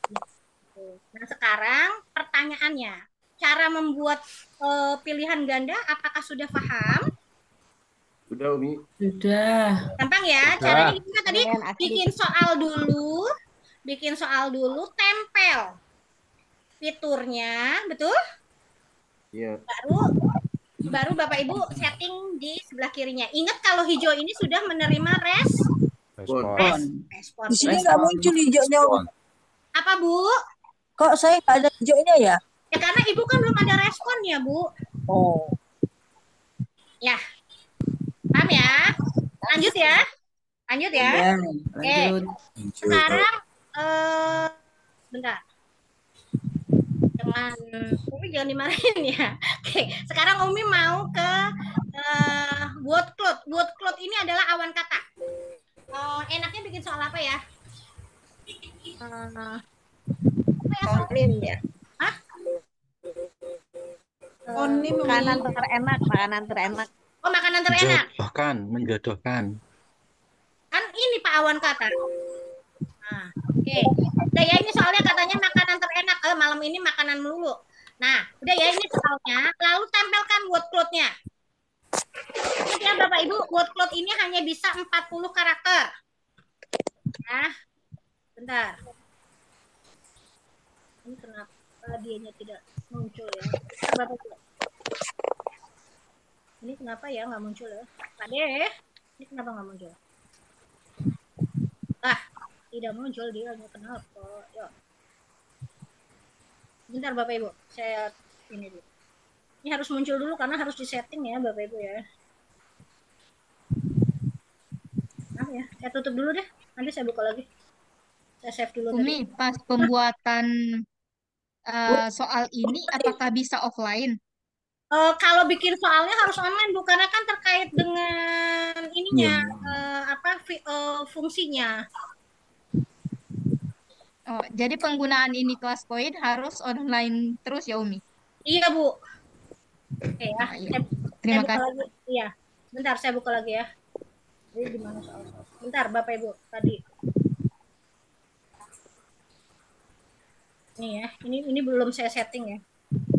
Nah, sekarang pertanyaannya, cara membuat uh, pilihan ganda apakah sudah paham? Sudah, Umi. Sudah. Gampang ya, caranya gimana tadi? Bikin soal dulu, bikin soal dulu, tempel fiturnya, betul? Iya. Baru baru Bapak Ibu setting di sebelah kirinya. Ingat kalau hijau ini sudah menerima res Respon. res respon. Di sini nggak muncul hijaunya. Apa Bu? Kok saya nggak ada hijaunya ya? Ya karena Ibu kan belum ada responnya Bu. Oh. Ya, paham ya? Lanjut ya. Lanjut ya. Ya, Oke. lanjut. Sekarang eh bentar. Jangan Umi jangan dimarahin ya. Oke, sekarang Umi mau ke eh word cloud. Word cloud ini adalah awan kata. Eh, enaknya bikin soal apa ya? Eh, apa ya soal? Onim ya. Hah? Onim makanan terenak, makanan terenak. Oh, makanan terenak. Menjodohkan, menjodohkan. Kan ini Pak awan kata. Nah, oke. Udah ya ini soalnya katanya makanan terenak. Eh, malam ini makanan melulu. Nah, udah ya ini soalnya. Lalu tempelkan word cloud-nya. Ingat ya Bapak Ibu, word cloud ini hanya bisa empat puluh karakter. Nah, bentar. Ini kenapa dianya tidak muncul ya? Bapak Ibu. Ini kenapa ya nggak muncul ya? Pak De, ini kenapa nggak muncul? Ah, tidak muncul dia. Kenapa? Ya. Bentar Bapak Ibu, saya ini dulu. Ini harus muncul dulu karena harus disetting ya Bapak Ibu ya. Nah ya, saya tutup dulu deh. Nanti saya buka lagi. Saya save dulu. Umi, tadi. pas pembuatan uh, soal ini apakah bisa offline? Uh, kalau bikin soalnya harus online Bu, karena kan terkait dengan ininya Ya. uh, apa uh, fungsinya. Oh, jadi penggunaan ini kelas poin harus online terus ya Umi? Iya Bu. Oke ya. Ah, iya. Saya, Terima saya buka kasih. lagi. Iya. Bentar saya buka lagi ya. Jadi gimana soal? Bentar Bapak Ibu tadi. Nih ya, ini ini belum saya setting ya.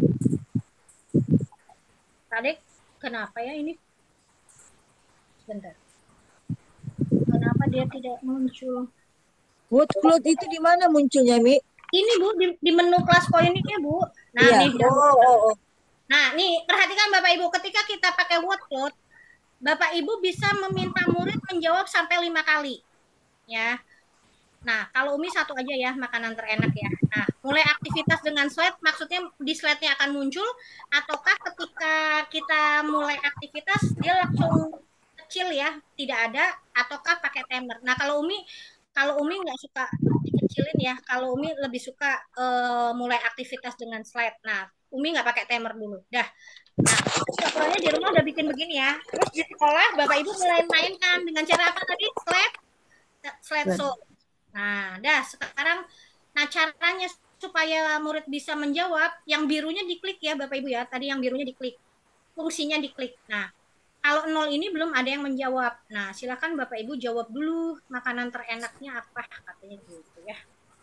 Tadi kenapa ya ini? Bentar. Kenapa dia tidak muncul? Word cloud itu di mana munculnya, Mi? Ini Bu, di, di menu kelas poin ini ya Bu. Nah, Iya. nih. Oh, oh, oh. Nah, nih perhatikan Bapak Ibu, ketika kita pakai word cloud, Bapak Ibu bisa meminta murid menjawab sampai lima kali. Ya. Nah, kalau Umi satu aja ya, makanan terenak ya. Nah, mulai aktivitas dengan slide, maksudnya di slide-nya akan muncul, ataukah ketika kita mulai aktivitas, dia langsung kecil ya, tidak ada, ataukah pakai timer. Nah, kalau Umi, kalau Umi nggak suka dikecilin ya, kalau Umi lebih suka uh, mulai aktivitas dengan slide. Nah, Umi nggak pakai timer dulu. Dah. Nah, sekolahnya di rumah udah bikin begini ya. Terus di sekolah, Bapak Ibu mulai mainkan dengan cara apa tadi? Slide, slide show. Nah, dah sekarang, nah caranya supaya murid bisa menjawab, yang birunya diklik ya Bapak Ibu ya, tadi yang birunya diklik, fungsinya diklik. Nah, kalau nol ini belum ada yang menjawab. Nah, silakan Bapak Ibu jawab dulu makanan terenaknya apa, katanya gitu ya.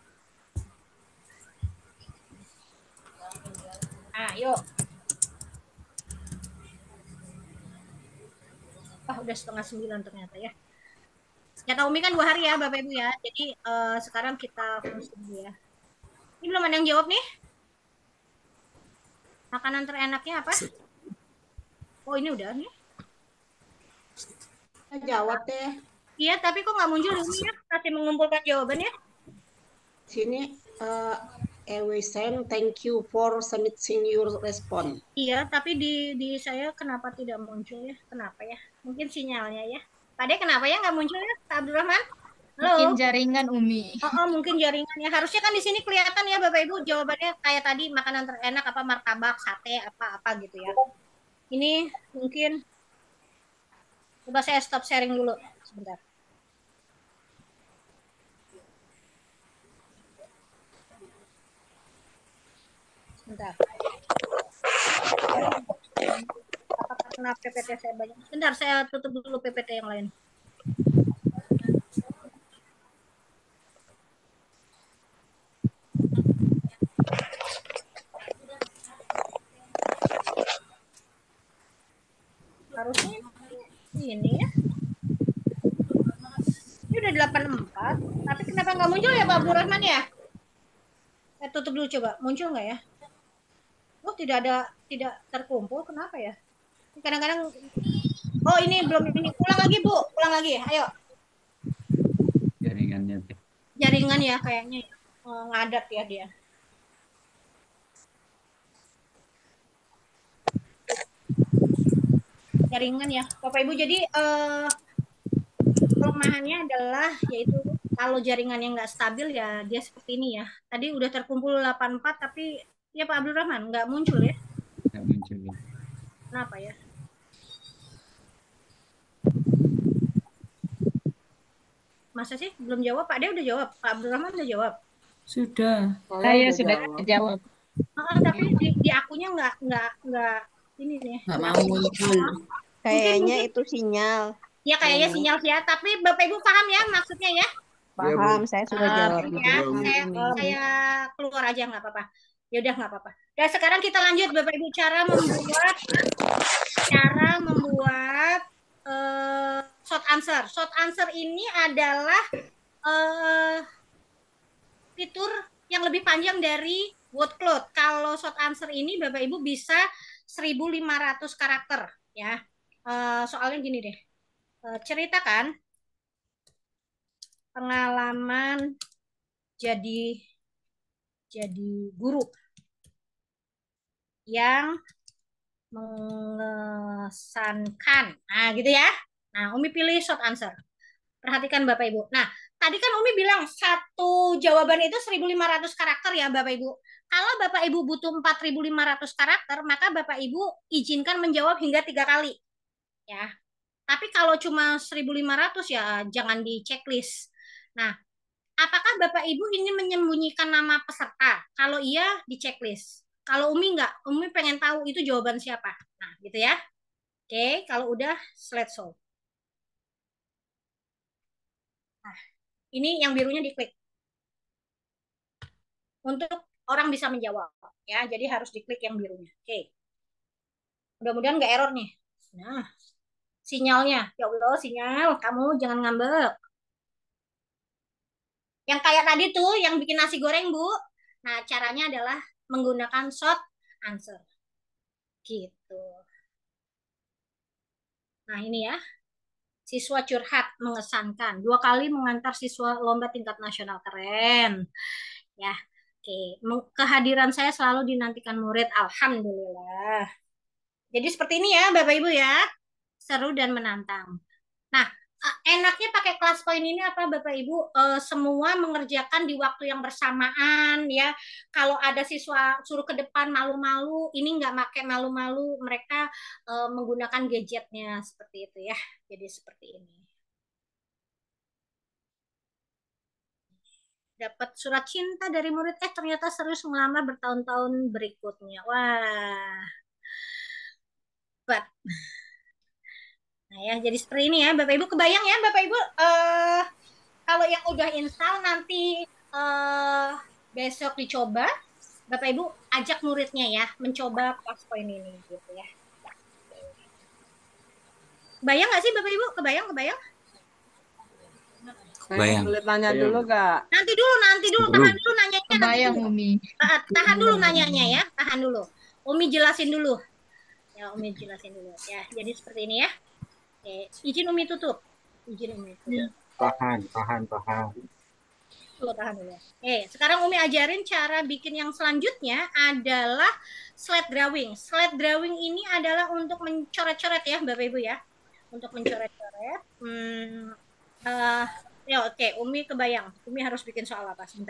Nah, yuk. Ah, udah setengah sembilan ternyata ya. Jatah Umi kan dua hari ya Bapak Ibu ya. Jadi uh, sekarang kita fungsi dulu ya. Ini belum ada yang jawab nih. Makanan terenaknya apa? Oh ini udah nih. Jawab deh. Iya tapi kok nggak muncul Umi ya? Masih mengumpulkan jawabannya. Sini uh, Ewesen, thank you for submitting your response. Iya tapi di di saya kenapa tidak muncul ya? Kenapa ya? Mungkin sinyalnya ya. Pak De kenapa ya nggak muncul ya, Pak Abdurrahman? Halo. Mungkin jaringan Umi. Oh, oh, mungkin jaringan ya. Harusnya kan di sini kelihatan ya Bapak Ibu jawabannya kayak tadi makanan terenak apa martabak, sate apa apa gitu ya. Ini mungkin coba saya stop sharing dulu sebentar. Sebentar. Apakah karena P P T saya banyak? Sebentar saya tutup dulu P P T yang lain. Harusnya ini ya. Ini udah delapan puluh empat, tapi kenapa nggak muncul ya Pak Abdurrahman ya? Saya tutup dulu coba, muncul nggak ya? Oh tidak ada, tidak terkumpul, kenapa ya? Kadang-kadang, oh ini belum ini, ulang lagi Bu, ulang lagi, ayo. Jaringannya. Jaringan ya kayaknya, oh, ngadat ya dia. jaringan ya, Bapak Ibu. Jadi eh, kelemahannya adalah yaitu kalau jaringannya nggak stabil ya dia seperti ini ya. Tadi udah terkumpul delapan puluh empat tapi ya Pak Abdul Rahman nggak muncul ya. Nggak muncul. Kenapa ya? Masa sih belum jawab? Pak De udah jawab, Pak Abdul Rahman udah jawab. Sudah. Saya sudah jawab. Ah, tapi di, di akunya nggak nggak nggak ini nih. Nggak mau muncul. Kayaknya itu sinyal. Ya kayaknya sinyal ya, tapi Bapak Ibu paham ya maksudnya ya? Paham, saya sudah Ah, jawab. ya, saya, saya keluar aja nggak apa-apa. Ya udah nggak apa-apa. Dan sekarang kita lanjut Bapak Ibu cara membuat cara membuat eh, short answer. Short answer ini adalah eh, fitur yang lebih panjang dari word cloud. Kalau short answer ini Bapak Ibu bisa seribu lima ratus karakter ya. Eh, soalnya gini deh. Eh, ceritakan pengalaman jadi jadi guru yang mengesankan. Nah, gitu ya. Nah, Umi pilih short answer. Perhatikan Bapak Ibu. Nah, tadi kan Umi bilang satu jawaban itu seribu lima ratus karakter ya Bapak Ibu. Kalau Bapak Ibu butuh empat ribu lima ratus karakter, maka Bapak Ibu izinkan menjawab hingga tiga kali. Ya. Tapi kalau cuma seribu lima ratus ya jangan di checklist. Nah, apakah Bapak Ibu ini menyembunyikan nama peserta? Kalau iya, di checklist. Kalau Umi enggak, Umi pengen tahu itu jawaban siapa. Nah, gitu ya. Oke, kalau udah slideshow. Nah, ini yang birunya diklik. Untuk orang bisa menjawab. Ya, jadi harus diklik yang birunya. Oke. Mudah-mudahan nggak error nih. Nah, sinyalnya. Ya Allah, sinyal. Kamu jangan ngambek. Yang kayak tadi tuh, yang bikin nasi goreng, Bu. Nah, caranya adalah menggunakan short answer. Gitu. Nah, ini ya. Siswa curhat mengesankan. Dua kali mengantar siswa lomba tingkat nasional. Keren. Ya. Oke. Kehadiran saya selalu dinantikan murid. Alhamdulillah. Jadi seperti ini ya, Bapak Ibu ya. Seru dan menantang. Nah, enaknya pakai kelas poin ini apa Bapak Ibu? E, semua mengerjakan di waktu yang bersamaan ya. Kalau ada siswa suruh ke depan malu-malu, ini nggak pakai malu-malu, mereka e, menggunakan gadgetnya seperti itu ya. Jadi seperti ini. Dapat surat cinta dari murid, eh ternyata serius melamar bertahun-tahun berikutnya. Wah. But. Nah ya, jadi seperti ini ya, Bapak Ibu. Kebayang ya, Bapak Ibu. Uh, kalau yang udah install nanti uh, besok dicoba, Bapak Ibu ajak muridnya ya, mencoba kelas poin ini gitu ya. Kebayang nggak sih Bapak Ibu? Kebayang, kebayang? Bayang. Boleh tanya dulu gak? Nanti dulu, nanti dulu, tahan dulu nanyanya. Kebayang, Umi. Uh, tahan dulu nanyanya ya, tahan dulu. Umi jelasin dulu. Ya, Umi jelasin dulu. Ya, jadi seperti ini ya. Oke, izin Umi tutup. Izin Umi tutup. Tahan, tahan, tahan. Tuh, tahan dulu. Oke, sekarang Umi ajarin cara bikin yang selanjutnya adalah slide drawing. Slide drawing ini adalah untuk mencoret-coret ya, Bapak Ibu ya. Untuk mencoret-coret. Hmm, uh, ya oke, Umi kebayang. Umi harus bikin soal apa? Sebentar.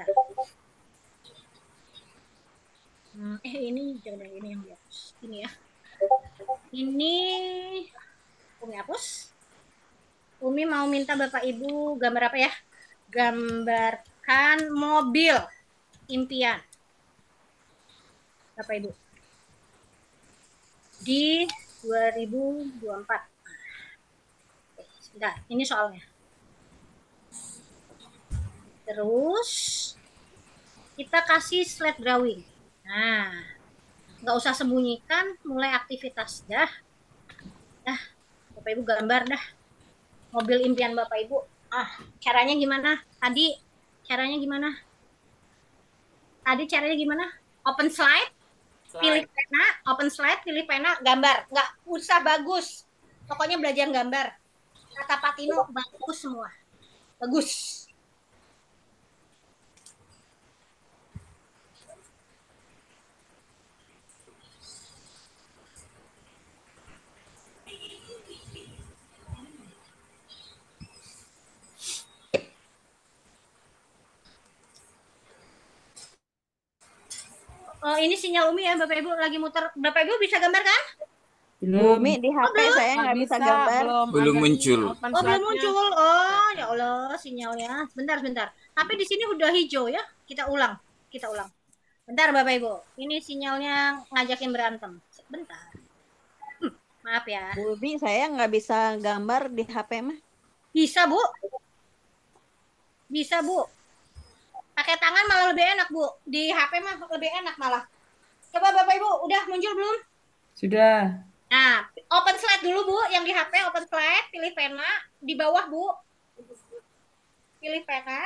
Hmm, eh ini jangan ini yang dihapus. Ini ya. Ini Umi hapus. Umi mau minta Bapak Ibu gambar apa ya? Gambarkan mobil impian. Bapak Ibu. Di dua ribu dua puluh empat. Oke, sebentar, ini soalnya. Terus kita kasih slide drawing. Nah, nggak usah sembunyikan, mulai aktivitas dah. Dah, Bapak Ibu gambar dah. Mobil impian Bapak Ibu. Ah, caranya gimana? Tadi caranya gimana? Tadi caranya gimana? Open slide, slide. Pilih pena, open slide, pilih pena, gambar. Nggak usah bagus. Pokoknya belajar gambar. Kata Pak Tino, bagus semua. Bagus. Oh, ini sinyal Umi ya, Bapak Ibu lagi muter. Bapak Ibu bisa gambar kan? Belum. Umi di H P belum? saya nggak bisa gambar. Belum Belum ada muncul. Oh, belum muncul. Oh, ya Allah, sinyalnya. Bentar, bentar. Tapi di sini udah hijau ya. Kita ulang. Kita ulang. Bentar, Bapak Ibu. Ini sinyalnya ngajakin berantem. Bentar. Hmm, maaf ya. Bu Umi, saya nggak bisa gambar di H P mah. Bisa, Bu. Bisa, Bu. Pakai tangan malah lebih enak, Bu. Di H P mah lebih enak malah. Coba Bapak Ibu, udah muncul belum? Sudah. Nah, open slide dulu, Bu. Yang di H P open slide, pilih pena. Di bawah, Bu. Pilih pena.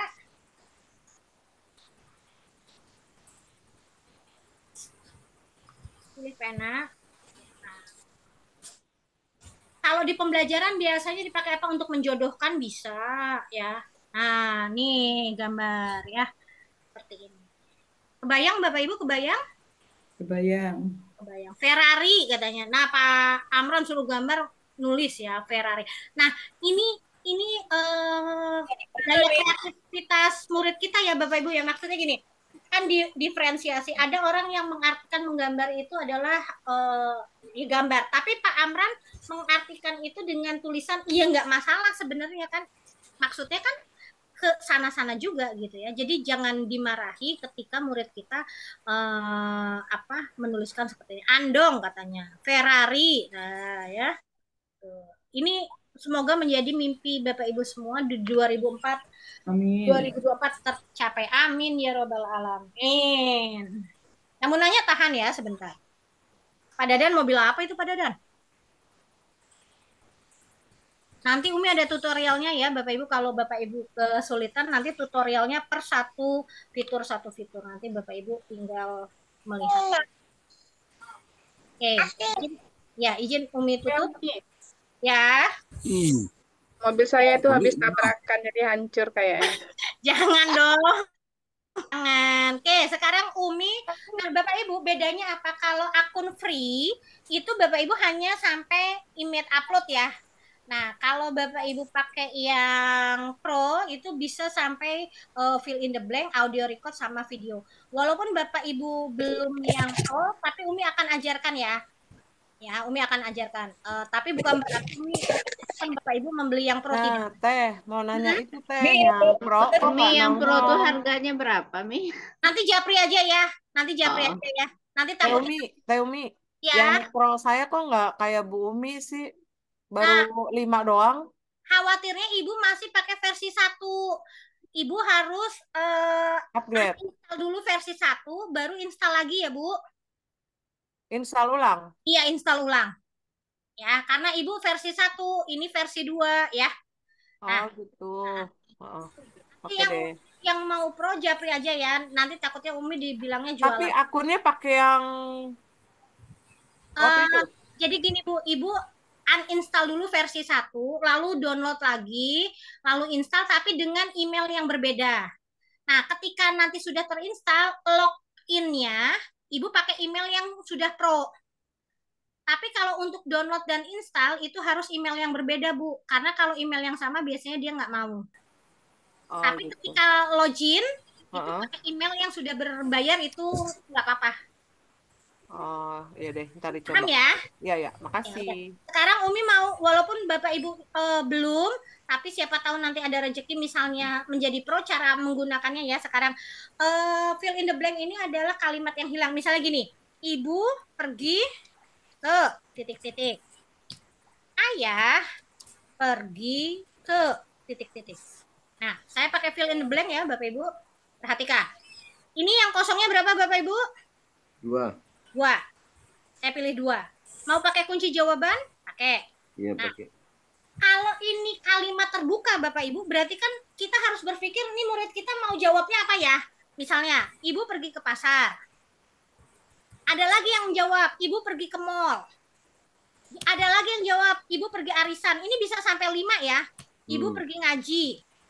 Pilih pena. Nah. Kalau di pembelajaran biasanya dipakai apa untuk menjodohkan bisa, ya. Nah, nih gambar ya. Seperti ini. Kebayang Bapak Ibu, kebayang? Kebayang. Kebayang. Ferrari katanya. Nah, Pak Amran suruh gambar, nulis ya Ferrari. Nah, ini ini eh daya kreativitas murid kita ya Bapak Ibu ya. Maksudnya gini, kan di diferensiasi. Ada orang yang mengartikan menggambar itu adalah eh ya gambar. Tapi Pak Amran mengartikan itu dengan tulisan, iya nggak masalah sebenarnya kan. Maksudnya kan ke sana-sana juga gitu ya. Jadi jangan dimarahi ketika murid kita eh, apa menuliskan seperti ini. Andong katanya, Ferrari. Nah, ya. Tuh. Ini semoga menjadi mimpi Bapak Ibu semua di dua ribu empat Amin. dua ribu dua puluh empat tercapai. Amin ya robbal alamin. Namun nanya tahan ya sebentar. Pak Dadan mau bilang apa itu Pak Dadan? Nanti Umi ada tutorialnya ya Bapak Ibu, kalau Bapak Ibu kesulitan nanti tutorialnya per satu fitur satu fitur, nanti Bapak Ibu tinggal melihat. Oke, izin, ya izin Umi tutup. Ya. Mobil saya itu habis tabrakan jadi hancur kayaknya. Jangan dong. Jangan. Oke, sekarang Umi, nah Bapak Ibu bedanya apa? Kalau akun free itu Bapak Ibu hanya sampai image upload ya. Nah, kalau Bapak Ibu pakai yang pro itu bisa sampai uh, fill in the blank, audio record sama video. Walaupun Bapak Ibu belum yang pro, tapi Umi akan ajarkan ya. Ya, Umi akan ajarkan. Uh, tapi bukan berarti Umi kan Bapak Ibu membeli yang pro Nah, tidak. Teh, mau nanya Hmm? itu Teh, yang pro kok Mi nggak yang pro tuh nongol? harganya berapa, Mi? Nanti Japri aja ya. Nanti Japri Oh. aja ya. Nanti Teh takut Umi, Teh Umi, ya. yang pro saya kok nggak kayak Bu Umi sih, Nah, baru lima doang. khawatirnya Ibu masih pakai versi satu. Ibu harus eh, Upgrade, install dulu versi satu, baru install lagi ya Bu. install ulang. Iya, install ulang. Ya, karena Ibu versi satu, ini versi dua ya. Nah, Oh gitu. Oh, oke yang deh. yang mau pro Japri aja ya. Nanti takutnya Umi dibilangnya Tapi jualan. akunnya pakai yang waktu Eh, itu. jadi gini Bu, Ibu uninstall dulu versi satu, lalu download lagi, lalu install tapi dengan email yang berbeda. Nah, ketika nanti sudah terinstall, login-nya Ibu pakai email yang sudah pro. Tapi kalau untuk download dan install itu harus email yang berbeda, Bu. Karena kalau email yang sama biasanya dia nggak mau. Oh Tapi gitu. ketika login, itu Heeh. pakai email yang sudah berbayar itu nggak apa-apa. Oh, iya deh, ntar Paham dicoba. ya? Iya ya, Ya, oke. makasih. Sekarang Umi mau, walaupun Bapak Ibu eh, belum, tapi siapa tahu nanti ada rezeki misalnya menjadi pro cara menggunakannya ya. Sekarang eh, fill in the blank ini adalah kalimat yang hilang. Misalnya gini, Ibu pergi ke titik-titik. Ayah pergi ke titik-titik. Nah, saya pakai fill in the blank ya, Bapak Ibu. Perhatikan. Ini yang kosongnya berapa, Bapak Ibu? Dua. Dua. Saya pilih dua. Mau pakai kunci jawaban? Pakai. Iya Nah, pakai. kalau ini kalimat terbuka, Bapak Ibu, berarti kan kita harus berpikir nih murid kita mau jawabnya apa ya? Misalnya, Ibu pergi ke pasar. Ada lagi yang jawab, Ibu pergi ke mall. Ada lagi yang jawab, Ibu pergi arisan. Ini bisa sampai lima ya. Ibu Hmm. pergi ngaji.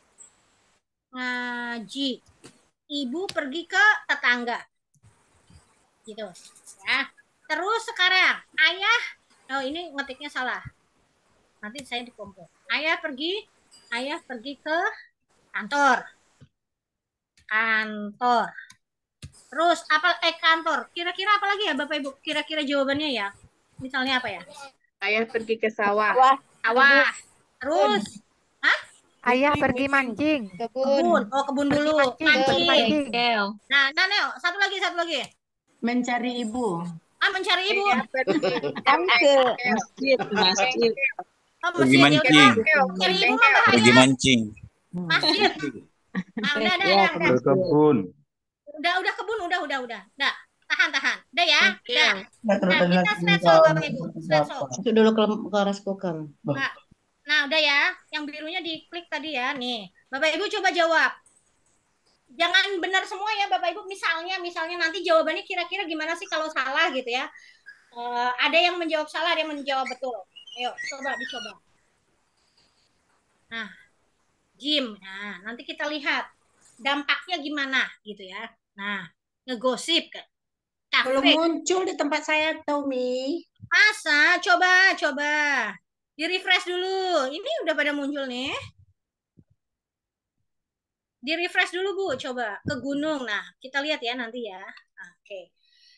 Ngaji. Ibu pergi ke tetangga. Gitu. Ya. Terus sekarang, ayah, oh ini ngetiknya salah. Nanti saya dikompos. Ayah pergi, ayah pergi ke kantor. Kantor. Terus apa eh kantor. Kira-kira apa lagi ya Bapak Ibu? Kira-kira jawabannya ya. Misalnya apa ya? Ayah pergi ke sawah. Wah, Sawah. Terus, hah? Ayah pergi mancing. Kebun. Oh, kebun Pergi dulu. mancing, pergi Mancing. mancing. Bengkel. Nah, nah Neo, satu lagi, satu lagi. Mencari ibu. Ah, mencari ibu. Ayah pergi angke. Masjid, masjid. Oh, Pergi mesin ya udah. mancing. Mencari ibu mah Pergi bahaya. mancing. Masjid. Nah, udah, udah, Ya, udah, udah. berkebun. Udah, udah kebun, udah, udah, udah. Udah. Tahan, tahan. Udah ya. Udah. Nah, Nah, kita slideshow Bapak Ibu. Slideshow. Masuk dulu ke, ke rice cooker. Nah, nah, udah ya. Yang birunya diklik tadi ya. Nih. Bapak Ibu coba jawab. Jangan benar semua ya Bapak Ibu. Misalnya, misalnya nanti jawabannya kira-kira gimana sih kalau salah gitu ya. Eh, ada yang menjawab salah, ada yang menjawab betul. Ayo, coba dicoba. Nah, gym. Nah, nanti kita lihat dampaknya gimana gitu ya. Nah, ngegosip kan. Belum Kafe. muncul di tempat saya tuh, Mi. Masa? Coba, coba. Di-refresh dulu. Ini udah pada muncul nih. Di-refresh dulu, Bu. Coba ke gunung. Nah, kita lihat ya nanti ya. Oke.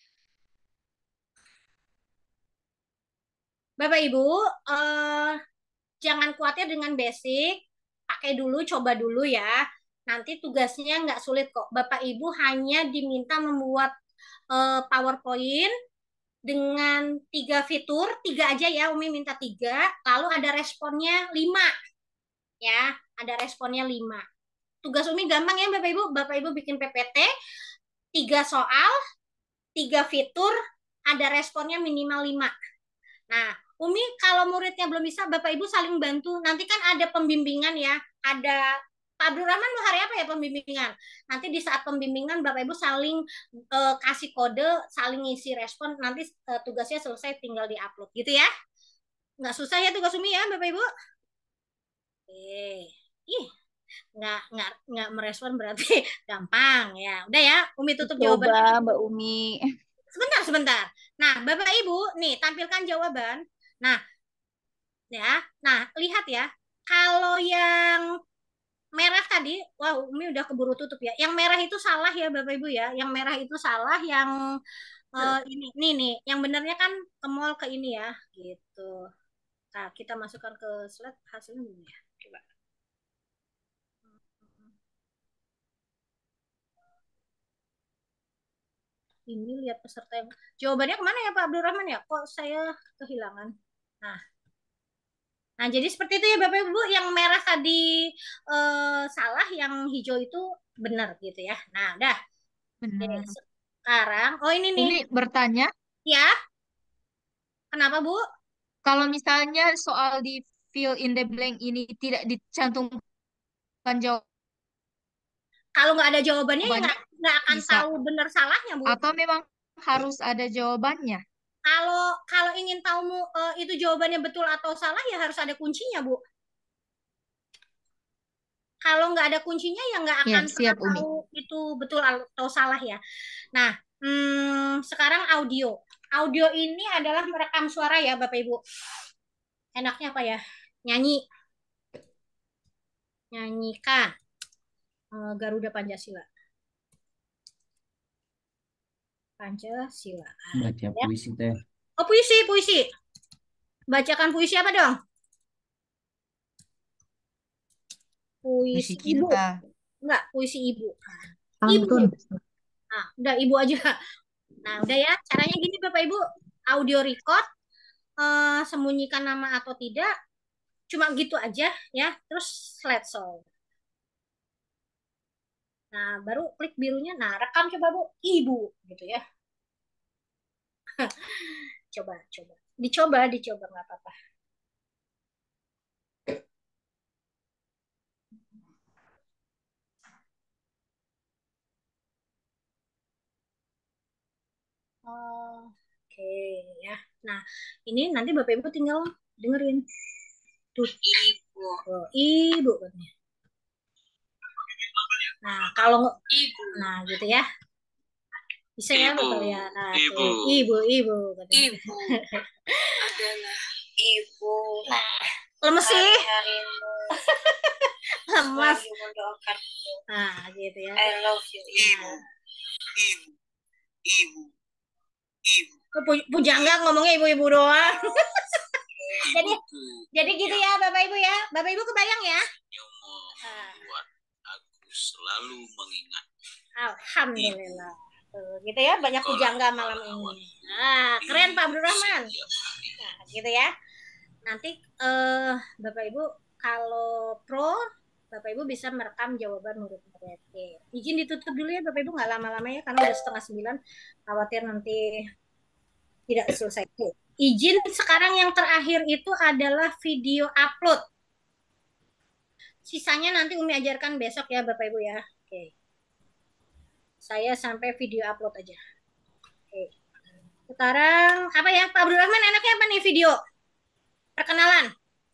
Bapak Ibu, eh, jangan khawatir dengan basic. Pakai dulu, coba dulu ya. Nanti tugasnya nggak sulit kok. Bapak Ibu hanya diminta membuat eh, PowerPoint dengan tiga fitur, tiga aja ya, Umi minta tiga. Lalu ada responnya lima, ya, ada responnya lima. Tugas Umi gampang ya Bapak Ibu. Bapak Ibu bikin P P T, tiga soal, tiga fitur, ada responnya minimal lima. Nah, Umi kalau muridnya belum bisa, Bapak Ibu saling bantu. Nanti kan ada pembimbingan ya, ada Pak Abdul Rahman mau hari apa ya pembimbingan? Nanti di saat pembimbingan Bapak Ibu saling uh, kasih kode, saling ngisi respon. Nanti uh, tugasnya selesai tinggal diupload gitu ya. Nggak susah ya tugas Umi ya Bapak Ibu. Eh, ih, nggak nggak nggak merespon berarti gampang ya. Udah ya, Umi tutup Coba jawabannya. Mbak Umi. Sebentar, sebentar. Nah, Bapak Ibu, nih tampilkan jawaban. Nah, ya, nah lihat ya. Kalau yang merah tadi, wah Umi udah keburu tutup ya. Yang merah itu salah ya Bapak Ibu ya. Yang merah itu salah, yang uh, ini, nih nih, yang benernya kan ke mall ke ini ya, gitu. Nah, kita masukkan ke slide hasilnya dulu ya. Coba. Ini lihat peserta yang jawabannya kemana ya Pak Abdul Rahman ya? Kok saya kehilangan? Nah, nah jadi seperti itu ya Bapak Ibu. Yang merah tadi eh, salah, yang hijau itu benar gitu ya. Nah, udah. Oke, Benar. sekarang, oh ini nih. Umi bertanya, Ya, kenapa Bu? kalau misalnya soal di fill in the blank ini tidak dicantumkan jawabannya, Kalau nggak ada jawabannya ya nggak nggak akan bisa. tahu benar salahnya Bu. Atau memang harus ada jawabannya? Kalau kalau ingin tahu uh, itu jawabannya betul atau salah ya harus ada kuncinya Bu. Kalau nggak ada kuncinya ya nggak Ya, akan siap, pernah Umi. tahu itu betul atau salah ya. Nah, hmm, sekarang audio. Audio ini adalah merekam suara ya Bapak Ibu. Enaknya apa ya? Nyanyi. Nyanyikan uh, Garuda Pancasila. Pancasila. Baca Ya. puisi teh. Oh, puisi, puisi. Bacakan puisi apa dong? Puisi Puisi ibu. cinta. Enggak, puisi ibu. Ibu. Pantun. Nah, udah ibu aja. Nah, udah ya. Caranya gini Bapak Ibu. Audio record, eh, sembunyikan nama atau tidak. Cuma gitu aja ya. Terus slideshow. Nah, baru klik birunya. Nah, rekam coba Bu. Ibu gitu ya. Coba, coba. Dicoba, dicoba nggak apa-apa. Oke ya. Nah, ini nanti Bapak Ibu tinggal dengerin. Tuh, ibu. Oh, ibu katanya. Nah, kalau ibu, nah gitu ya. Bisa ya Bapak ya. Nah, Ibu. tuh, ibu, ibu katanya. Ibu adalah ibu. Nah, lemes sih. Hari-harimu Lemas. selalu mendoakan. Nah, gitu ya. I love you, ibu. Ibu. Ibu. Ibu. Pu- Pujangga ngomongnya ibu-ibu doang. Jadi jadi gitu ya Bapak Ibu ya. Bapak Ibu kebayang ya? Membuat aku selalu mengingat. Alhamdulillah. Tuh, gitu ya, banyak pujangga malam ini. Nah, keren Pak Abdurrahman. Nah, gitu ya. Nanti eh, Bapak Ibu kalau pro, Bapak Ibu bisa merekam jawaban murid-murid. Oke. Izin ditutup dulu ya Bapak Ibu, nggak lama-lama ya, karena udah setengah sembilan. Khawatir nanti tidak selesai. Oke. Izin sekarang yang terakhir itu adalah video upload. Sisanya nanti Umi ajarkan besok ya Bapak Ibu ya. Oke. Saya sampai video upload aja. Oke. Sekarang apa ya Pak Abdurrahman, enaknya apa nih video? Perkenalan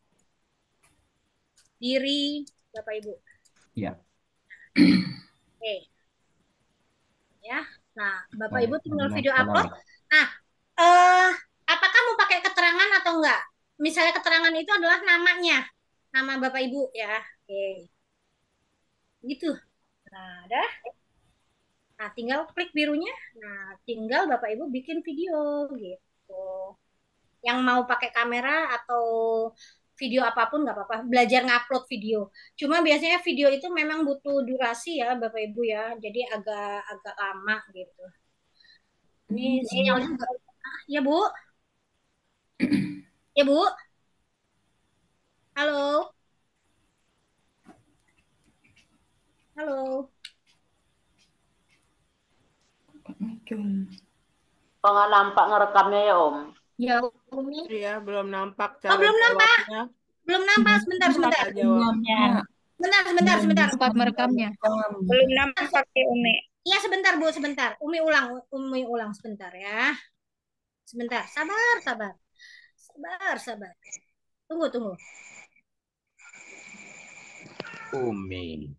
diri Bapak Ibu. Ya. Oke. Ya. Nah, Bapak Baik, Ibu tinggal alhamdulillah, video salam. upload. Nah, eh apakah mau pakai keterangan atau enggak? Misalnya keterangan itu adalah namanya, nama Bapak Ibu ya. Oke. Gitu. Nah, dah. Nah, tinggal klik birunya. Nah, tinggal Bapak Ibu bikin video gitu. Yang mau pakai kamera atau video apapun nggak apa-apa. Belajar ngupload video. Cuma biasanya video itu memang butuh durasi ya Bapak Ibu ya. Jadi agak agak lama gitu. Ini sinyalnya juga. Ah, ya Bu. Ya Bu. Halo. Halo. Kok nggak nampak ngerekamnya ya Om? Ya Umi. Iya, belum nampak Oh, cara belum nampak. jawabnya. Belum nampak. Sebentar, sebentar. Cara jawabnya. Sebentar, sebentar, sebentar. Tempat merekamnya. Belum nampak pakai Umi. Iya, sebentar Bu, sebentar. Umi ulang, Umi ulang sebentar ya. Sebentar, sabar, sabar. Sabar, sabar. Tunggu, tunggu. Umi.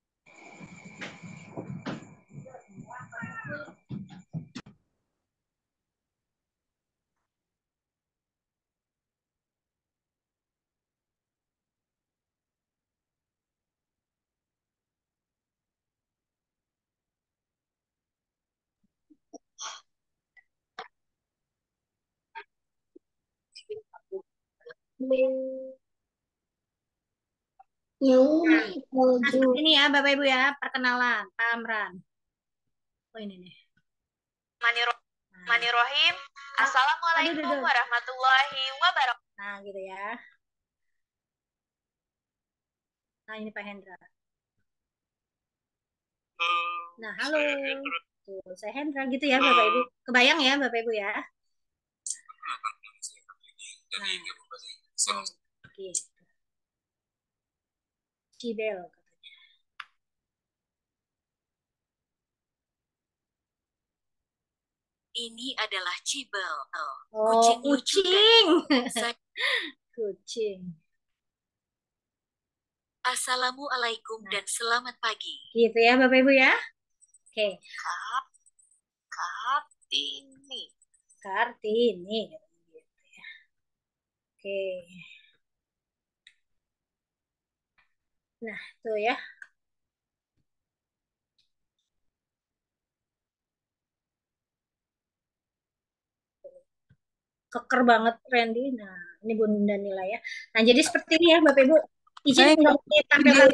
Nah, seperti ini ya Bapak Ibu ya, perkenalan Pak Amran. Oh ini nih. Bismillahirrahmanirrahim. Assalamualaikum warahmatullahi wabarakatuh. Nah, gitu ya. Nah, ini Pak Hendra. Nah, halo. Tuh, saya Hendra gitu ya Bapak Ibu. Kebayang ya Bapak Ibu ya. Nah, gitu. Cibel katanya. Ini adalah Cibel. Oh, Kucing lucu kucing. dan saya- Kucing. Assalamualaikum dan selamat pagi. Gitu ya Bapak Ibu ya. Oke. Kap, Kartini. Kartini. Gitu ya. Oke. Nah, tuh ya. Keker banget Randy. Nah, ini Bunda Nila ya. Nah, jadi seperti ini ya Bapak Ibu. Izin untuk ditampilkan.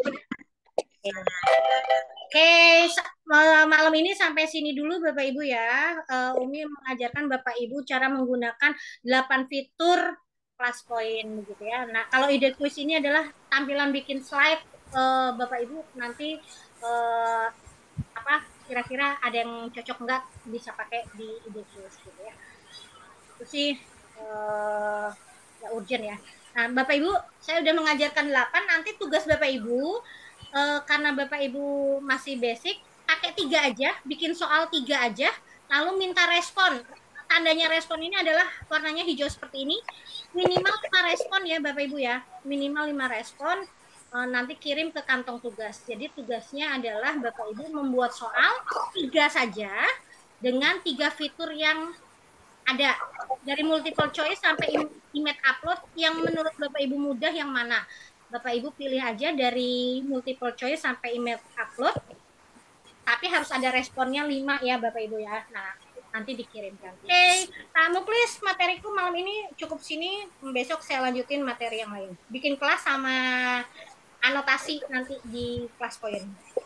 Oke, sa- mal- malam ini sampai sini dulu Bapak Ibu ya. Eh, Umi mengajarkan Bapak Ibu cara menggunakan delapan fitur kelas poin begitu ya. Nah, kalau ide kuis ini adalah tampilan bikin slide eh, Bapak Ibu nanti eh, apa kira-kira ada yang cocok enggak bisa pakai di ide kuis gitu ya. Itu sih eh, ya urgent ya. Nah, Bapak Ibu, saya udah mengajarkan delapan, nanti tugas Bapak Ibu eh, karena Bapak Ibu masih basic, pakai tiga aja, bikin soal tiga aja, lalu minta respon. Tandanya respon ini adalah warnanya hijau seperti ini, minimal lima respon ya Bapak Ibu ya, minimal lima respon, eh, nanti kirim ke kantong tugas. Jadi tugasnya adalah Bapak Ibu membuat soal tiga saja dengan tiga fitur yang ada dari multiple choice sampai image upload, yang menurut Bapak Ibu mudah yang mana. Bapak Ibu pilih aja dari multiple choice sampai image upload, tapi harus ada responnya lima ya Bapak Ibu ya. Nah, Nanti dikirimkan. Oke, Pak Muklis, materiku malam ini cukup sini. Besok saya lanjutin materi yang lain. Bikin kelas sama anotasi nanti di kelas poin.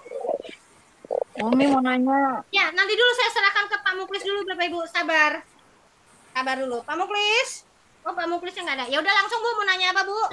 Umi mau nanya. Ya, nanti dulu saya serahkan ke Pak Muklis dulu, Bapak Ibu. Sabar. Sabar dulu. Pak Muklis. Oh, Pak Muklisnya nggak ada. Ya udah langsung Bu, mau nanya apa, Bu?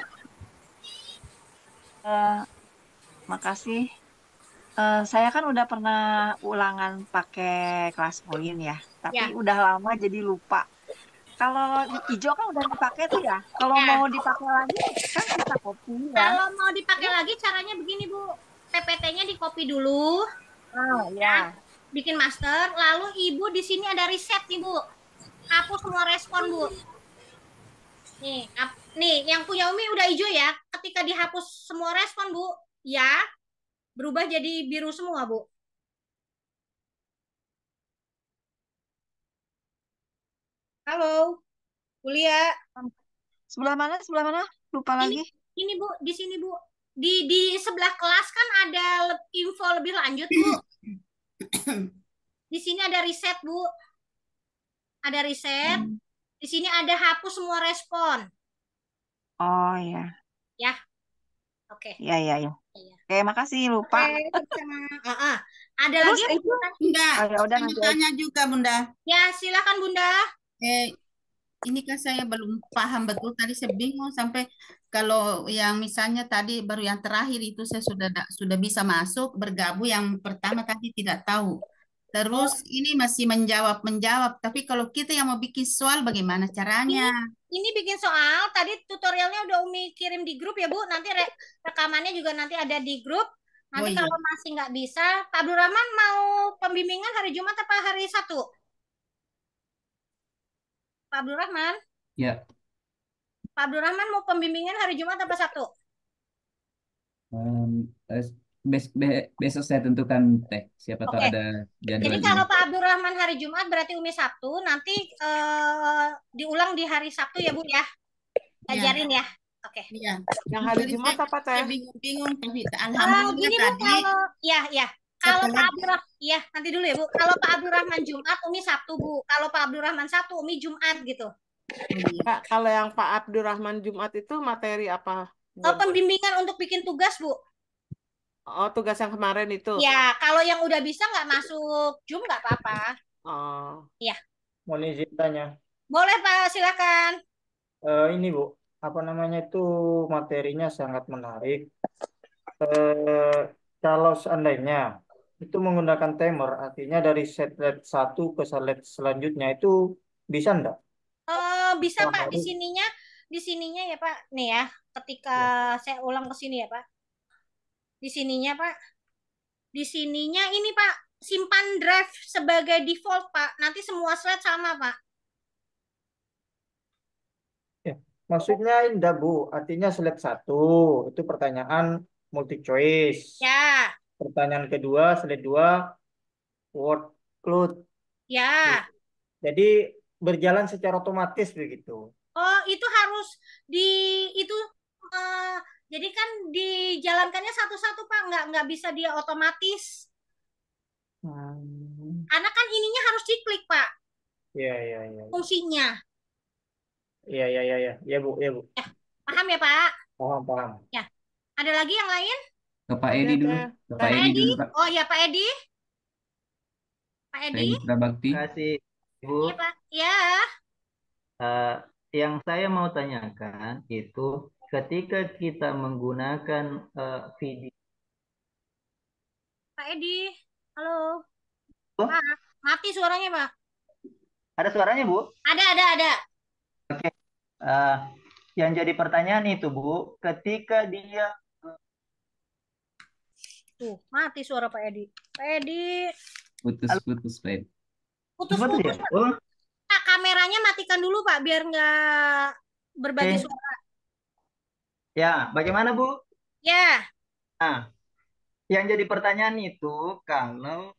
Eh, makasih. Eh, saya kan udah pernah ulangan pakai kelas poin ya, tapi Ya. udah lama jadi lupa. Kalau hijau kan udah dipakai tuh ya. Kalau Ya. mau dipakai lagi kan bisa copy ya. Kalau mau dipakai lagi caranya begini, Bu. P P T-nya di copy dulu. Oh, ya. Bikin master, lalu Ibu di sini ada reset nih, Bu. Hapus semua respon, Bu. Nih, ap- nih yang punya Umi udah hijau ya. Ketika dihapus semua respon, Bu, ya berubah jadi biru semua, Bu. Halo, Kuliah. Sebelah mana? Sebelah mana? Lupa Ini, lagi. ini Bu, di sini Bu. Di di sebelah kelas kan ada le- info lebih lanjut, Bu. Di sini ada riset, Bu. Ada riset. Di sini ada hapus semua respon. Oh ya. Ya. Oke. Ya, ya, ya. Iya. Oke, makasih. Lupa. Oke, sama. Ah, ah. Ada Terus lagi? itu Bunda, Oh, ya udah saya mau nanti tanya juga, Bunda. Ya, silakan Bunda. Eh, ini kan saya belum paham betul tadi, saya bingung sampai kalau yang misalnya tadi baru yang terakhir itu saya sudah da- sudah bisa masuk bergabung, yang pertama tadi tidak tahu. Terus ini masih menjawab menjawab, tapi kalau kita yang mau bikin soal bagaimana Ini caranya? ini bikin soal. Tadi tutorialnya udah Umi kirim di grup ya, Bu. Nanti re- rekamannya juga nanti ada di grup. Oh Nanti iya, kalau masih nggak bisa, Pak Abdurrahman mau pembimbingan hari Jumat apa hari Sabtu? Pak Abdurrahman, Ya, Pak Abdurrahman mau pembimbingan hari Jumat apa Sabtu? em, eh, bes- be- besok saya tentukan teh. Siapa tahu Oke. ada Jadi jadwal kalau ini. Pak Abdurrahman hari Jumat berarti Umi Sabtu. Nanti eh, diulang di hari Sabtu ya, Bu ya. iya, Ajarin ya. Oke. iya. Yang hari Jadi Jumat saya, apa saya teh? bingung-bingung, tapi Eh, alhamdulillah gini Bu, tadi kalau ya ya kalau Pak setelah Abdurrahman, ya nanti dulu ya Bu. Kalau Pak Abdurrahman Jumat, Umi Sabtu Bu. Kalau Pak Abdurrahman Sabtu, Umi Jumat gitu. oh iya. Kak, kalau yang Pak Abdurrahman Jumat itu materi apa Eh, buat? pembimbingan untuk bikin tugas Bu. Oh, tugas yang kemarin itu. Ya kalau yang udah bisa nggak masuk Zoom nggak apa-apa. Oh. Ya Mohon izin tanya. boleh Pak, silakan. Eh, ini Bu, apa namanya itu materinya sangat menarik. Eh, kalau seandainya itu menggunakan timer, artinya dari slide satu ke slide selanjutnya itu bisa enggak? Eh, bisa Yang Pak di harus sininya, di sininya ya Pak. Nih ya, ketika ya. saya ulang ke sini ya Pak. Di sininya Pak. Di sininya ini Pak, simpan drive sebagai default Pak. Nanti semua slide sama Pak. Ya. Maksudnya enggak Bu, artinya slide satu itu pertanyaan multi choice. Ya, Pertanyaan kedua, slide dua word cloud. ya. Jadi berjalan secara otomatis begitu. Oh, itu harus di itu eh, jadi kan dijalankannya satu-satu Pak, nggak nggak bisa dia otomatis. Hmm. Karena kan ininya harus diklik Pak, Iya, iya, iya. fungsinya. Iya, iya, iya, iya. Iya, Bu, iya, Bu. Ya, paham ya Pak? Paham, paham. Ya. Ada lagi yang lain? Ke Pak Ada Edi dulu. teh. Ke Pak Pak Edi Edi? dulu, Pak. Oh ya Pak Edi. Pak Pak Edi? Edi Prabakti. Terima kasih, Ibu. Iya Pak. Ya. Eh, yang saya mau tanyakan itu ketika kita menggunakan eh, video, Pak Edi. Halo. Pak, mati suaranya Pak. ada suaranya, Bu? Ada, ada, ada. Eh, yang jadi pertanyaan itu, Bu, ketika dia Tuh, mati suara Pak Edi. Pak Edi. Putus-putus, Pak Edi. Putus-putus ya? Pak. Oh, Pak, kameranya matikan dulu Pak, biar nggak berbagi oke. suara. Ya, bagaimana, Bu? Ya. Nah, yang jadi pertanyaan itu kalau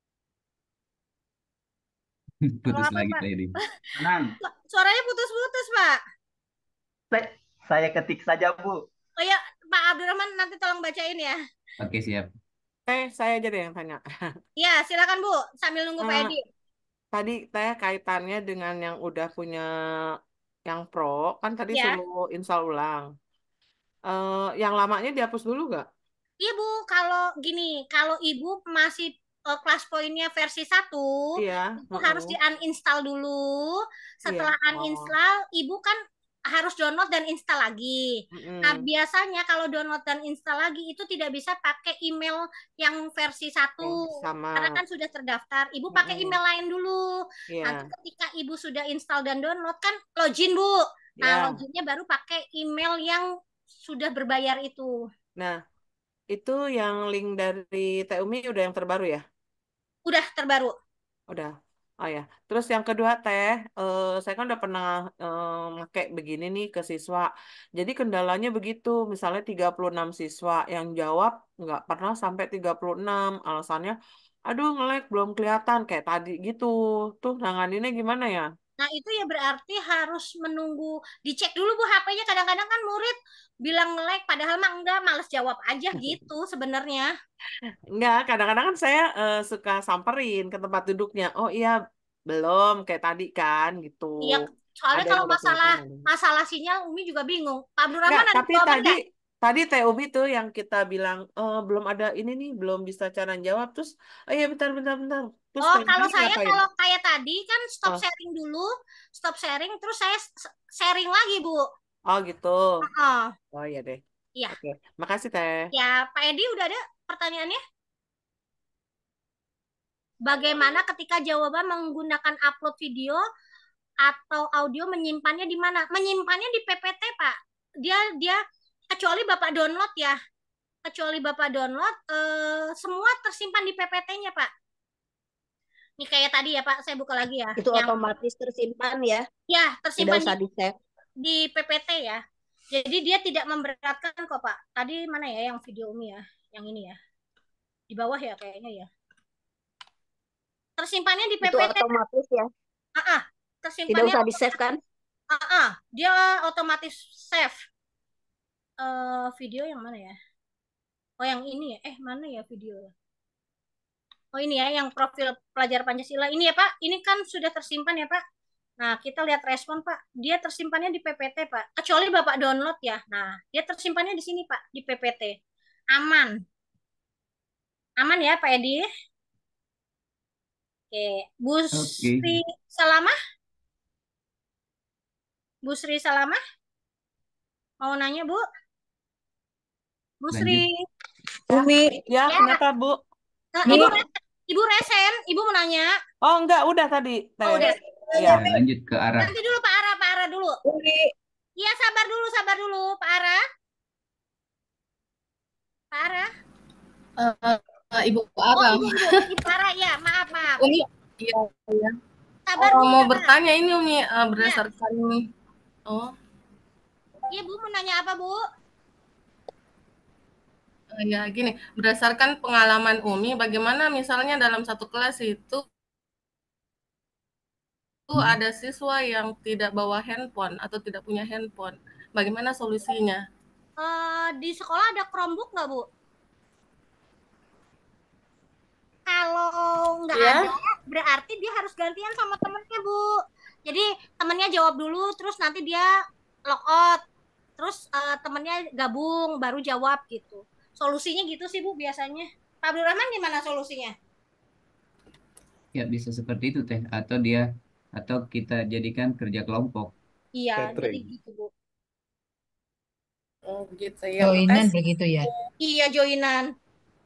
Kalau Putus apa lagi, Pak? Pak Edi. Nan, Suaranya putus-putus Pak. saya, saya ketik saja, Bu. Oh ya, Pak Abdurrahman nanti tolong bacain ya. Oke, siap. Eh, saya jadi yang tanya. Ya, silakan Bu, sambil nunggu Pak Eh, Edi. tadi Teh kaitannya dengan yang udah punya yang pro, kan tadi Ya. suruh install ulang. Eh, yang lamanya dihapus dulu nggak? Iya Bu, kalau gini, kalau Ibu masih eh, kelas poinnya versi satu, Iya, itu harus heeh. di uninstall dulu. Iya. Setelah Oh. uninstall, Ibu kan harus download dan install lagi. Nah, Mm-mm. biasanya kalau download dan install lagi itu tidak bisa pakai email yang versi Yang satu, karena sama. kan sudah terdaftar. Ibu pakai Mm-mm. email lain dulu. Iya. Nanti ketika Ibu sudah install dan download kan login Bu. Nah, Ya. loginnya baru pakai email yang sudah berbayar itu. Nah, itu yang link dari Teh Umi udah yang terbaru ya? Udah terbaru. Udah. Oh ya. Terus yang kedua Teh, eh, saya kan udah pernah eh, pakai begini nih ke siswa. Jadi kendalanya begitu, misalnya tiga puluh enam siswa yang jawab nggak pernah sampai tiga puluh enam. Alasannya, aduh nge-lag belum kelihatan kayak tadi gitu. Tuh nanganinnya gimana ya? Nah, itu ya berarti harus menunggu dicek dulu Bu H P-nya. Kadang-kadang kan murid bilang nge-lag padahal mah enggak, males jawab aja gitu sebenarnya. Enggak, kadang-kadang kan saya eh, suka samperin ke tempat duduknya. Oh iya, belum kayak tadi kan gitu. Iya, soalnya Ada yang kalau udah masalah kelihatan. masalah sinyal Umi juga bingung. Pak Enggak, Abdurrahman ada tapi jawaban tadi nggak? tadi Teh Umi tuh yang kita bilang eh, belum ada ini nih, belum bisa cara jawab. Terus, oh iya bentar, bentar, bentar. Terus Oh, Teh kalau Umi saya ngapain? kalau kayak tadi kan stop Oh, sharing dulu, stop sharing terus saya s- sharing lagi, Bu. oh gitu. Heeh. Oh iya deh. Iya. Oke, makasih Teh. Ya, Pak Edi udah ada pertanyaannya? Bagaimana ketika jawaban menggunakan upload video atau audio menyimpannya di mana? Menyimpannya di P P T, Pak. Dia dia kecuali Bapak download ya. Kecuali Bapak download eh, semua tersimpan di P P T-nya, Pak. Ini kayak tadi ya, Pak. Saya buka lagi ya. Itu Yang otomatis tersimpan ya, ya tidak tersimpan di usah di-save. di P P T ya. Jadi dia tidak memberatkan kok, Pak. Tadi mana ya yang video Umi ya? Yang ini ya. Di bawah ya kayaknya ya. Tersimpannya di Itu P P T. otomatis ya, Ah, ah. tidak Tersimpannya usah di-save kan? ah, ah. Dia otomatis save. Eh, video yang mana ya? Oh, yang ini ya. Eh, mana ya video? Oh, ini ya yang profil pelajar Pancasila. Ini ya, Pak. Ini kan sudah tersimpan ya, Pak. Nah, kita lihat respon, Pak. Dia tersimpannya di P P T, Pak. Kecuali Bapak download ya. Nah, dia tersimpannya di sini, Pak, di P P T. Aman. Aman ya, Pak Edi? Oke. Bu Oke. Sri Salamah? Bu Sri Salamah? Mau nanya, Bu? Bu Sri. Lanjut. Umi, ya, Ya. kenapa Bu? Eh, Nih. Ibu, Ibu Resen, Ibu mau nanya. Oh enggak, udah tadi Teh. Oh, udah. Iya. Ya, lanjut ke arah. Nanti dulu Pak Ara, Pak Ara dulu. Iya, sabar dulu, sabar dulu, Pak Ara. Pak Ara. Eh, eh, Ibu Oh, Ara. Ibu, Ibu, Ibu Ara, ya, maaf, maaf. Umi, iya, iya. Sabar Oh, dulu, mau Pak. bertanya ini Umi eh, berdasarkan oh, Iya, Bu, mau nanya apa, Bu? eh, ya gini, berdasarkan pengalaman Umi, bagaimana misalnya dalam satu kelas itu tuh ada siswa yang tidak bawa handphone atau tidak punya handphone. Bagaimana solusinya? Eh, di sekolah ada Chromebook nggak, Bu? Kalau nggak Ya. ada, berarti dia harus gantian sama temennya, Bu. Jadi temennya jawab dulu, terus nanti dia log out. Terus eh, temennya gabung, baru jawab gitu. Solusinya gitu sih, Bu, biasanya. Pak Abdurrahman gimana solusinya? Ya bisa seperti itu Teh. Atau dia atau kita jadikan kerja kelompok. Iya, jadi Catering. gitu, Bu. Oh, gitu ya. Joinan Makasih. begitu ya. Iya, joinan.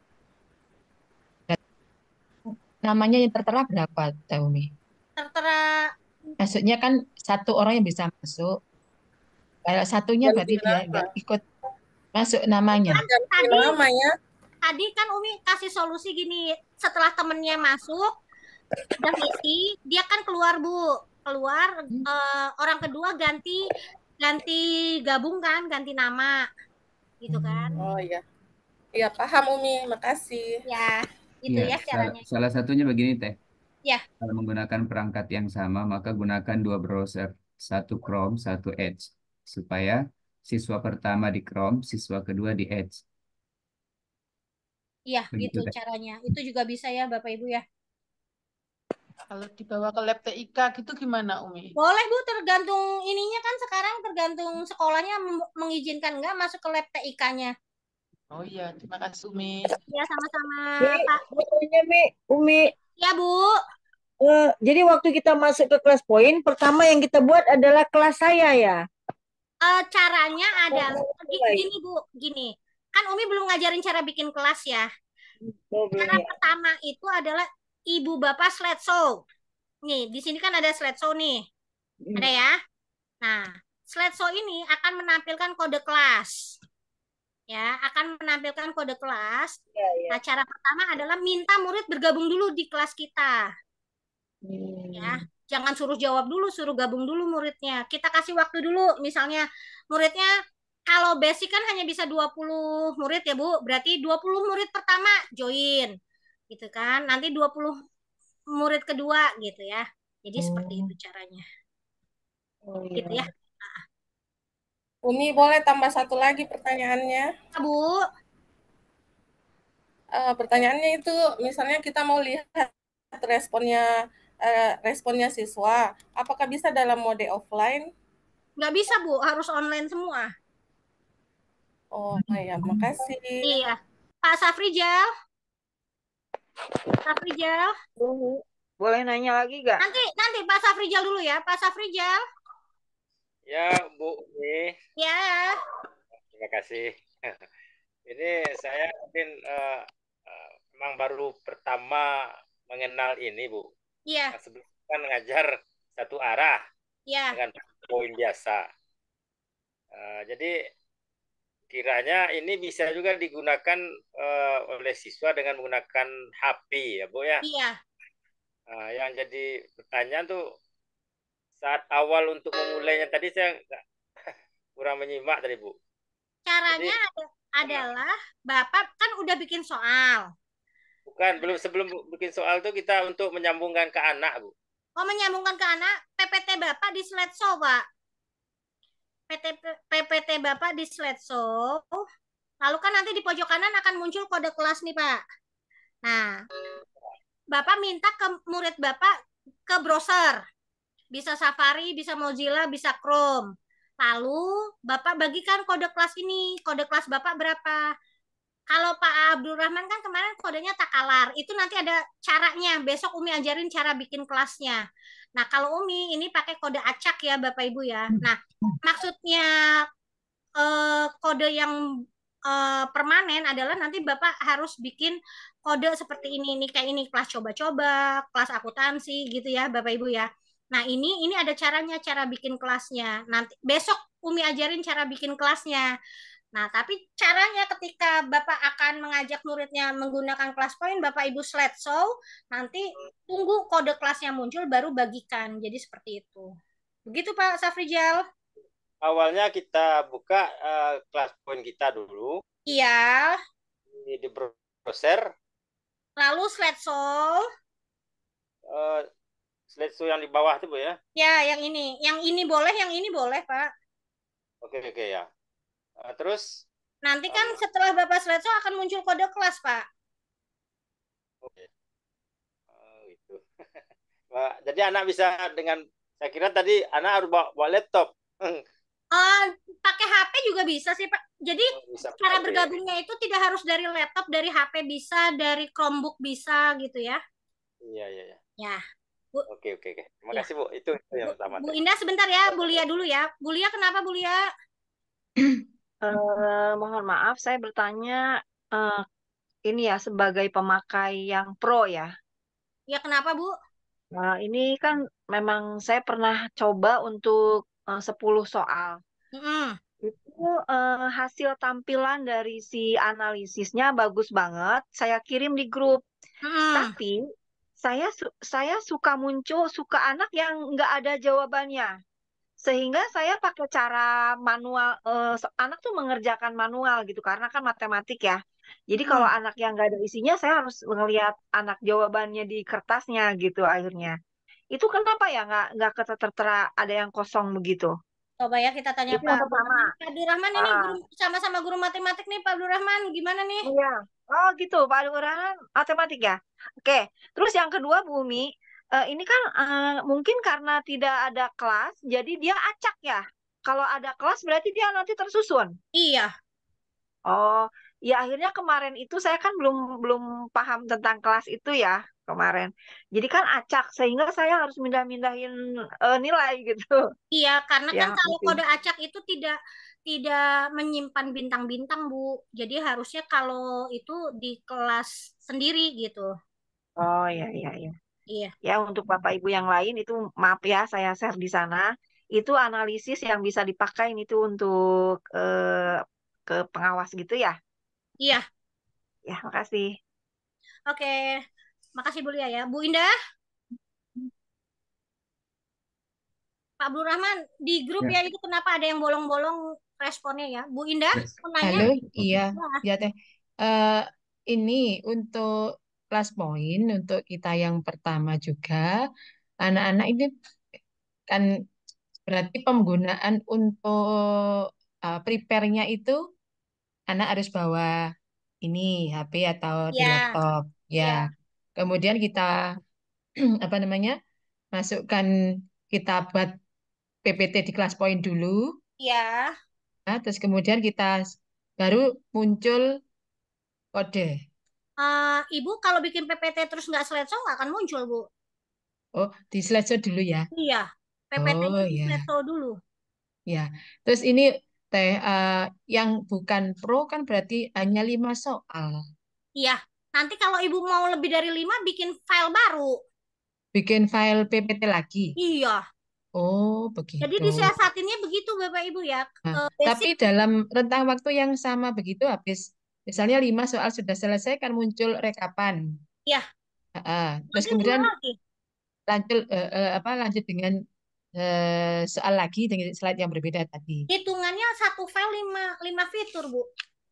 Namanya yang tertera berapa, Teh Umi? Tertera Maksudnya kan satu orang yang bisa masuk. Kalau satunya berarti dia nggak ikut masuk namanya. tadi Lama ya. tadi kan Umi kasih solusi gini, setelah temennya masuk udah ngisi, dia kan keluar, Bu. Keluar eh, orang kedua ganti ganti gabung kan, ganti nama. Gitu kan. Oh iya. Iya, paham Umi. Makasih. Ya, itu Ya, ya salah, caranya. salah satunya begini Teh. Ya. Kalau menggunakan perangkat yang sama, maka gunakan dua browser, satu Chrome, satu Edge, supaya siswa pertama di Chrome, siswa kedua di Edge. Iya, Begitu gitu Teh. caranya. Itu juga bisa ya, Bapak Ibu ya. Kalau dibawa ke lab T I K gitu gimana, Umi? Boleh Bu, tergantung ininya kan sekarang tergantung sekolahnya mem- mengizinkan nggak masuk ke lab T I K-nya. Oh iya, terima kasih, Umi. Ya sama-sama Mi, Kak. betulnya Mi, Umi. Ya Bu. Eh, jadi waktu kita masuk ke kelas poin, pertama yang kita buat adalah kelas saya ya. Eh, caranya adalah Oh, gi- baik. gini Bu, gini. Kan Umi belum ngajarin cara bikin kelas ya. Oh, belum Cara ya. pertama itu adalah Ibu Bapak slideshow. Nih, di sini kan ada slideshow nih. Ada Hmm. ya? Nah, slideshow ini akan menampilkan kode kelas. Ya, akan menampilkan kode kelas. Ya, ya. Nah, cara pertama adalah minta murid bergabung dulu di kelas kita. Ya, Hmm. jangan suruh jawab dulu, suruh gabung dulu muridnya. Kita kasih waktu dulu, misalnya muridnya kalau basic kan hanya bisa dua puluh murid ya, Bu. Berarti dua puluh murid pertama join. Gitu kan. Nanti dua puluh murid kedua gitu ya. Jadi seperti Oh, itu caranya. oh Gitu ya. iya. Umi boleh tambah satu lagi pertanyaannya? Ya, Bu. Eh, pertanyaannya itu misalnya kita mau lihat responnya eh, responnya siswa, apakah bisa dalam mode offline? Nggak bisa, Bu. Harus online semua. Oh ya, makasih. Iya. Pak Safrijal. Safrijal. Bu, boleh nanya lagi gak? Nanti nanti Pak Safrijal dulu ya. Pak Safrijal. Ya, Bu Umi, Ya. terima kasih. Ini saya mungkin eh, eh, memang baru pertama mengenal ini, Bu. Iya. Nah, sebelumnya kan ngajar satu arah Iya. dengan poin biasa. Eh, jadi kiranya ini bisa juga digunakan eh, oleh siswa dengan menggunakan H P, ya, Bu ya. Iya. Nah, yang jadi pertanyaan tuh saat awal untuk memulainya tadi saya nggak- kurang menyimak tadi, Bu. Jadi Caranya ada- adalah Bapak kan udah bikin soal. bukan belum sebelum bikin soal tuh kita untuk menyambungkan ke anak, Bu. Oh, menyambungkan ke anak, P P T Bapak di slideshow, Pak. P T P P T Bapak di slideshow. Lalu kan nanti di pojok kanan akan muncul kode kelas nih, Pak. Nah, Bapak minta ke murid Bapak ke browser. Bisa Safari, bisa Mozilla, bisa Chrome. Lalu Bapak bagikan kode kelas ini. Kode kelas Bapak berapa? Kalau Pak Abdul Rahman kan kemarin kodenya Takalar. Itu nanti ada caranya. Besok Umi ajarin cara bikin kelasnya. Nah, kalau Umi ini pakai kode acak ya Bapak Ibu ya. Nah, maksudnya eh, kode yang eh, permanen adalah nanti Bapak harus bikin kode seperti ini. Ini kayak ini kelas coba-coba, kelas akuntansi gitu ya Bapak Ibu ya. Nah, ini ini ada caranya, cara bikin kelasnya. Nanti besok Umi ajarin cara bikin kelasnya. Nah, tapi caranya ketika Bapak akan mengajak muridnya menggunakan kelas poin, Bapak Ibu slideshow, nanti tunggu kode kelasnya muncul baru bagikan. Jadi seperti itu. Begitu Pak Safrijal? Awalnya kita buka eh, kelas poin kita dulu Iya. di, di browser, Lalu slideshow. eh, slideshow yang di bawah tuh, Bu ya. Ya, yang ini. Yang ini boleh, yang ini boleh, Pak. Oke, oke ya. Eh, terus Nanti kan setelah Bapak slideshow akan muncul kode kelas, Pak. oke. Oh, gitu. Wah, jadi anak bisa dengan saya kira tadi anak harus bawa, bawa laptop. Eh, pakai H P juga bisa sih, Pak. Jadi Bisa cara pakai. bergabungnya itu tidak harus dari laptop, dari H P bisa, dari Chromebook bisa gitu ya. Iya, iya, iya. Ya. Bu, Oke, oke, oke. Terima ya. kasih, Bu. Itu, itu yang Bu, pertama. Bu Indah sebentar ya, Bu Lia dulu ya. Bu Lia kenapa Bu Lia? Eh, mohon maaf, saya bertanya eh, ini ya sebagai pemakai yang pro ya. Ya kenapa Bu? Nah, ini kan memang saya pernah coba untuk eh, sepuluh soal. Mm-mm. Itu eh, hasil tampilan dari si analisisnya bagus banget. Saya kirim di grup. Mm-mm. Tapi saya su- saya suka muncul suka anak yang nggak ada jawabannya. Sehingga saya pakai cara manual, eh, se- anak tuh mengerjakan manual gitu, karena kan matematik ya. Jadi kalau Mm. anak yang nggak ada isinya, saya harus ngelihat anak jawabannya di kertasnya gitu akhirnya. Itu kenapa ya nggak nggak ketertera ada yang kosong begitu? Coba ya kita tanya Itu yang Pak Abdul pertama. Rahman. Pak Abdul Rahman ini Ah, guru sama-sama guru matematik nih Pak Abdul Rahman. Gimana nih? iya. Oh gitu, Pak Lurahan matematik ya. Oke. Terus yang kedua, Bu Umi, eh, ini kan eh, mungkin karena tidak ada kelas, jadi dia acak ya. Kalau ada kelas berarti dia nanti tersusun. Iya. Oh, ya akhirnya kemarin itu saya kan belum belum paham tentang kelas itu ya kemarin. Jadi kan acak sehingga saya harus mindah-mindahin eh, nilai gitu. Iya, karena kan Yang kalau itu. kode acak itu tidak tidak menyimpan bintang-bintang, Bu. Jadi harusnya kalau itu di kelas sendiri gitu. Oh iya iya iya. Iya. Ya untuk Bapak Ibu yang lain itu maaf ya saya share di sana. Itu analisis yang bisa dipakai itu untuk eh, ke pengawas gitu ya. Iya. Ya, makasih. Oke. Makasih Bu Lia ya. Bu Indah? Pak Abdul Rahman, di grup Ya. ya itu kenapa ada yang bolong-bolong responnya ya? Bu Indah, Ya. mau nanya? Halo, iya, Wah, ya Teh. Eh, ini untuk kelas poin untuk kita yang pertama juga, anak-anak ini kan berarti penggunaan untuk eh, prepare-nya itu anak harus bawa ini H P atau di ya, laptop, ya. ya, Kemudian kita apa namanya masukkan kita buat P P T di kelas poin dulu, ya. nah, terus kemudian kita baru muncul kode. Eh, Ibu kalau bikin P P T terus nggak slideshow nggak akan muncul, Bu. Oh, di slideshow dulu ya. Iya, Oh P P T-nya di ya, slideshow dulu. ya. Terus ini teh eh, yang bukan pro kan berarti hanya lima soal. Iya, nanti kalau Ibu mau lebih dari lima, bikin file baru. Bikin file P P T lagi. Iya, Oh, jadi begitu. disiasatinnya begitu, Bapak Ibu ya. Nah, Eh, tapi basic, dalam rentang waktu yang sama begitu habis misalnya lima soal sudah selesai kan muncul rekapan. ya, Ah, terus nanti kemudian diulang lagi. lanjut eh, eh, apa lanjut dengan eh, soal lagi dengan slide yang berbeda tadi. Hitungannya satu file lima, lima fitur, Bu.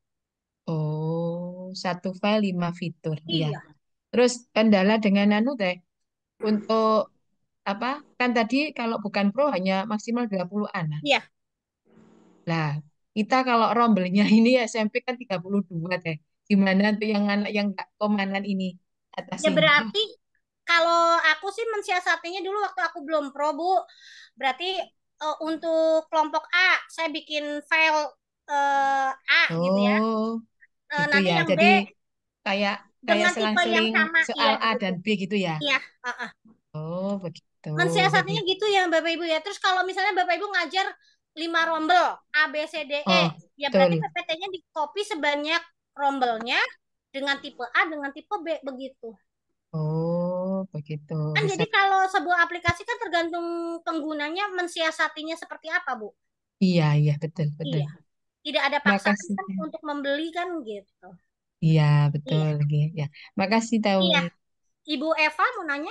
Oh, satu file lima fitur. Iya. Iya. Terus kendala dengan anu teh untuk apa? Kan tadi kalau bukan pro hanya maksimal dua puluh anak. Iya. Lah, kita kalau rombelnya ini S M P kan tiga puluh dua teh. Gimana tuh yang anak yang nggak komanan ini Ya atasinya? berarti kalau aku sih mensiasatinya dulu waktu aku belum pro, Bu. Berarti eh, untuk kelompok A, saya bikin file eh, A gitu ya. Oh, Eh, gitu nanti ya. yang B Jadi kayak kayak dengan tipe yang selang-seling sama. soal Iya, A begitu. dan B gitu ya. Iya, heeh. Oh, begitu. Mensiasatinya Begitu. gitu ya Bapak Ibu ya. Terus kalau misalnya Bapak Ibu ngajar lima rombel A, B, C, D, E, Oh, ya berarti betul. P P T-nya di copy sebanyak rombelnya dengan tipe A dengan tipe B begitu. Oh, begitu. Kan Bisa. jadi kalau sebuah aplikasi kan tergantung penggunanya mensiasatinya seperti apa, Bu. Iya, iya, betul, betul. Iya. Tidak ada paksaan Makasih. kan untuk membeli kan gitu. Iya, Iya. betul lagi. Ya, makasih tahu. Iya. Ibu Eva mau nanya?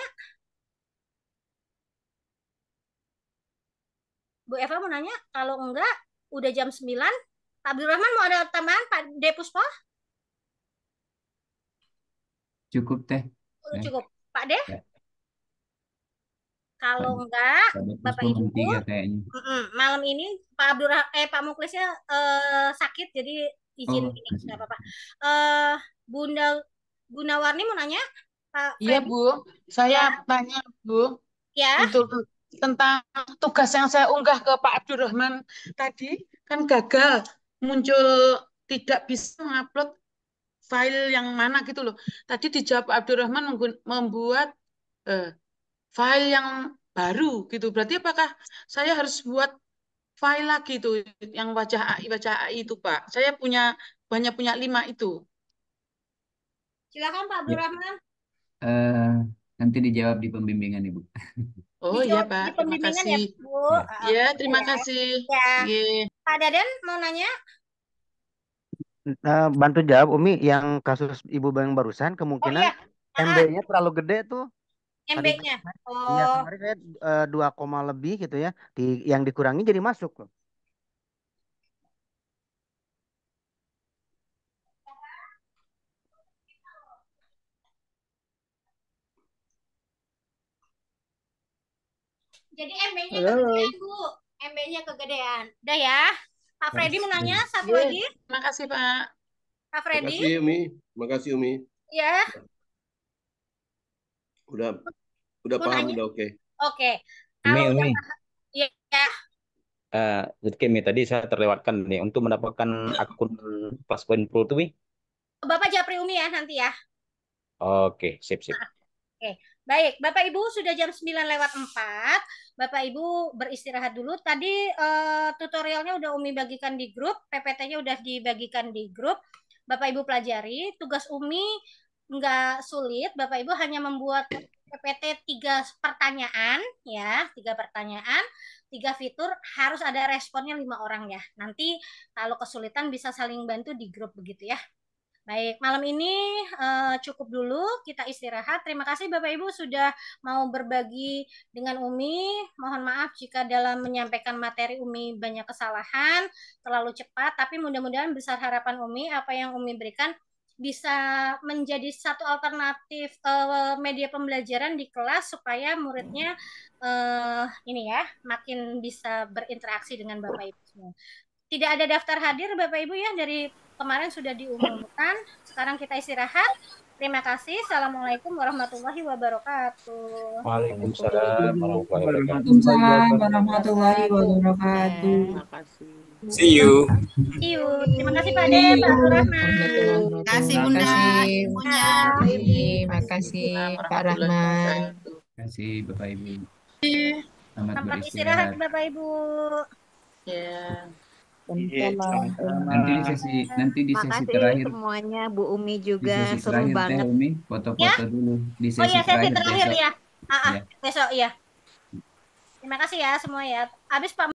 Bu Eva mau nanya? Kalau enggak, udah jam sembilan. Pak Abdul Rahman mau ada tambahan, Pak Depuspo? Cukup teh. Udah Eh, cukup. Pak De? ya. Kalau Pak enggak, Pak Bapak Depuspo Ibu, tiga kayaknya. mm-mm, malam ini Pak Abdul Rah- eh Pak Muklisnya eh, sakit, jadi izin Oh, ini masih. nggak apa-apa. Eh, Bunda Gunawarni mau nanya, Pak Iya, Freddy? Bu. Saya Ya, tanya, Bu, ya, untuk tentang tugas yang saya unggah ke Pak Abdurrahman tadi, kan gagal muncul tidak bisa mengupload file yang mana gitu loh. Tadi dijawab Pak Abdurrahman menggun- membuat eh, file yang baru gitu. Berarti apakah saya harus buat file lagi tuh yang wajah A I, wajah A I itu, Pak? Saya punya banyak punya lima itu. silakan Pak Ya. Abdul Rahman. Eh, nanti dijawab di pembimbingan Ibu. Oh iya, Dijawab Pak. di Terima pembimbingan ya, kasih. Bu. Ya. Ah, Ya, begitu terima ya. kasih. Ya, Iya. Pak Daden mau nanya? Eh, bantu jawab Umi yang kasus ibu yang barusan Oh kemungkinan iya, Ah, ah, M B-nya terlalu gede tuh. Tadi M B-nya. iya Oh, kemarin saya eh, dua koma lebih gitu ya. Di yang dikurangi jadi masuk loh. jadi M B-nya Halo. kegedean, Bu. M B-nya kegedean. Udah ya. Pak Freddy mau nanya satu Iya, lagi. terima kasih, Pak. Pak Freddy? Makasih Umi, makasih Umi. Ya. Udah Udah Mau paham, nanya? udah oke. Oke. Umi, Kalau udah Umi. paham, ya, ya. Eh, jadi Mi, tadi saya terlewatkan nih untuk mendapatkan akun Plus Point Pro tuh, Mi. Bapak Japri Umi ya nanti ya. Oke, sip, sip. Oke, baik. Bapak Ibu sudah jam sembilan lewat empat. Bapak Ibu beristirahat dulu. Tadi eh, tutorialnya udah Umi bagikan di grup, P P T-nya udah dibagikan di grup. Bapak Ibu pelajari. Tugas Umi nggak sulit. Bapak Ibu hanya membuat P P T tiga pertanyaan, ya, tiga pertanyaan, tiga fitur, harus ada responnya lima orang ya. Nanti kalau kesulitan bisa saling bantu di grup begitu ya. Baik, malam ini uh, cukup dulu, kita istirahat. Terima kasih Bapak Ibu sudah mau berbagi dengan Umi. Mohon maaf jika dalam menyampaikan materi Umi banyak kesalahan, terlalu cepat, tapi mudah-mudahan besar harapan Umi, apa yang Umi berikan bisa menjadi satu alternatif uh, media pembelajaran di kelas supaya muridnya uh, ini ya, makin bisa berinteraksi dengan Bapak Ibu semua. Tidak ada daftar hadir Bapak Ibu ya, dari kemarin sudah diumumkan. Sekarang kita istirahat. Terima kasih. Assalamualaikum warahmatullahi wabarakatuh. Waalaikumsalam warahmatullahi wabarakatuh. Waalaikumsalam warahmatullahi wabarakatuh. Terima kasih. See you. See you. Terima kasih Pak De, Pak Abdurrahman. Terima kasih Bunda. Ibunya. Terima kasih Pak Rahman. Terima kasih Bapak Ibu. Selamat Selamat istirahat beristirahat. Bapak Ibu. Ya. Nanti di sesi nanti di sesi Makasih terakhir semuanya, Bu Umi di juga sesi seru terakhir Teh banget. Umi foto-foto dulu di Oh sesi iya, sesi terakhir terakhir besok. ya. Ah, ah, Ya. besok ya. Terima kasih ya semua ya. Habis Pak